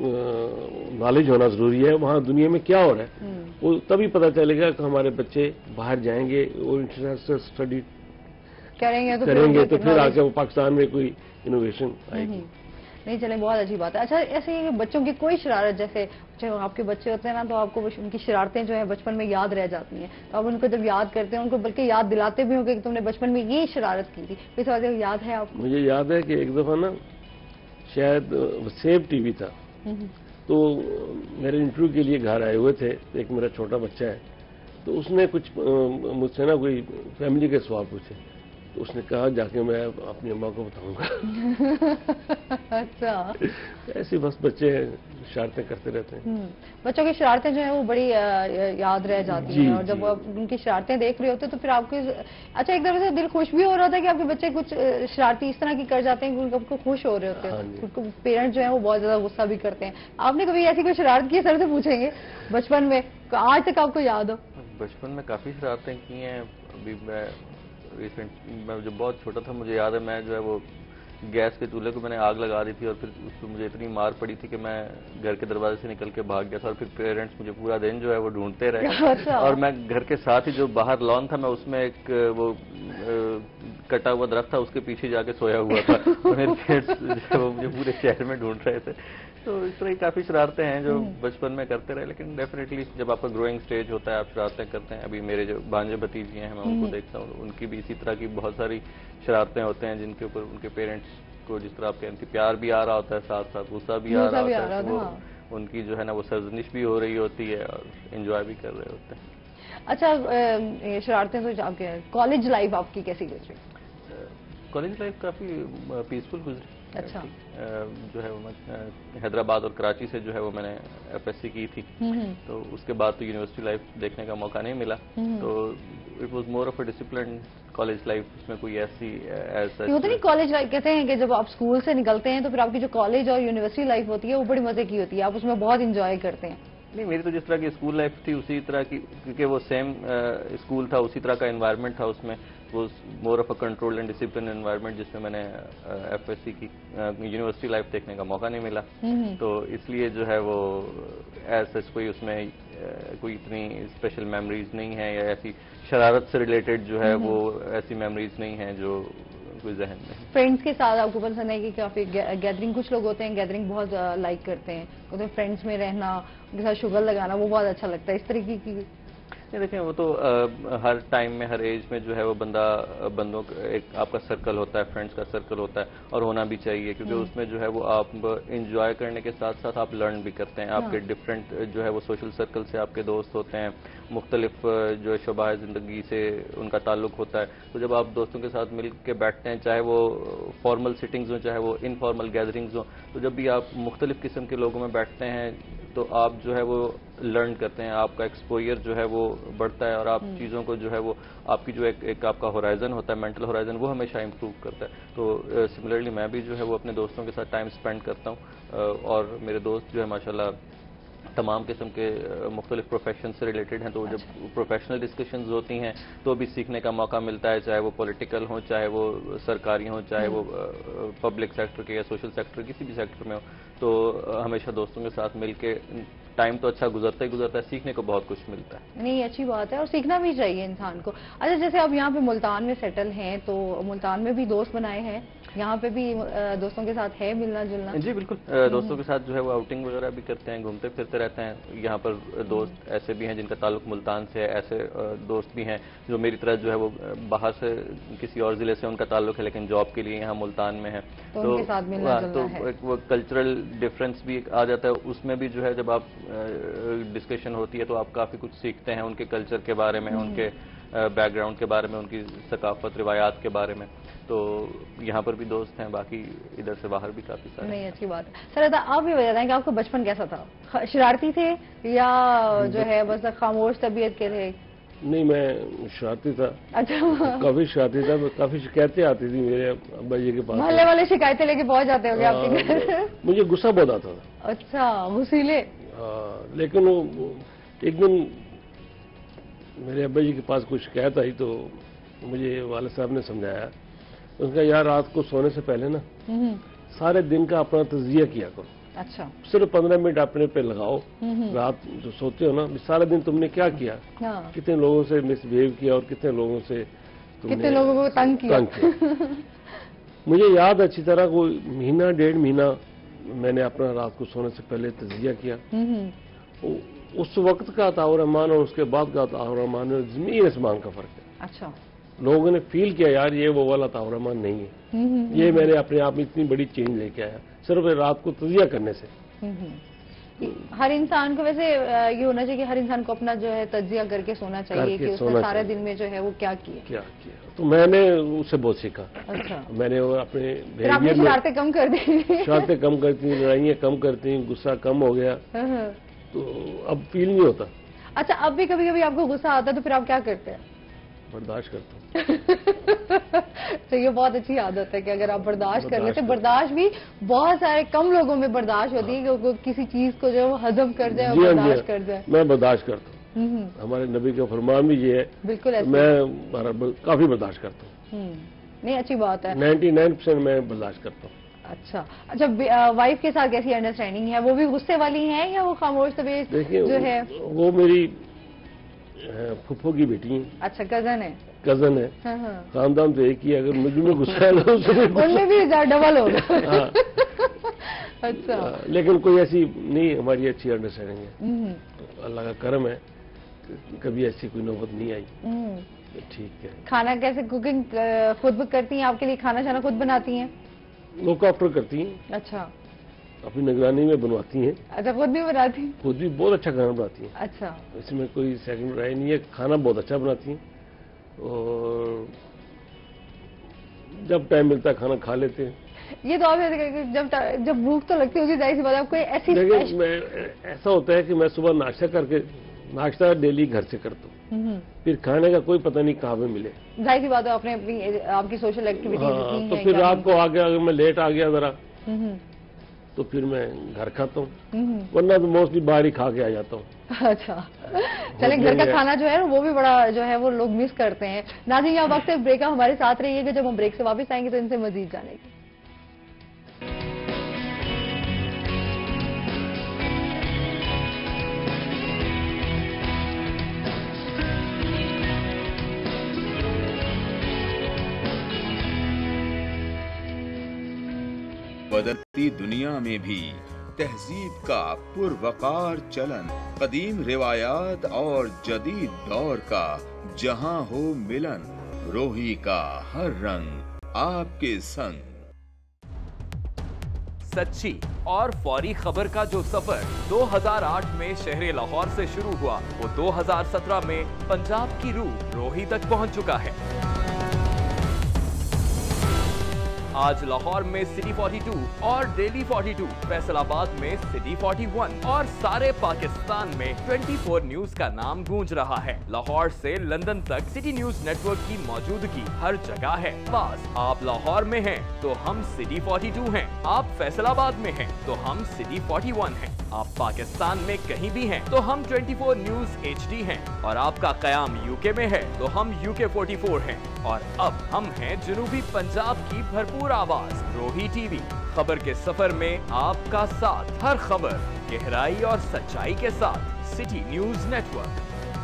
नॉलेज होना जरूरी है। वहाँ दुनिया में क्या हो रहा है वो तभी पता चलेगा कि हमारे बच्चे बाहर जाएंगे और इंटरनेशनल स्टडी करेंगे तो करेंगे तो फिर आके वो पाकिस्तान में कोई इनोवेशन आएगी। नहीं चले, बहुत अच्छी बात है। अच्छा, ऐसे ही बच्चों की कोई शरारत, जैसे जो आपके बच्चे होते हैं ना, तो आपको उनकी शरारतें जो है बचपन में याद रह जाती हैं, तो आप उनको जब याद करते हैं उनको बल्कि याद दिलाते भी होंगे कि तुमने बचपन में ये शरारत की थी, इस वजह से याद है आपको? मुझे याद है कि एक दफा ना शायद सेब टीवी था, तो मेरे इंटरव्यू के लिए घर आए हुए थे। एक मेरा छोटा बच्चा है, तो उसने कुछ मुझसे ना कोई फैमिली के सवाल पूछे, तो उसने कहा जाके मैं अपनी अम्मा को बताऊंगा। अच्छा, ऐसे बस बच्चे शरारतें करते रहते हैं। बच्चों की शरारतें जो है वो बड़ी याद रह जाती हैं, और जब आप उनकी शरारतें देख रहे होते तो फिर आपके अच्छा एक तरह से दिल खुश भी हो रहा था कि आपके बच्चे कुछ शरारती इस तरह की कर जाते हैं कि उनको खुश हो रहे होते हैं। उनको पेरेंट्स जो है वो बहुत ज्यादा गुस्सा भी करते हैं। आपने कभी ऐसी कोई शरारत की? सर से पूछेंगे बचपन में, आज तक आपको याद हो? बचपन में काफी शरारतें की हैं। अभी मैं रिसेंट मैं जब बहुत छोटा था, मुझे याद है मैं जो है वो गैस के चूल्हे को मैंने आग लगा दी थी और फिर उस पर मुझे इतनी मार पड़ी थी कि मैं घर के दरवाजे से निकल के भाग गया था और फिर पेरेंट्स मुझे पूरा दिन जो है वो ढूंढते रहे। अच्छा। और मैं घर के साथ ही जो बाहर लॉन था, मैं उसमें एक वो कटा हुआ दरख्त था, उसके पीछे जाके सोया हुआ था। मेरे पेरेंट्स वो मुझे पूरे शहर में ढूंढ रहे थे। तो इस तरह की काफी शरारतें हैं जो बचपन में करते रहे, लेकिन डेफिनेटली जब आपका ग्रोइंग स्टेज होता है आप शरारतें करते हैं। अभी मेरे जो भांजे भतीजी हैं, मैं उनको देखता हूँ, उनकी भी इसी तरह की बहुत सारी शरारतें होते हैं जिनके ऊपर उनके पेरेंट्स को, जिस तरह आप कहते हैं, प्यार भी आ रहा होता है, साथ साथ गुस्सा भी आ रहा होता है, वो उनकी जो है ना वो सरजनिश भी हो रही होती है और एंजॉय भी कर रहे होते हैं। अच्छा, शरारतें तो आपके, कॉलेज लाइफ आपकी कैसी गुजरी? कॉलेज लाइफ काफी पीसफुल गुजरी। अच्छा, जो है वो हैदराबाद और कराची से जो है वो मैंने एफएससी की थी, तो उसके बाद तो यूनिवर्सिटी लाइफ देखने का मौका नहीं मिला। तो it was more of a discipline college life. उसमें कोई ऐसी ऐसा होता नहीं। कॉलेज लाइफ कहते हैं कि जब आप स्कूल से निकलते हैं तो फिर आपकी जो कॉलेज और यूनिवर्सिटी लाइफ होती है वो बड़ी मजे की होती है, आप उसमें बहुत इंजॉय करते हैं। नहीं, मेरी तो जिस तरह की स्कूल लाइफ थी उसी तरह की, क्योंकि वो सेम स्कूल था, उसी तरह का एनवायरनमेंट था उसमें। वो more of a control and discipline environment, जिसमें मैंने एफएससी की यूनिवर्सिटी लाइफ देखने का मौका नहीं मिला। तो इसलिए जो है वो ऐसा कोई उसमें कोई इतनी स्पेशल मेमोरीज नहीं है, या ऐसी शरारत से रिलेटेड जो है वो ऐसी मेमोरीज नहीं है जो कोई जहन में। फ्रेंड्स के साथ आपको पसंद है कि काफी गैदरिंग? कुछ लोग होते हैं गैदरिंग बहुत लाइक करते हैं, तो फ्रेंड्स में रहना, उनके साथ शुगर लगाना वो बहुत अच्छा लगता है, इस तरीके की? دیکھیں وہ تو ہر ٹائم میں ہر ایج میں جو ہے وہ بندہ بندوں ایک آپ کا سرکل ہوتا ہے، فرینڈس کا سرکل ہوتا ہے اور ہونا بھی چاہیے، کیونکہ اس میں جو ہے وہ آپ انجوائے کرنے کے ساتھ ساتھ آپ لرن بھی کرتے ہیں. آپ کے ڈفرینٹ جو ہے وہ سوشل سرکل سے آپ کے دوست ہوتے ہیں، مختلف جو شعبۂ زندگی سے ان کا تعلق ہوتا ہے. تو جب آپ دوستوں کے ساتھ مل کے بیٹھتے ہیں، چاہے وہ فارمل سٹنگز ہوں چاہے وہ انفارمل گیدرنگز ہوں، تو جب بھی آپ مختلف قسم کے لوگوں میں بیٹھتے ہیں تو آپ جو ہے وہ لرن کرتے ہیں، آپ کا ایکسپوئر جو ہے وہ بڑھتا ہے اور آپ چیزوں کو جو ہے وہ آپ کی جو ایک ایک آپ کا ہورائزن ہوتا ہے، مینٹل ہورائزن، وہ ہمیشہ امپروو کرتا ہے. تو سملرلی میں بھی جو ہے وہ اپنے دوستوں کے ساتھ ٹائم اسپینڈ کرتا ہوں اور میرے دوست جو ہے ماشاءاللہ تمام قسم کے مختلف پروفیشن سے ریلیٹڈ ہیں. تو جب پروفیشنل ڈسکشنز ہوتی ہیں تو بھی سیکھنے کا موقع ملتا ہے، چاہے وہ پولیٹیکل ہوں، چاہے وہ سرکاری ہوں، چاہے وہ پبلک سیکٹر کے یا سوشل سیکٹر کسی بھی سیکٹر میں ہو. تو ہمیشہ دوستوں کے ساتھ مل کے ٹائم تو اچھا گزرتا ہی گزرتا ہے، سیکھنے کو بہت کچھ ملتا ہے. نہیں اچھی بات ہے اور سیکھنا بھی چاہیے انسان کو. اچھا جیسے آپ یہاں پہ ملتان میں سیٹل ہیں تو ملتان میں بھی دوست بنائے ہیں، یہاں پہ بھی دوستوں کے ساتھ ہے ملنا جلنا؟ جی بالکل، دوستوں کے ساتھ جو ہے وہ آؤٹنگ وغیرہ بھی کرتے ہیں، گھومتے پھرتے رہتے ہیں. یہاں پر دوست ایسے بھی ہیں جن کا تعلق ملتان سے ہے، ایسے دوست بھی ہیں جو میری طرح جو ہے وہ باہر سے کسی اور ضلع سے ان کا تعلق ہے لیکن جاب کے لیے یہاں ملتان میں ہے. تو تو وہ کلچرل ڈفرینس بھی آ جاتا ہے اس میں بھی جو ہے. جب آپ ڈسکشن ہوتی ہے تو آپ کافی کچھ سیکھتے ہیں ان کے کلچر کے بارے میں، ان کے بیک گراؤنڈ کے بارے میں، ان کی ثقافت روایات کے بارے میں. تو یہاں پر بھی دوست ہیں، باقی ادھر سے باہر بھی کافی سارے. نہیں اچھی بات ہے. سر آپ یہ بتائیں کہ آپ کا بچپن کیسا تھا؟ شرارتی تھے یا جو ہے بس خاموش طبیعت کے تھے؟ نہیں میں شرارتی تھا. اچھا کافی شرارتی تھا، کافی شکایتیں آتی تھی میرے ابا جی کے پاس. محلے والے شکایتیں لے کے پہنچ جاتے ہوں گے آپ کے گھر؟ مجھے غصہ بہت آتا تھا. اچھا غصیلے؟ لیکن وہ ایک دن میرے ابا جی کے پاس کوئی شکایت آئی تو مجھے والد صاحب نے سمجھایا. ان کا یار رات کو سونے سے پہلے نا سارے دن کا اپنا تجزیہ کیا کرو. اچھا صرف پندرہ منٹ اپنے پہ لگاؤ، رات جو سوتے ہو نا سارے دن تم نے کیا کیا، کتنے لوگوں سے مس بہیو کیا اور کتنے لوگوں سے کتنے لوگوں کو تنگ کیا. مجھے یاد اچھی طرح کوئی مہینہ ڈیڑھ مہینہ میں نے اپنا رات کو سونے سے پہلے تجزیہ کیا. اس وقت کا عطاء الرحمان اور اس کے بعد کا عطاء الرحمان میں زمین آسمان کا فرق ہے. اچھا لوگوں نے فیل کیا یار یہ وہ والا عطاء الرحمان نہیں ہے، یہ میں نے اپنے آپ میں اتنی بڑی چینج لے کے آیا صرف رات کو تجزیہ کرنے سے. ہر انسان کو ویسے یہ ہونا چاہیے کہ ہر انسان کو اپنا جو ہے تجزیہ کر کے سونا چاہیے کہ اس نے سارے دن میں جو ہے وہ کیا کیا کیا کیا. تو میں نے اس سے بہت سیکھا. اچھا میں نے اپنے شرارتیں کم کر دی؟ شرارتیں کم کرتی، لڑائیاں کم کرتی، غصہ کم ہو گیا تو اب فیل نہیں ہوتا. اچھا اب بھی کبھی کبھی آپ کو غصہ آتا ہے تو پھر آپ کیا کرتے ہیں؟ برداشت کرتا ہوں. تو یہ بہت اچھی عادت ہے کہ اگر آپ برداشت کر لیتے. برداشت بھی بہت سارے کم لوگوں میں برداشت ہوتی ہے کہ کسی چیز کو جو وہ ہضم کر جائے اور برداشت کر جائے. میں برداشت کرتا ہوں. ہمارے نبی کا فرمان بھی یہ ہے. بالکل میں کافی برداشت کرتا ہوں. نہیں اچھی بات ہے. نائنٹی نائن پرسینٹ میں برداشت کرتا ہوں. اچھا اچھا وائف کے ساتھ کیسی انڈرسٹینڈنگ ہے؟ وہ بھی غصے والی ہیں یا وہ خاموش طبیعت جو ہے؟ وہ میری پھپھو کی بیٹی ہیں. اچھا کزن ہے؟ کزن ہے. خاندان تو ایک ہی ہے، اگر مجھ میں غصہ ہے ان میں بھی ڈبل ہوگا. اچھا لیکن کوئی ایسی نہیں، ہماری اچھی انڈرسٹینڈنگ ہے. اللہ کا کرم ہے کبھی ایسی کوئی نوبت نہیں آئی. ٹھیک ہے. کھانا کیسے کوکنگ خود کرتی ہیں؟ آپ کے لیے کھانا شانا خود بناتی ہیں؟ لوک آفٹر کرتی ہیں. اچھا اپنی نگرانی میں بنواتی ہیں. اچھا خود بھی بناتی ہیں؟ خود بھی بہت اچھا کھانا بناتی ہیں. اچھا اس میں کوئی سیکنڈ رائے نہیں ہے. کھانا بہت اچھا بناتی ہیں اور جب ٹائم ملتا ہے کھانا کھا لیتے ہیں. یہ تو آپ جب جب بھوک تو لگتی ہے ظاہر سی بات ہے. آپ کو ایسی ایسا ہوتا ہے کہ میں صبح ناشتہ کر کے ناشتہ ڈیلی گھر سے کرتا ہوں، پھر کھانے کا کوئی پتہ نہیں کہاں پہ ملے. ظاہر سی بات ہے اپنے اپنی آپ کی سوشل ایکٹیویٹیز. تو پھر رات کو آ گیا اگر میں لیٹ آ گیا ذرا تو پھر میں گھر کھاتا ہوں، ورنہ تو موسٹلی باہر ہی کھا کے آ جاتا ہوں. اچھا چلیں گھر کا کھانا جو ہے وہ بھی بڑا جو ہے وہ لوگ مس کرتے ہیں. ناظرین یہ وقت بریک کا ہمارے ساتھ رہیے گا. جب ہم بریک سے واپس آئیں گے تو ان سے مزید جانیں گے. بدلتی دنیا میں بھی तहजीब का पुरवकार चलन, कदीम रिवायात और जदीद दौर का जहां हो मिलन, रोही का हर रंग आपके संग। सच्ची और फौरी खबर का जो सफर दो हज़ार आठ में शहर लाहौर से शुरू हुआ, वो दो हज़ार सत्रह में पंजाब की रूह रोही तक पहुंच चुका है। आज लाहौर में सिटी बयालीस और डेली बयालीस, फैसलाबाद में सिटी इकतालीस और सारे पाकिस्तान में चौबीस न्यूज का नाम गूंज रहा है। लाहौर से लंदन तक सिटी न्यूज नेटवर्क की मौजूदगी हर जगह है। बस आप लाहौर में हैं तो हम सिटी बयालीस हैं, आप फैसलाबाद में हैं तो हम सिटी इकतालीस हैं, आप पाकिस्तान में कहीं भी हैं तो हम चौबीस न्यूज एच डी हैं, और आपका कयाम यूके में है तो हम यूके चौवालीस हैं, और अब हम हैं जनूबी पंजाब की भरपूर आवाज रोही टीवी। खबर के सफर में आपका साथ, हर खबर गहराई और सच्चाई के साथ सिटी न्यूज नेटवर्क।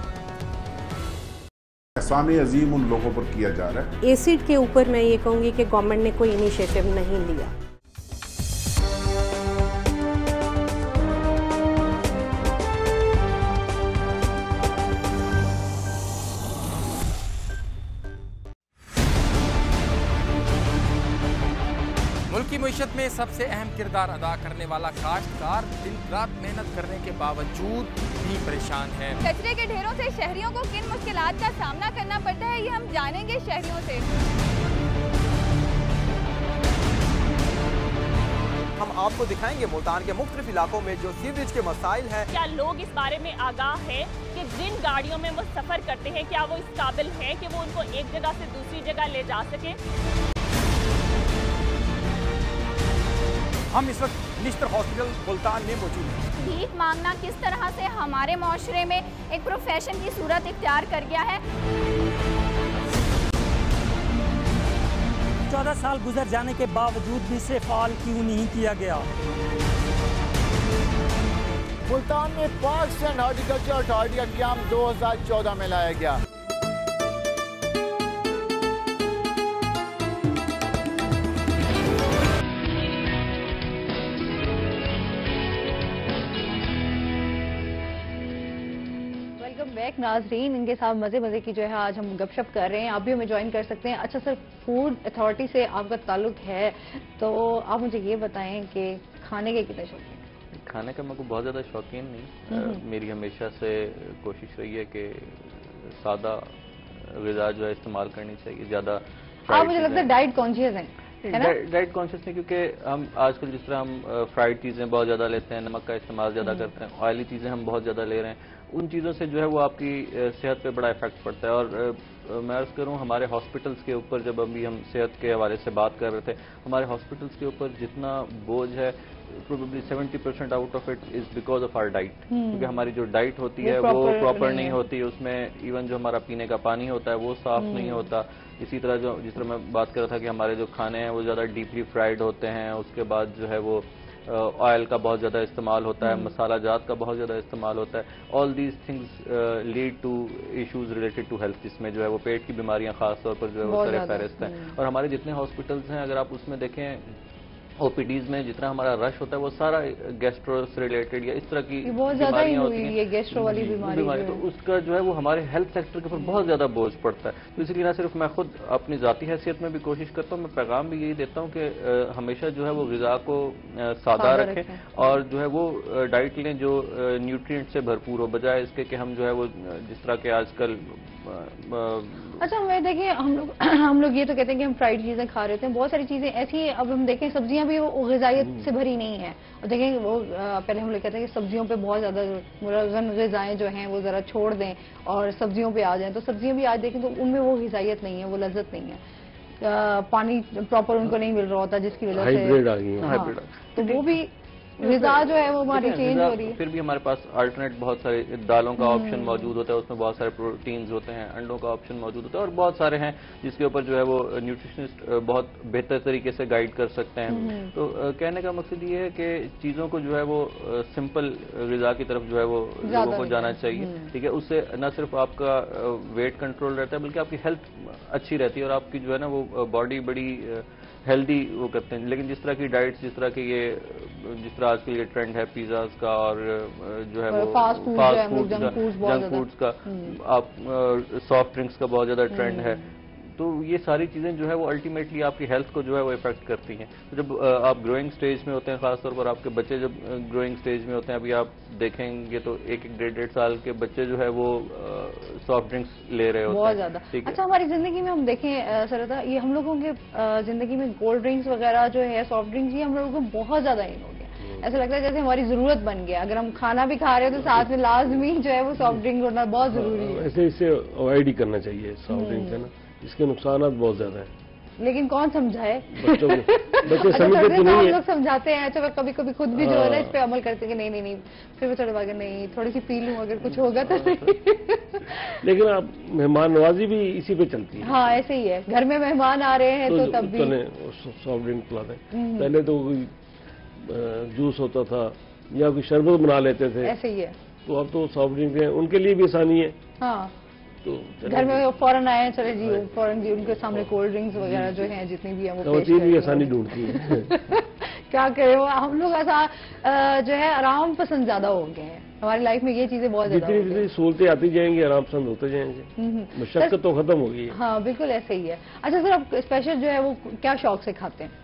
एहसान अजीम उन लोगों पर किया जा रहा है। एसिड के ऊपर मैं ये कहूँगी कि गवर्नमेंट ने कोई इनिशिएटिव नहीं लिया। मुल्क की मईशत में सबसे अहम किरदार अदा करने वाला काश्तकार दिन रात मेहनत करने के बावजूद भी परेशान है। कचरे के ढेरों से शहरियों को किन मुश्किलात का सामना करना पड़ता है, ये हम जानेंगे शहरियों से। हम आपको दिखाएंगे मुल्तान के मुख्तलिफ इलाकों में जो सीवरेज के मसाइल हैं। क्या लोग इस बारे में आगाह है कि जिन गाड़ियों में वो सफर करते हैं, क्या वो इस काबिल है कि वो उनको एक जगह से दूसरी जगह ले जा सके? हम इस वक्त निश्तर हॉस्पिटल मुल्तान में मौजूद हैं। भीख मांगना किस तरह से हमारे माशरे में एक प्रोफेशन की सूरत इख्तियार कर गया है। चौदह साल गुजर जाने के बावजूद भी इसे फाल क्यों नहीं किया गया? मुल्तान में पार्क्स एंड हॉर्टिकल्चर अथॉरिटी का क़याम दो हज़ार चौदह में लाया गया। बैक नाजरीन, इनके साथ मजे मजे की जो है आज हम गपशप कर रहे हैं। आप भी हमें ज्वाइन कर सकते हैं। अच्छा सर, फूड अथॉरिटी से आपका ताल्लुक है, तो आप मुझे ये बताएं कि खाने के कितने शौकीन हैं? खाने का मैं को बहुत ज़्यादा शौकीन नहीं, मेरी हमेशा से कोशिश रही है कि सादा ग़िज़ा जो है इस्तेमाल करनी चाहिए। ज़्यादा आप मुझे लगता है डाइट कॉन्शियस हैं, है ना? डाइट कॉन्शियस नहीं, क्योंकि हम आजकल जिस तरह हम फ्राइड चीज़ें बहुत ज़्यादा लेते हैं, नमक का इस्तेमाल ज़्यादा करते हैं, ऑयली चीज़ें हम बहुत ज़्यादा ले रहे हैं, उन चीज़ों से जो है वो आपकी सेहत पे बड़ा इफेक्ट पड़ता है। और मैं अर्ज़ करूँ, हमारे हॉस्पिटल्स के ऊपर जब अभी हम सेहत के हवाले से बात कर रहे थे, हमारे हॉस्पिटल्स के ऊपर जितना बोझ है, probably seventy percent out of it is because of our diet. क्योंकि हमारी जो डाइट होती है वो प्रॉपर नहीं होती, उसमें इवन जो हमारा पीने का पानी होता है वो साफ़ नहीं होता। इसी तरह जो जिस तरह मैं बात कर रहा था कि हमारे जो खाने हैं वो ज़्यादा डीपली फ्राइड होते हैं, उसके बाद जो है वो ऑयल का बहुत ज़्यादा इस्तेमाल होता है, मसाला जात का बहुत ज़्यादा इस्तेमाल होता है। All these things lead to issues related to health, जिसमें जो है वो पेट की बीमारियां खास तौर पर जो है वो सर फहरिस्त हैं। और हमारे जितने हॉस्पिटल्स हैं, अगर आप उसमें देखें ओपीडीज में जितना हमारा रश होता है वो सारा गैस्ट्रो से रिलेटेड या इस तरह की बीमारियां होती हैं, ये गैस्ट्रो वाली बीमारी, बीमारी तो उसका जो है वो हमारे हेल्थ सेक्टर के ऊपर बहुत ज़्यादा बोझ पड़ता है। तो इसलिए ना सिर्फ मैं खुद अपनी ज़ाती हैसियत में भी कोशिश करता हूँ, मैं पैगाम भी यही देता हूँ कि हमेशा जो है वो ग़िज़ा को सादा रखें और जो है वो डाइट लें जो न्यूट्रिएंट से भरपूर हो, बजाय इसके कि हम जो है वो जिस तरह के आजकल। अच्छा मैं देखिए, हम लोग हम लोग ये तो कहते हैं कि हम फ्राइड चीज़ें खा रहे थे, बहुत सारी चीज़ें ऐसी, अब हम देखें सब्जियां भी वो ग़िज़ाइयत से भरी नहीं है। और देखें वो पहले हम लोग कहते हैं कि सब्जियों पे बहुत ज़्यादा ग़िज़ाएं जो हैं वो ज़रा छोड़ दें और सब्जियों पे आ जाएं, तो सब्जियां भी आज देखें तो उनमें वो ग़िज़ाइयत नहीं है, वो लज्जत नहीं है, आ, पानी प्रॉपर उनको नहीं मिल रहा होता, जिसकी वजह से हाइब्रिड आ गई है। हाँ, तो वो भी ग़िज़ा जो है वो हमारी चेंज हो रही है। फिर भी हमारे पास अल्टरनेट बहुत सारे दालों का ऑप्शन मौजूद होता है, उसमें बहुत सारे प्रोटीन्स होते हैं, अंडों का ऑप्शन मौजूद होता है और बहुत सारे हैं जिसके ऊपर जो है वो न्यूट्रिशनिस्ट बहुत बेहतर तरीके से गाइड कर सकते हैं। तो कहने का मकसद ये है कि चीज़ों को जो है वो सिंपल ग़िज़ा की तरफ जो है वो लोगों को जाना चाहिए, ठीक है। उससे न सिर्फ आपका वेट कंट्रोल रहता है बल्कि आपकी हेल्थ अच्छी रहती है और आपकी जो है ना वो बॉडी बड़ी ہیلدی وہ کرتے ہیں. لیکن جس طرح کی ڈائٹس، جس طرح کی یہ جس طرح آج کل یہ ٹرینڈ ہے پیزاز کا اور جو ہے وہ فاسٹ فوڈ جنک فوڈز کا، آپ سافٹ ڈرنکس کا بہت زیادہ ٹرینڈ ہے. تو یہ ساری چیزیں جو ہے وہ الٹیمیٹلی آپ کی ہیلتھ کو جو ہے وہ افیکٹ کرتی ہیں. تو جب آپ گروئنگ سٹیج میں ہوتے ہیں، خاص طور پر آپ کے بچے جب گروئنگ سٹیج میں ہوتے ہیں، ابھی آپ دیکھیں گے تو ایک ایک ڈیڑھ ڈیڑھ سال کے بچے جو ہے وہ سافٹ ڈرنکس لے رہے ہوتے ہیں بہت زیادہ. اچھا ہماری زندگی میں ہم دیکھیں سرتا، یہ ہم لوگوں کے زندگی میں کولڈ ڈرنکس وغیرہ جو ہے سافٹ ڈرنکس، یہ ہم لوگوں کو بہت زیادہ ان ہو گیا. ایسا لگتا ہے جیسے ہماری ضرورت بن گیا. اگر ہم کھانا بھی کھا رہے ہیں تو ساتھ میں لازمی جو ہے وہ سافٹ ڈرنک ہونا بہت ضروری ہے. ایسے اسے اوائڈ ہی کرنا چاہیے سافٹ ڈرنک ہے نا، اس کے نقصانات بہت زیادہ ہیں. لیکن کون سمجھائے؟ بچوں کو بچے سمجھتے تو نہیں ہیں. لوگ سمجھاتے ہیں. اچھا کبھی کبھی خود بھی جو ہے نا اس پہ عمل کرتے ہیں کہ نہیں نہیں نہیں پھر وہ تھوڑے بات نہیں تھوڑی سی پی لوں اگر کچھ ہوگا تو. لیکن اب مہمان نوازی بھی اسی پہ چلتی ہے. ہاں ایسے ہی ہے، گھر میں مہمان آ رہے ہیں تو تب بھی سافٹ ڈرنک پلا دیں. پہلے تو کوئی جوس ہوتا تھا یا کوئی شربت بنا لیتے تھے، ایسے ہی ہے. تو اب تو سافٹ ڈرنک ہیں، ان کے لیے بھی آسانی ہے. ہاں تو گھر میں فوراً آئے ہیں، چلے جی فوراً جی ان کے سامنے کولڈ ڈرنکس وغیرہ جو ہیں جتنی بھی ہیں وہ خواتین بھی آسانی ڈھونڈتی ہیں. کیا کریں، ہم لوگ ایسا جو ہے آرام پسند زیادہ ہو گئے ہیں. ہماری لائف میں یہ چیزیں بہت زیادہ جتنی جتنی سہولتیں آتی جائیں گی آرام پسند ہوتے جائیں گے، مشقت تو ختم ہو گئی ہے. ہاں بالکل ایسے ہی ہے. اچھا سر آپ اسپیشل جو ہے وہ کیا شوق سے کھاتے ہیں؟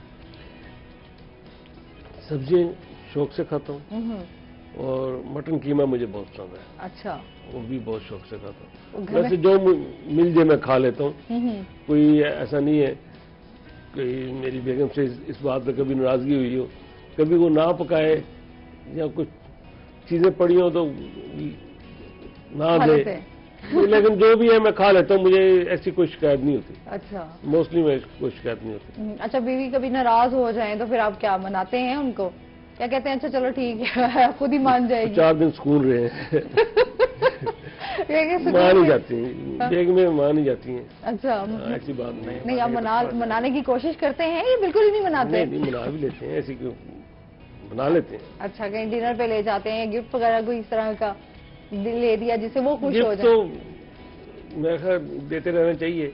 سبزی شوق سے کھاتا ہوں اور مٹن قیمہ مجھے بہت پسند ہے. اچھا وہ بھی بہت شوق سے کھاتا ہوں. ویسے جو مل جائے میں کھا لیتا ہوں. کوئی ایسا نہیں ہے کہ میری بیگم سے اس بات پہ کبھی ناراضگی ہوئی ہو، کبھی وہ نہ پکائے یا کچھ چیزیں پڑی ہوں تو نہ دے، لیکن جو بھی ہے میں کھا لیتا ہوں. مجھے ایسی کوئی شکایت نہیں ہوتی. اچھا موسٹلی میں کوئی شکایت نہیں ہوتی. اچھا بیوی کبھی ناراض ہو جائیں تو پھر آپ کیا مناتے ہیں ان کو؟ کیا کہتے ہیں اچھا چلو ٹھیک ہے خود ہی مان جائے گی؟ چار دن سکون رہے ہیں. مان ہی جاتی ہیں بیگ میں، مان ہی جاتی ہیں. اچھا ایسی بات نہیں. نہیں آپ منانے کی کوشش کرتے ہیں یا بالکل ہی نہیں مناتے؟ نہیں منا بھی لیتے ہیں، ایسی کیوں بنا لیتے ہیں. اچھا کہیں ڈنر پہ لے جاتے ہیں، گفٹ وغیرہ کوئی اس طرح کا لے دیا جس سے وہ خوش ہو جائے؟ تو میرے خیال دیتے رہنا چاہیے.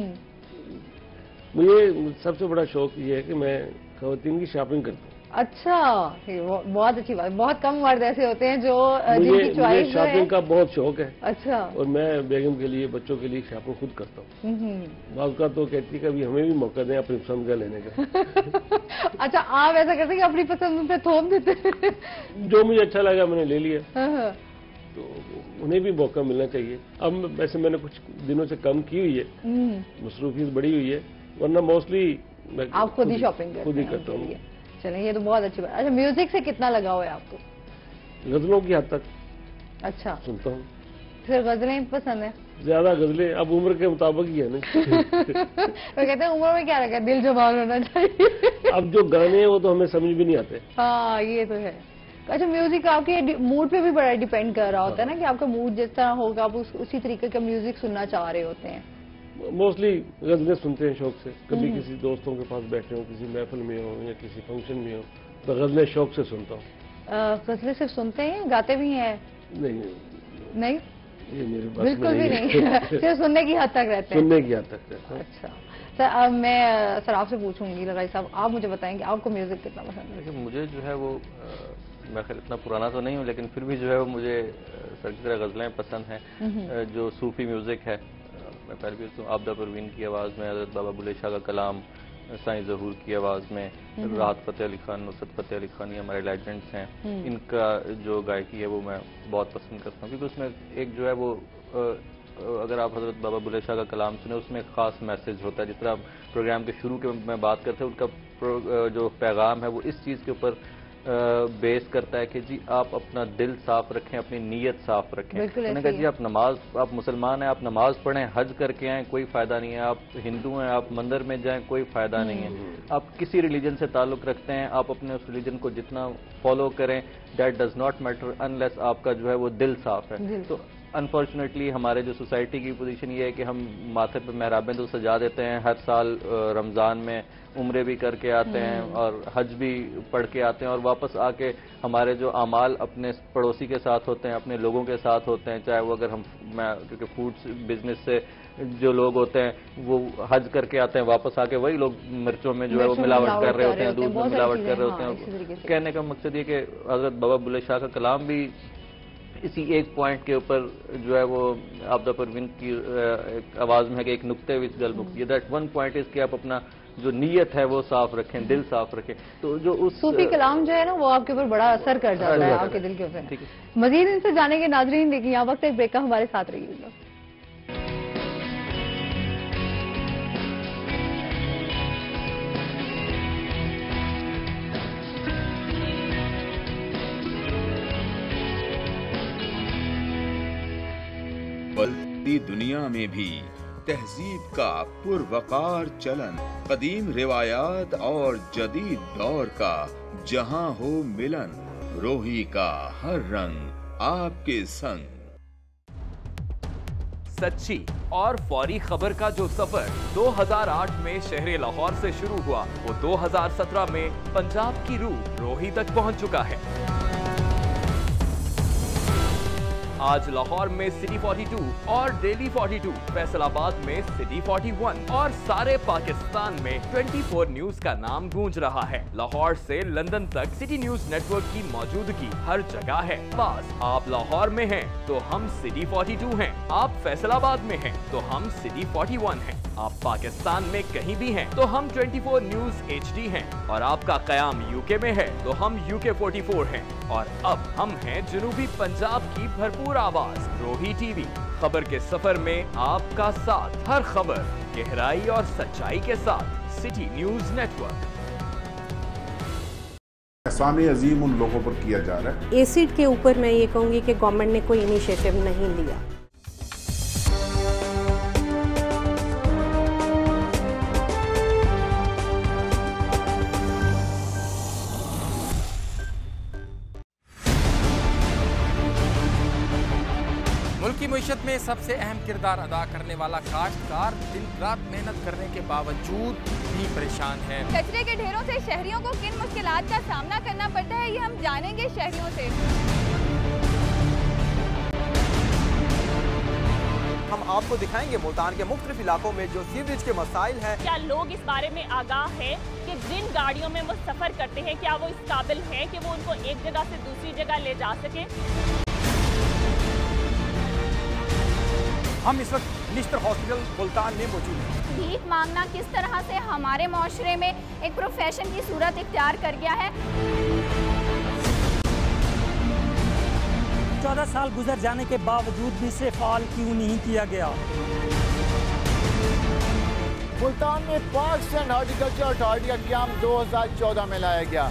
مجھے سب سے بڑا شوق یہ ہے کہ میں خواتین کی شاپنگ کرتا ہوں. اچھا بہت اچھی بات. بہت کم مرد ایسے ہوتے ہیں جو جن کی چوائس شاپنگ کا بہت شوق ہے. اچھا اور میں بیگم کے لیے بچوں کے لیے شاپنگ خود کرتا ہوں. بعض کا تو کہتی ہے کہ ابھی ہمیں بھی موقع دیں اپنی پسند کا لینے کا. اچا آپ ایسا کرتے ہیں کہ اپنی پسند پہ تھوپ دیتے ہیں؟ جو مجھے اچھا لگا میں نے لے لیا. تو انہیں بھی موقع ملنا چاہیے. اب ویسے میں نے کچھ دنوں سے کم کی ہوئی ہے، مصروفیت بڑی ہوئی ہے، ورنہ موسٹلی آپ خود ہی شاپنگ خود ہی کرتا ہوں. چلیں یہ تو بہت اچھی بات. اچھا میوزک سے کتنا لگاؤ ہے آپ کو؟ غزلوں کی حد تک اچھا سنتا ہوں. پھر غزلیں پسند ہیں؟ زیادہ غزلیں اب عمر کے مطابق ہی ہے نا. وہ کہتے ہیں عمر میں کیا رکھا ہے، دل جوان ہونا چاہیے. اب جو گانے ہیں وہ تو ہمیں سمجھ بھی نہیں آتے. ہاں یہ تو ہے. اچھا میوزک آپ کے موڈ پہ بھی بڑا ڈیپینڈ کر رہا ہوتا ہے نا کہ آپ کا موڈ جس طرح ہوگا آپ اسی طریقے کا میوزک سننا چاہ رہے ہوتے ہیں. موسٹلی غزلیں سنتے ہیں شوق سے. کبھی کسی دوستوں کے پاس بیٹھے ہوں، کسی محفل میں ہوں یا کسی فنکشن میں ہوں تو غزلیں شوق سے سنتا ہوں. غزلیں صرف سنتے ہیں گاتے بھی ہیں؟ نہیں نہیں یہ میرے پاس بالکل بھی نہیں. صرف سننے کی حد تک رہتے ہیں؟ سننے کی حد تک رہتے ہیں. اچھا سر اب میں سر آپ سے پوچھوں گی لگائی صاحب، آپ مجھے بتائیں گے آپ کو میوزک کتنا پسند ہے؟ مجھے جو ہے وہ میں خیر اتنا پرانا تو نہیں ہوں لیکن پھر بھی جو ہے وہ مجھے سر کی طرح غزلیں پسند ہیں. جو صوفی میوزک ہے، میں پہلے بھی عابدہ پروین کی آواز میں، حضرت بابا بلے شاہ کا کلام، سائیں ظہور کی آواز میں، راحت فتح علی خان، نصرت فتح علی خان، یہ ہمارے لیجنڈس ہیں. ان کا جو گائکی ہے وہ میں بہت پسند کرتا ہوں کیونکہ اس میں ایک جو ہے وہ اگر آپ حضرت بابا بلے شاہ کا کلام سنیں اس میں ایک خاص میسج ہوتا ہے. جس طرح پروگرام کے شروع کے میں بات کرتے ہیں ان کا جو پیغام ہے وہ اس چیز کے اوپر بیس کرتا ہے کہ جی آپ اپنا دل صاف رکھیں، اپنی نیت صاف رکھیں. میں نے کہا جی آپ نماز، آپ مسلمان ہیں، آپ نماز پڑھیں، حج کر کے آئیں کوئی فائدہ نہیں ہے. آپ ہندو ہیں، آپ مندر میں جائیں کوئی فائدہ نہیں ہے. آپ کسی ریلیجن سے تعلق رکھتے ہیں، آپ اپنے اس ریلیجن کو جتنا فالو کریں that does not matter unless آپ کا جو ہے وہ دل صاف ہے. تو انفارچونیٹلی ہمارے جو سوسائٹی کی پوزیشن یہ ہے کہ ہم ماتھے پہ محرابیں تو سجا دیتے ہیں ہر سال رمضان میں، عمرے بھی کر کے آتے ہیں اور حج بھی پڑھ کے آتے ہیں، اور واپس آ کے ہمارے جو اعمال اپنے پڑوسی کے ساتھ ہوتے ہیں، اپنے لوگوں کے ساتھ ہوتے ہیں، چاہے وہ اگر ہم میں کیونکہ فوڈ بزنس سے جو لوگ ہوتے ہیں وہ حج کر کے آتے ہیں، واپس آ کے وہی لوگ مرچوں میں جو ہے وہ ملاوٹ کر رہے ہوتے ہیں، دودھ میں ملاوٹ کر رہے ہوتے ہیں۔ کہنے کا مقصد یہ کہ حضرت بابا بلے شاہ کا کلام بھی اسی ایک پوائنٹ کے اوپر جو ہے وہ آبدہ پروین کی آواز میں ہے کہ ایک نقطے وچ گل مکتی ہے، دیٹ ون پوائنٹ از کہ آپ اپنا جو نیت ہے وہ صاف رکھیں، دل صاف رکھیں۔ تو جو اس صوفی کلام جو ہے نا وہ آپ کے اوپر بڑا اثر کر جاتا ہے، آپ کے دل کے اوپر۔ مزید ان سے جانے کے ناظرین، لیکن یہاں وقت ایک بریک کا، ہمارے ساتھ رہیے گا۔ بدلتی دنیا میں بھی تہذیب کا پروقار چلن، قدیم روایات اور جدید دور کا جہاں ہو ملن، روہی کا ہر رنگ آپ کے سنگ۔ سچی اور فوری خبر کا جو سفر دو ہزار آٹھ میں شہر لاہور سے شروع ہوا، وہ دو ہزار سترہ میں پنجاب کی روح روہی تک پہنچ چکا ہے۔ آج لاہور میں سٹی فورٹی ٹو اور daily forty two, Faisalabad میں سٹی فورٹی ون اور سارے پاکستان میں چوبیس نیوز کا نام گونج رہا ہے۔ لاہور سے لندن تک سٹی نیوز نیٹ ورک کی موجودگی ہر جگہ ہے۔ بس آپ لاہور میں ہیں تو ہم سٹی فورٹی ٹو ہیں، آپ فیصل آباد میں ہیں تو ہم سٹی فورٹی ون ہیں، آپ پاکستان میں کہیں بھی ہیں تو ہم چوبیس نیوز ایچ ڈی ہیں، اور آپ کا قیام یو کے میں ہے تو ہم یو کے فورٹی فور ہیں، اور اب ہم ہیں جنوبی پنجاب کی بھرپور آواز روہی ٹی وی۔ خبر کے سفر میں آپ کا ساتھ، ہر خبر گہرائی اور سچائی کے ساتھ، سٹی نیوز نیٹ ورک۔ احسان عظیم ان لوگوں پر کیا جا رہا ہے۔ ایسڈ کے اوپر میں یہ کہوں گی کہ گورنمنٹ نے کوئی انیشیٹو نہیں لیا۔ ملکی معیشت میں سب سے اہم کردار ادا کرنے والا کاشتکار دن رات محنت کرنے کے باوجود بھی پریشان ہے۔ کچرے کے ڈھیروں سے شہریوں کو کن مشکلات کا سامنا کرنا پڑتا ہے، یہ ہم جانیں گے شہریوں سے۔ ہم آپ کو دکھائیں گے ملتان کے مختلف علاقوں میں جو سیوریج کے مسائل ہیں۔ کیا لوگ اس بارے میں آگاہ ہیں کہ جن گاڑیوں میں وہ سفر کرتے ہیں کیا وہ اس قابل ہیں کہ وہ ان کو ایک جگہ سے دوسری جگہ لے جا سکیں؟ ہم اس وقت نشتر ہاسپٹل ملتان میں موجود ہیں۔ بھیک مانگنا کس طرح سے ہمارے معاشرے میں ایک پروفیشن کی صورت اختیار کر گیا ہے۔ چودہ سال گزر جانے کے باوجود بھی اسے فعال کیوں نہیں کیا گیا؟ ملتان میں پارکس اینڈ ہارٹیکلچر اتھارٹی کا قیام دو ہزار چودہ میں لایا گیا۔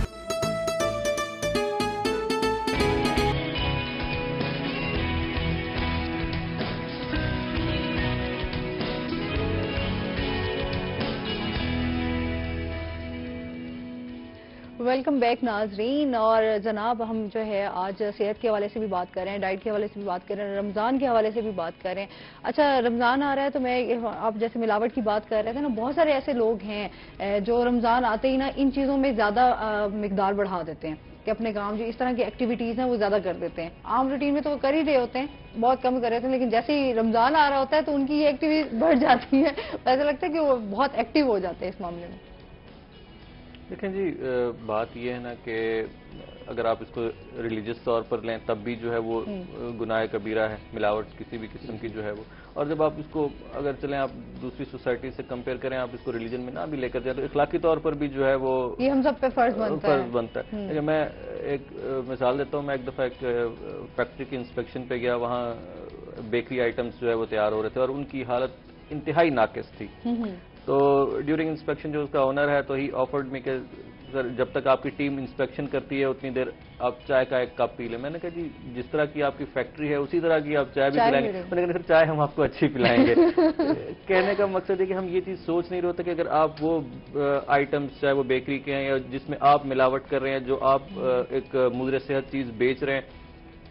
ویلکم بیک ناظرین، اور جناب ہم جو ہے آج صحت کے حوالے سے بھی بات کر رہے ہیں، ڈائٹ کے حوالے سے بھی بات کر رہے ہیں، رمضان کے حوالے سے بھی بات کر رہے ہیں۔ اچھا رمضان آ رہا ہے تو میں آپ جیسے ملاوٹ کی بات کر رہے تھے نا، بہت سارے ایسے لوگ ہیں جو رمضان آتے ہی نا ان چیزوں میں زیادہ مقدار بڑھا دیتے ہیں کہ اپنے کام جو اس طرح کی ایکٹیویٹیز ہیں وہ زیادہ کر دیتے ہیں۔ عام روٹین میں تو وہ کر ہی رہے ہوتے ہیں، بہت کم کر رہے ہوتے ہیں، لیکن جیسے ہی رمضان آ رہا ہوتا ہے تو ان کی یہ ایکٹیویٹی بڑھ جاتی ہے، ایسا لگتا ہے کہ وہ بہت ایکٹیو ہو جاتے ہیں اس معاملے میں۔ دیکھیں جی، بات یہ ہے نا کہ اگر آپ اس کو ریلیجس طور پر لیں تب بھی جو ہے وہ گناہ کبیرہ ہے، ملاوٹ کسی بھی قسم کی جو ہے وہ، اور جب آپ اس کو اگر چلیں آپ دوسری سوسائٹی سے کمپیئر کریں، آپ اس کو ریلیجن میں نہ بھی لے کر جائیں تو اخلاقی طور پر بھی جو ہے وہ یہ ہم سب پہ فرض بنتا ہے فرض بنتا ہے۔ لیکن میں ایک مثال دیتا ہوں، میں ایک دفعہ ایک فیکٹری کی انسپیکشن پہ گیا، وہاں بیکری آئٹمس جو ہے وہ تیار ہو رہے تھے اور ان کی حالت انتہائی ناقص تھی۔ تو ڈیورنگ انسپیکشن جو اس کا اونر ہے تو ہی آفرڈ میں کہ سر جب تک آپ کی ٹیم انسپیکشن کرتی ہے اتنی دیر آپ چائے کا ایک کپ پی لیں۔ میں نے کہا جی جس طرح کی آپ کی فیکٹری ہے اسی طرح کی آپ چائے بھی پلائیں گے؟ میں نے کہا پھر چائے ہم آپ کو اچھی پلائیں گے۔ کہنے کا مقصد ہے کہ ہم یہ چیز سوچ نہیں رہے ہوتے کہ اگر آپ وہ آئٹمس چاہے وہ بیکری کے ہیں یا جس میں آپ ملاوٹ کر رہے ہیں، جو آپ ایک مضر صحت چیز بیچ رہے ہیں،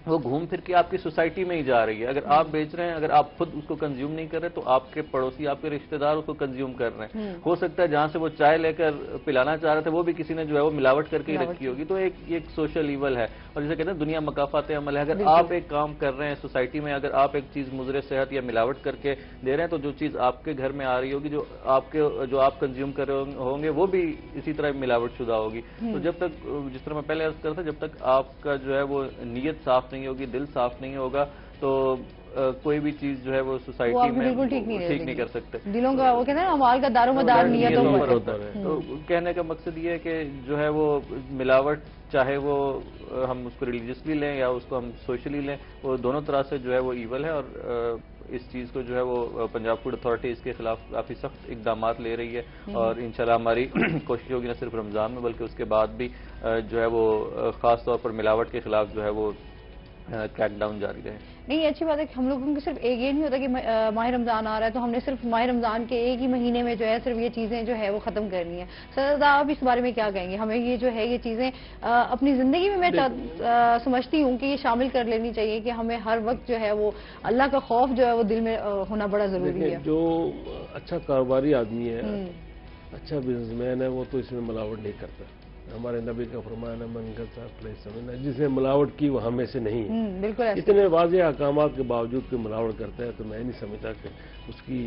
وہ گھوم پھر کے آپ کی سوسائٹی میں ہی جا رہی ہے. اگر آپ بیچ رہے ہیں, اگر آپ خود اس کو کنزیوم نہیں کر رہے تو آپ کے پڑوسی, آپ کے رشتہ دار اس کو کنزیوم کر رہے ہیں. ہو سکتا ہے جہاں سے وہ چائے لے کر پلانا چاہ رہے تھے وہ بھی کسی نے جو ہے وہ ملاوٹ کر کے ہی رکھی ہوگی. تو ایک ایک سوشل ایول ہے, اور جیسے کہتے ہیں دنیا مکافات عمل ہے. اگر آپ ایک کام کر رہے ہیں سوسائٹی میں, اگر آپ ایک چیز مضر صحت یا ملاوٹ کر کے دے رہے ہیں, تو جو چیز آپ کے گھر میں آ رہی ہوگی, جو آپ کے جو آپ کنزیوم کر رہے ہوں گے, وہ بھی اسی طرح ملاوٹ شدہ ہوگی. تو جب تک, جس طرح میں پہلے عرض کر رہا تھا, جب تک آپ کا جو ہے وہ نیت صاف نہیں ہوگی, دل صاف نہیں ہوگا, تو کوئی بھی چیز جو ہے وہ سوسائٹی میں ٹھیک نہیں کر سکتے. دلوں کا وہ کہتے ہیں نا امال کا دار و مدار نیتوں پر ہوتا ہے. تو کہنے کا مقصد یہ ہے کہ جو ہے وہ ملاوٹ, چاہے وہ ہم اس کو ریلیجسلی لیں یا اس کو ہم سوشلی لیں, وہ دونوں طرح سے جو ہے وہ ایول ہے. اور اس چیز کو جو ہے وہ پنجاب فوڈ اتھارٹی اس کے خلاف کافی سخت اقدامات لے رہی ہے, اور انشاءاللہ ہماری کوشش ہوگی نہ صرف رمضان میں بلکہ اس کے بعد بھی جو ہے وہ خاص طور پر ملاوٹ کے خلاف جو ہے وہ کریک ڈاؤن جاری رہے. نہیں, اچھی بات ہے کہ ہم لوگوں کو صرف ایک یہ نہیں ہوتا کہ ماہ رمضان آ رہا ہے تو ہم نے صرف ماہ رمضان کے ایک ہی مہینے میں جو ہے صرف یہ چیزیں جو ہے وہ ختم کرنی ہے. سر آپ اس بارے میں کیا کہیں گے؟ ہمیں یہ جو ہے یہ چیزیں اپنی زندگی میں میں سمجھتی ہوں کہ یہ شامل کر لینی چاہیے کہ ہمیں ہر وقت جو ہے وہ اللہ کا خوف جو ہے وہ دل میں ہونا بڑا ضروری ہے. جو اچھا کاروباری آدمی ہے, اچھا بزنس مین ہے, وہ تو اس میں ملاوٹ نہیں کرتا. ہمارے نبی کا فرمان ہے من سمجھنا, جس نے ملاوٹ کی وہ ہمیں سے نہیں ہے. بالکل اتنے واضح احکامات کے باوجود کہ ملاوٹ کرتا ہے, تو میں نہیں سمجھتا کہ اس کی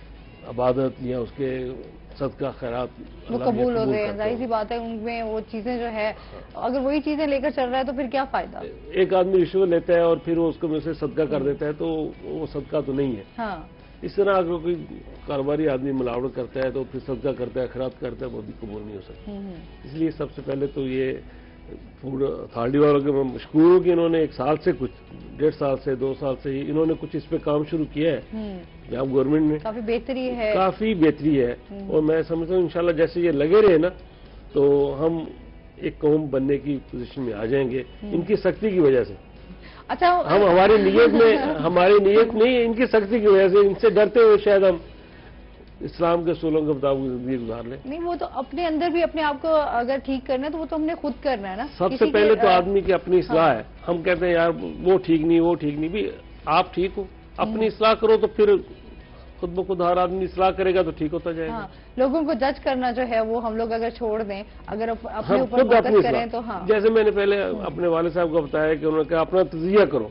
عبادت یا اس کے صدقہ خیرات وہ قبول ہوتے ہیں. ظاہر سی بات ہے ان میں وہ چیزیں جو ہے, اگر وہی چیزیں لے کر چل رہا ہے تو پھر کیا فائدہ. ایک آدمی رشوت لیتا ہے اور پھر وہ اس کو میں سے صدقہ کر دیتا ہے, تو وہ صدقہ تو نہیں ہے. ہاں, اس طرح اگر کوئی کاروباری آدمی ملاوٹ کرتا ہے تو پھر صدقہ کرتا ہے, خیرات کرتا ہے, وہ بھی قبول نہیں ہو سکتا. اس لیے سب سے پہلے تو یہ فوڈ اتھارٹی والوں کے میں مشکور ہوں کہ انہوں نے ایک سال سے کچھ, ڈیڑھ سال سے دو سال سے ہی انہوں نے کچھ اس پہ کام شروع کیا ہے. جہاں گورنمنٹ نے کافی بہتری ہے, کافی بہتری ہے. اور میں سمجھتا ہوں انشاءاللہ جیسے یہ لگے رہے نا, تو ہم ایک قوم بننے کی پوزیشن میں آ جائیں گے ان کی سختی کی وجہ سے. اچھا, ہم ہماری نیت میں ہماری نیت نہیں, ان کی سختی کی وجہ سے, ان سے ڈرتے ہوئے شاید ہم اسلام کے اصولوں کے مطابق زندگی گزار لیں. نہیں, وہ تو اپنے اندر بھی اپنے آپ کو اگر ٹھیک کرنا ہے تو وہ تو ہم نے خود کرنا ہے نا. سب سے پہلے تو آدمی کی اپنی اصلاح ہے. ہم کہتے ہیں یار وہ ٹھیک نہیں, وہ ٹھیک نہیں, بھی آپ ٹھیک ہو, اپنی اصلاح کرو, تو پھر خود بخود ہر آدمی اصلاح کرے گا تو ٹھیک ہوتا جائے گا. لوگوں کو جج کرنا جو ہے وہ ہم لوگ اگر چھوڑ دیں, اگر اپنے اوپر فوکس کریں تو. ہاں, جیسے میں نے پہلے اپنے والد صاحب کو بتایا کہ انہوں نے کہا اپنا تجزیہ کرو.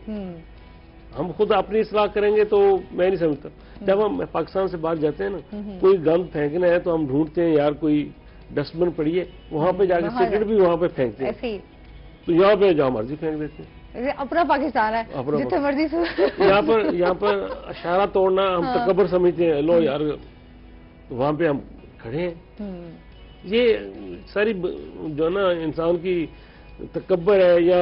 ہم خود اپنی اصلاح کریں گے تو میں نہیں سمجھتا. جب ہم پاکستان سے باہر جاتے ہیں نا, کوئی گند پھینکنا ہے تو ہم ڈھونڈتے ہیں یار کوئی ڈسٹ بن پڑی ہے, وہاں پہ جا کے سگریٹ بھی وہاں پہ پھینکتے ہیں, تو یہاں پہ جہاں مرضی پھینک دیتے ہیں. اپنا پاکستان ہے, جتنے مرضی. یہاں پر یہاں پر اشارہ توڑنا ہم تکبر سمجھتے ہیں. لو یار, وہاں پہ ہم کھڑے ہیں. یہ ساری جو نا انسان کی تکبر ہے یا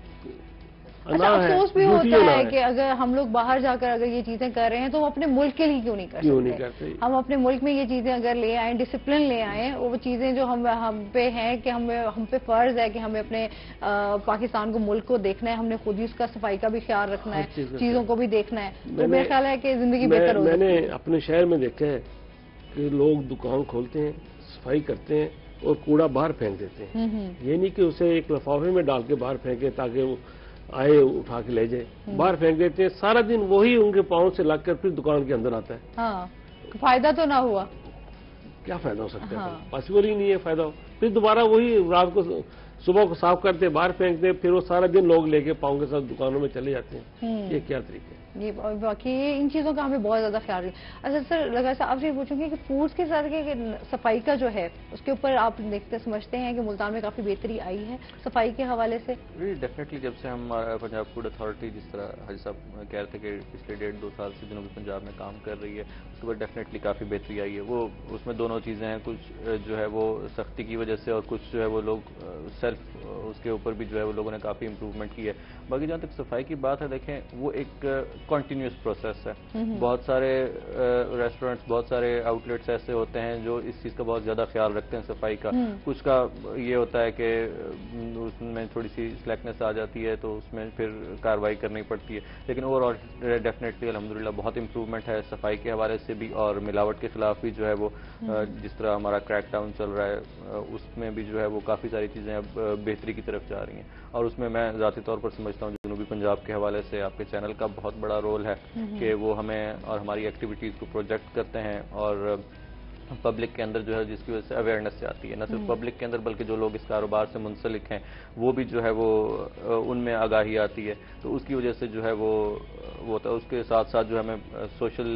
اچھا, افسوس بھی ہوتا ہے کہ اگر ہم لوگ باہر جا کر اگر یہ چیزیں کر رہے ہیں تو ہم اپنے ملک کے لیے کیوں نہیں کر سکتے. ہم اپنے ملک میں یہ چیزیں اگر لے آئیں, ڈسپلن لے آئیں, وہ چیزیں جو ہم ہم پہ ہیں کہ ہم ہم پہ فرض ہے کہ ہمیں اپنے پاکستان کو, ملک کو دیکھنا ہے, ہم نے خود ہی اس کا صفائی کا بھی خیال رکھنا ہے, چیزوں کو بھی دیکھنا ہے. تو میرا خیال ہے کہ زندگی بہتر ہو. میں نے اپنے شہر میں دیکھا ہے کہ لوگ دکان کھولتے ہیں, صفائی کرتے ہیں اور کوڑا باہر پھینک دیتے ہیں. یہ نہیں کہ اسے ایک لفافے میں ڈال کے باہر پھینکے تاکہ وہ آئے اٹھا کے لے جائے, باہر پھینک دیتے ہیں. سارا دن وہی ان کے پاؤں سے لگ کر پھر دکان کے اندر آتا ہے. ہاں, فائدہ تو نہ ہوا. کیا فائدہ ہو سکتا ہے؟ پاسبل ہی نہیں ہے فائدہ ہو. پھر دوبارہ وہی رات کو صبح کو صاف کرتے, باہر پھینکتے, پھر وہ سارا دن لوگ لے کے پاؤں کے ساتھ دکانوں میں چلے جاتے ہیں. یہ کیا طریقہ ہے؟ یہ باقی ان چیزوں کا ہمیں بہت زیادہ خیال رکھیں. اچھا سر, لگا سر آپ سے پوچھوں گی کہ فوڈس کے ساتھ کہ صفائی کا جو ہے اس کے اوپر آپ دیکھتے سمجھتے ہیں کہ ملتان میں کافی بہتری آئی ہے صفائی کے حوالے سے؟ ڈیفینیٹلی جب سے ہم پنجاب فوڈ اتھارٹی جس طرح حاجی صاحب کہہ رہے تھے کہ پچھلے ڈیڑھ دو سال سے جنوبی پنجاب میں کام کر رہی ہے, اس کے بعد ڈیفینیٹلی کافی بہتری آئی ہے. وہ اس میں دونوں چیزیں ہیں, کچھ جو ہے وہ سختی کی وجہ سے اور کچھ جو ہے وہ لوگ سیلف اس کے اوپر بھی جو ہے وہ لوگوں نے کافی امپروومنٹ کی ہے. باقی جہاں تک صفائی کی بات ہے, دیکھیں وہ ایک کنٹینیوس پروسیس ہے. بہت سارے ریسٹورینٹس, بہت سارے آؤٹ لیٹس ایسے ہوتے ہیں جو اس چیز کا بہت زیادہ خیال رکھتے ہیں صفائی کا. کچھ کا یہ ہوتا ہے کہ اس میں تھوڑی سی سلیکنس آ جاتی ہے تو اس میں پھر کارروائی کرنی پڑتی ہے. لیکن اوور آل ڈیفینیٹلی الحمدللہ بہت امپروومنٹ ہے صفائی کے حوالے سے بھی, اور ملاوٹ کے خلاف بھی جو ہے وہ جس طرح ہمارا کریک ڈاؤن چل رہا ہے اس میں بھی جو ہے وہ کافی ساری چیزیں اب بہتری کی طرف جا رہی ہیں. اور اس میں میں ذاتی طور پر سمجھتا ہوں جنوبی پنجاب کے حوالے سے آپ کے چینل کا بہت بڑا رول ہے کہ وہ ہمیں اور ہماری ایکٹیویٹیز کو پروجیکٹ کرتے ہیں اور پبلک کے اندر جو ہے جس کی وجہ سے اویئرنیس سے آتی ہے، نہ صرف پبلک کے اندر بلکہ جو لوگ اس کاروبار سے منسلک ہیں وہ بھی جو ہے وہ ان میں آگاہی آتی ہے، تو اس کی وجہ سے جو ہے وہ ہوتا ہے۔ اس کے ساتھ ساتھ جو ہمیں سوشل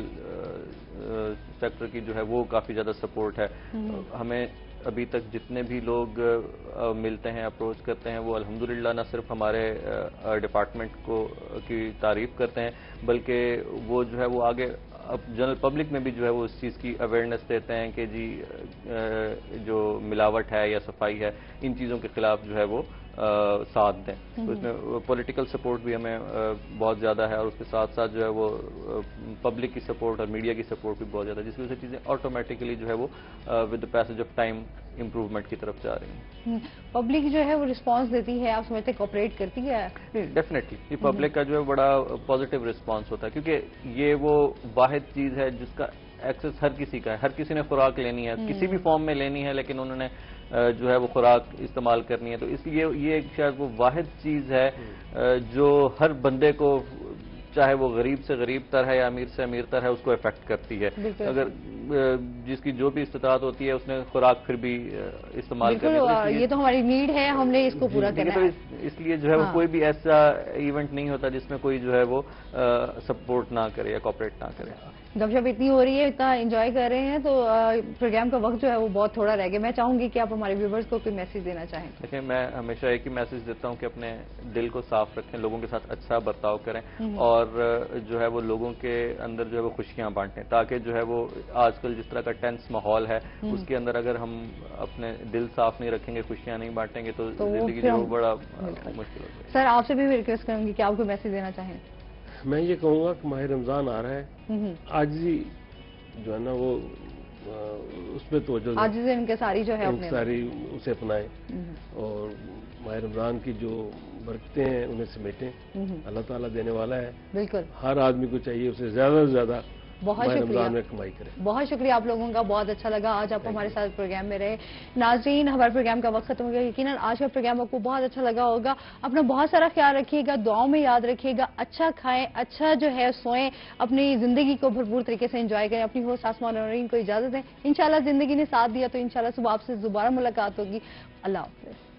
سیکٹر کی جو ہے وہ کافی زیادہ سپورٹ ہے۔ ہمیں ابھی تک جتنے بھی لوگ ملتے ہیں اپروچ کرتے ہیں وہ الحمدللہ نہ صرف ہمارے ڈپارٹمنٹ کو کی تعریف کرتے ہیں بلکہ وہ جو ہے وہ آگے اب جنرل پبلک میں بھی جو ہے وہ اس چیز کی اویئرنیس دیتے ہیں کہ جی جو ملاوٹ ہے یا صفائی ہے ان چیزوں کے خلاف جو ہے وہ ساتھ دیں۔ تو اس میں پولیٹیکل سپورٹ بھی ہمیں بہت زیادہ ہے اور اس کے ساتھ ساتھ جو ہے وہ پبلک کی سپورٹ اور میڈیا کی سپورٹ بھی بہت زیادہ ہے، جس کی وجہ سے چیزیں آٹومیٹکلی جو ہے وہ with the passage of time improvement کی طرف جا رہی ہیں۔ پبلک جو ہے وہ رسپانس دیتی ہے، آپ سمجھتے کوپریٹ کرتی ہے؟ ڈیفینیٹلی یہ پبلک کا جو ہے بڑا پازیٹیو رسپانس ہوتا ہے کیونکہ یہ وہ واحد چیز ہے جس کا ایکسس ہر کسی کا ہے، ہر کسی نے خوراک لینی ہے، کسی بھی فارم میں لینی ہے لیکن انہوں نے جو ہے وہ خوراک استعمال کرنی ہے، تو اس لیے یہ شاید وہ واحد چیز ہے جو ہر بندے کو چاہے وہ غریب سے غریب تر ہے یا امیر سے امیر تر ہے اس کو افیکٹ کرتی ہے۔ اگر جس کی جو بھی استطاعت ہوتی ہے اس نے خوراک پھر بھی استعمال کرنی ہے، یہ تو ہماری نیڈ ہے، ہم نے اس کو پورا کرنا ہے۔ اس لیے جو ہے وہ کوئی بھی ایسا ایونٹ نہیں ہوتا جس میں کوئی جو ہے وہ سپورٹ نہ کرے یا کوپریٹ نہ کرے۔ گپ شپ اتنی ہو رہی ہے، اتنا انجوائے کر رہے ہیں، تو پروگرام کا وقت جو ہے وہ بہت تھوڑا رہ گیا۔ میں چاہوں گی کہ آپ ہمارے ویورز کو کوئی میسج دینا چاہیں۔ دیکھیں میں ہمیشہ ایک ہی میسج دیتا ہوں کہ اپنے دل کو صاف رکھیں، لوگوں کے ساتھ اچھا برتاؤ کریں اور جو ہے وہ لوگوں کے اندر جو ہے وہ خوشیاں بانٹیں، تاکہ جو ہے وہ آج کل جس طرح کا ٹینس ماحول ہے اس کے اندر اگر ہم اپنے دل صاف نہیں رکھیں گے، خوشیاں نہیں بانٹیں گے تو زندگی جو ہے بڑا مشکل ہو جائے۔ سر آپ سے بھی ریکویسٹ کروں گی کہ آپ کو میسج دینا چاہیں۔ میں یہ کہوں گا کہ ماہ رمضان آ رہا ہے، عاجزی جو ہے نا وہ اس پہ توجہ عاجزی انکساری جو ہے انکساری اسے اپنائیں اور ماہ رمضان کی جو برکتیں ہیں انہیں سمیٹیں، اللہ تعالیٰ دینے والا ہے، بالکل ہر آدمی کو چاہیے اسے زیادہ سے زیادہ بہت شکریہ کمائی کرے۔ بہت شکریہ آپ لوگوں کا، بہت اچھا لگا آج آپ ہمارے ساتھ پروگرام میں رہے۔ ناظرین ہمارے پروگرام کا وقت ختم ہو گیا، یقیناً آج کا پروگرام آپ کو بہت اچھا لگا ہوگا۔ اپنا بہت سارا خیال رکھیے گا، دعاؤں میں یاد رکھیے گا، اچھا کھائیں، اچھا جو ہے سوئیں، اپنی زندگی کو بھرپور طریقے سے انجوائے کریں۔ اپنی ہوسٹ آسماء نورین کو اجازت دیں، انشاءاللہ زندگی نے ساتھ دیا تو انشاءاللہ صبح آپ سے دوبارہ ملاقات ہوگی۔ اللہ حافظ۔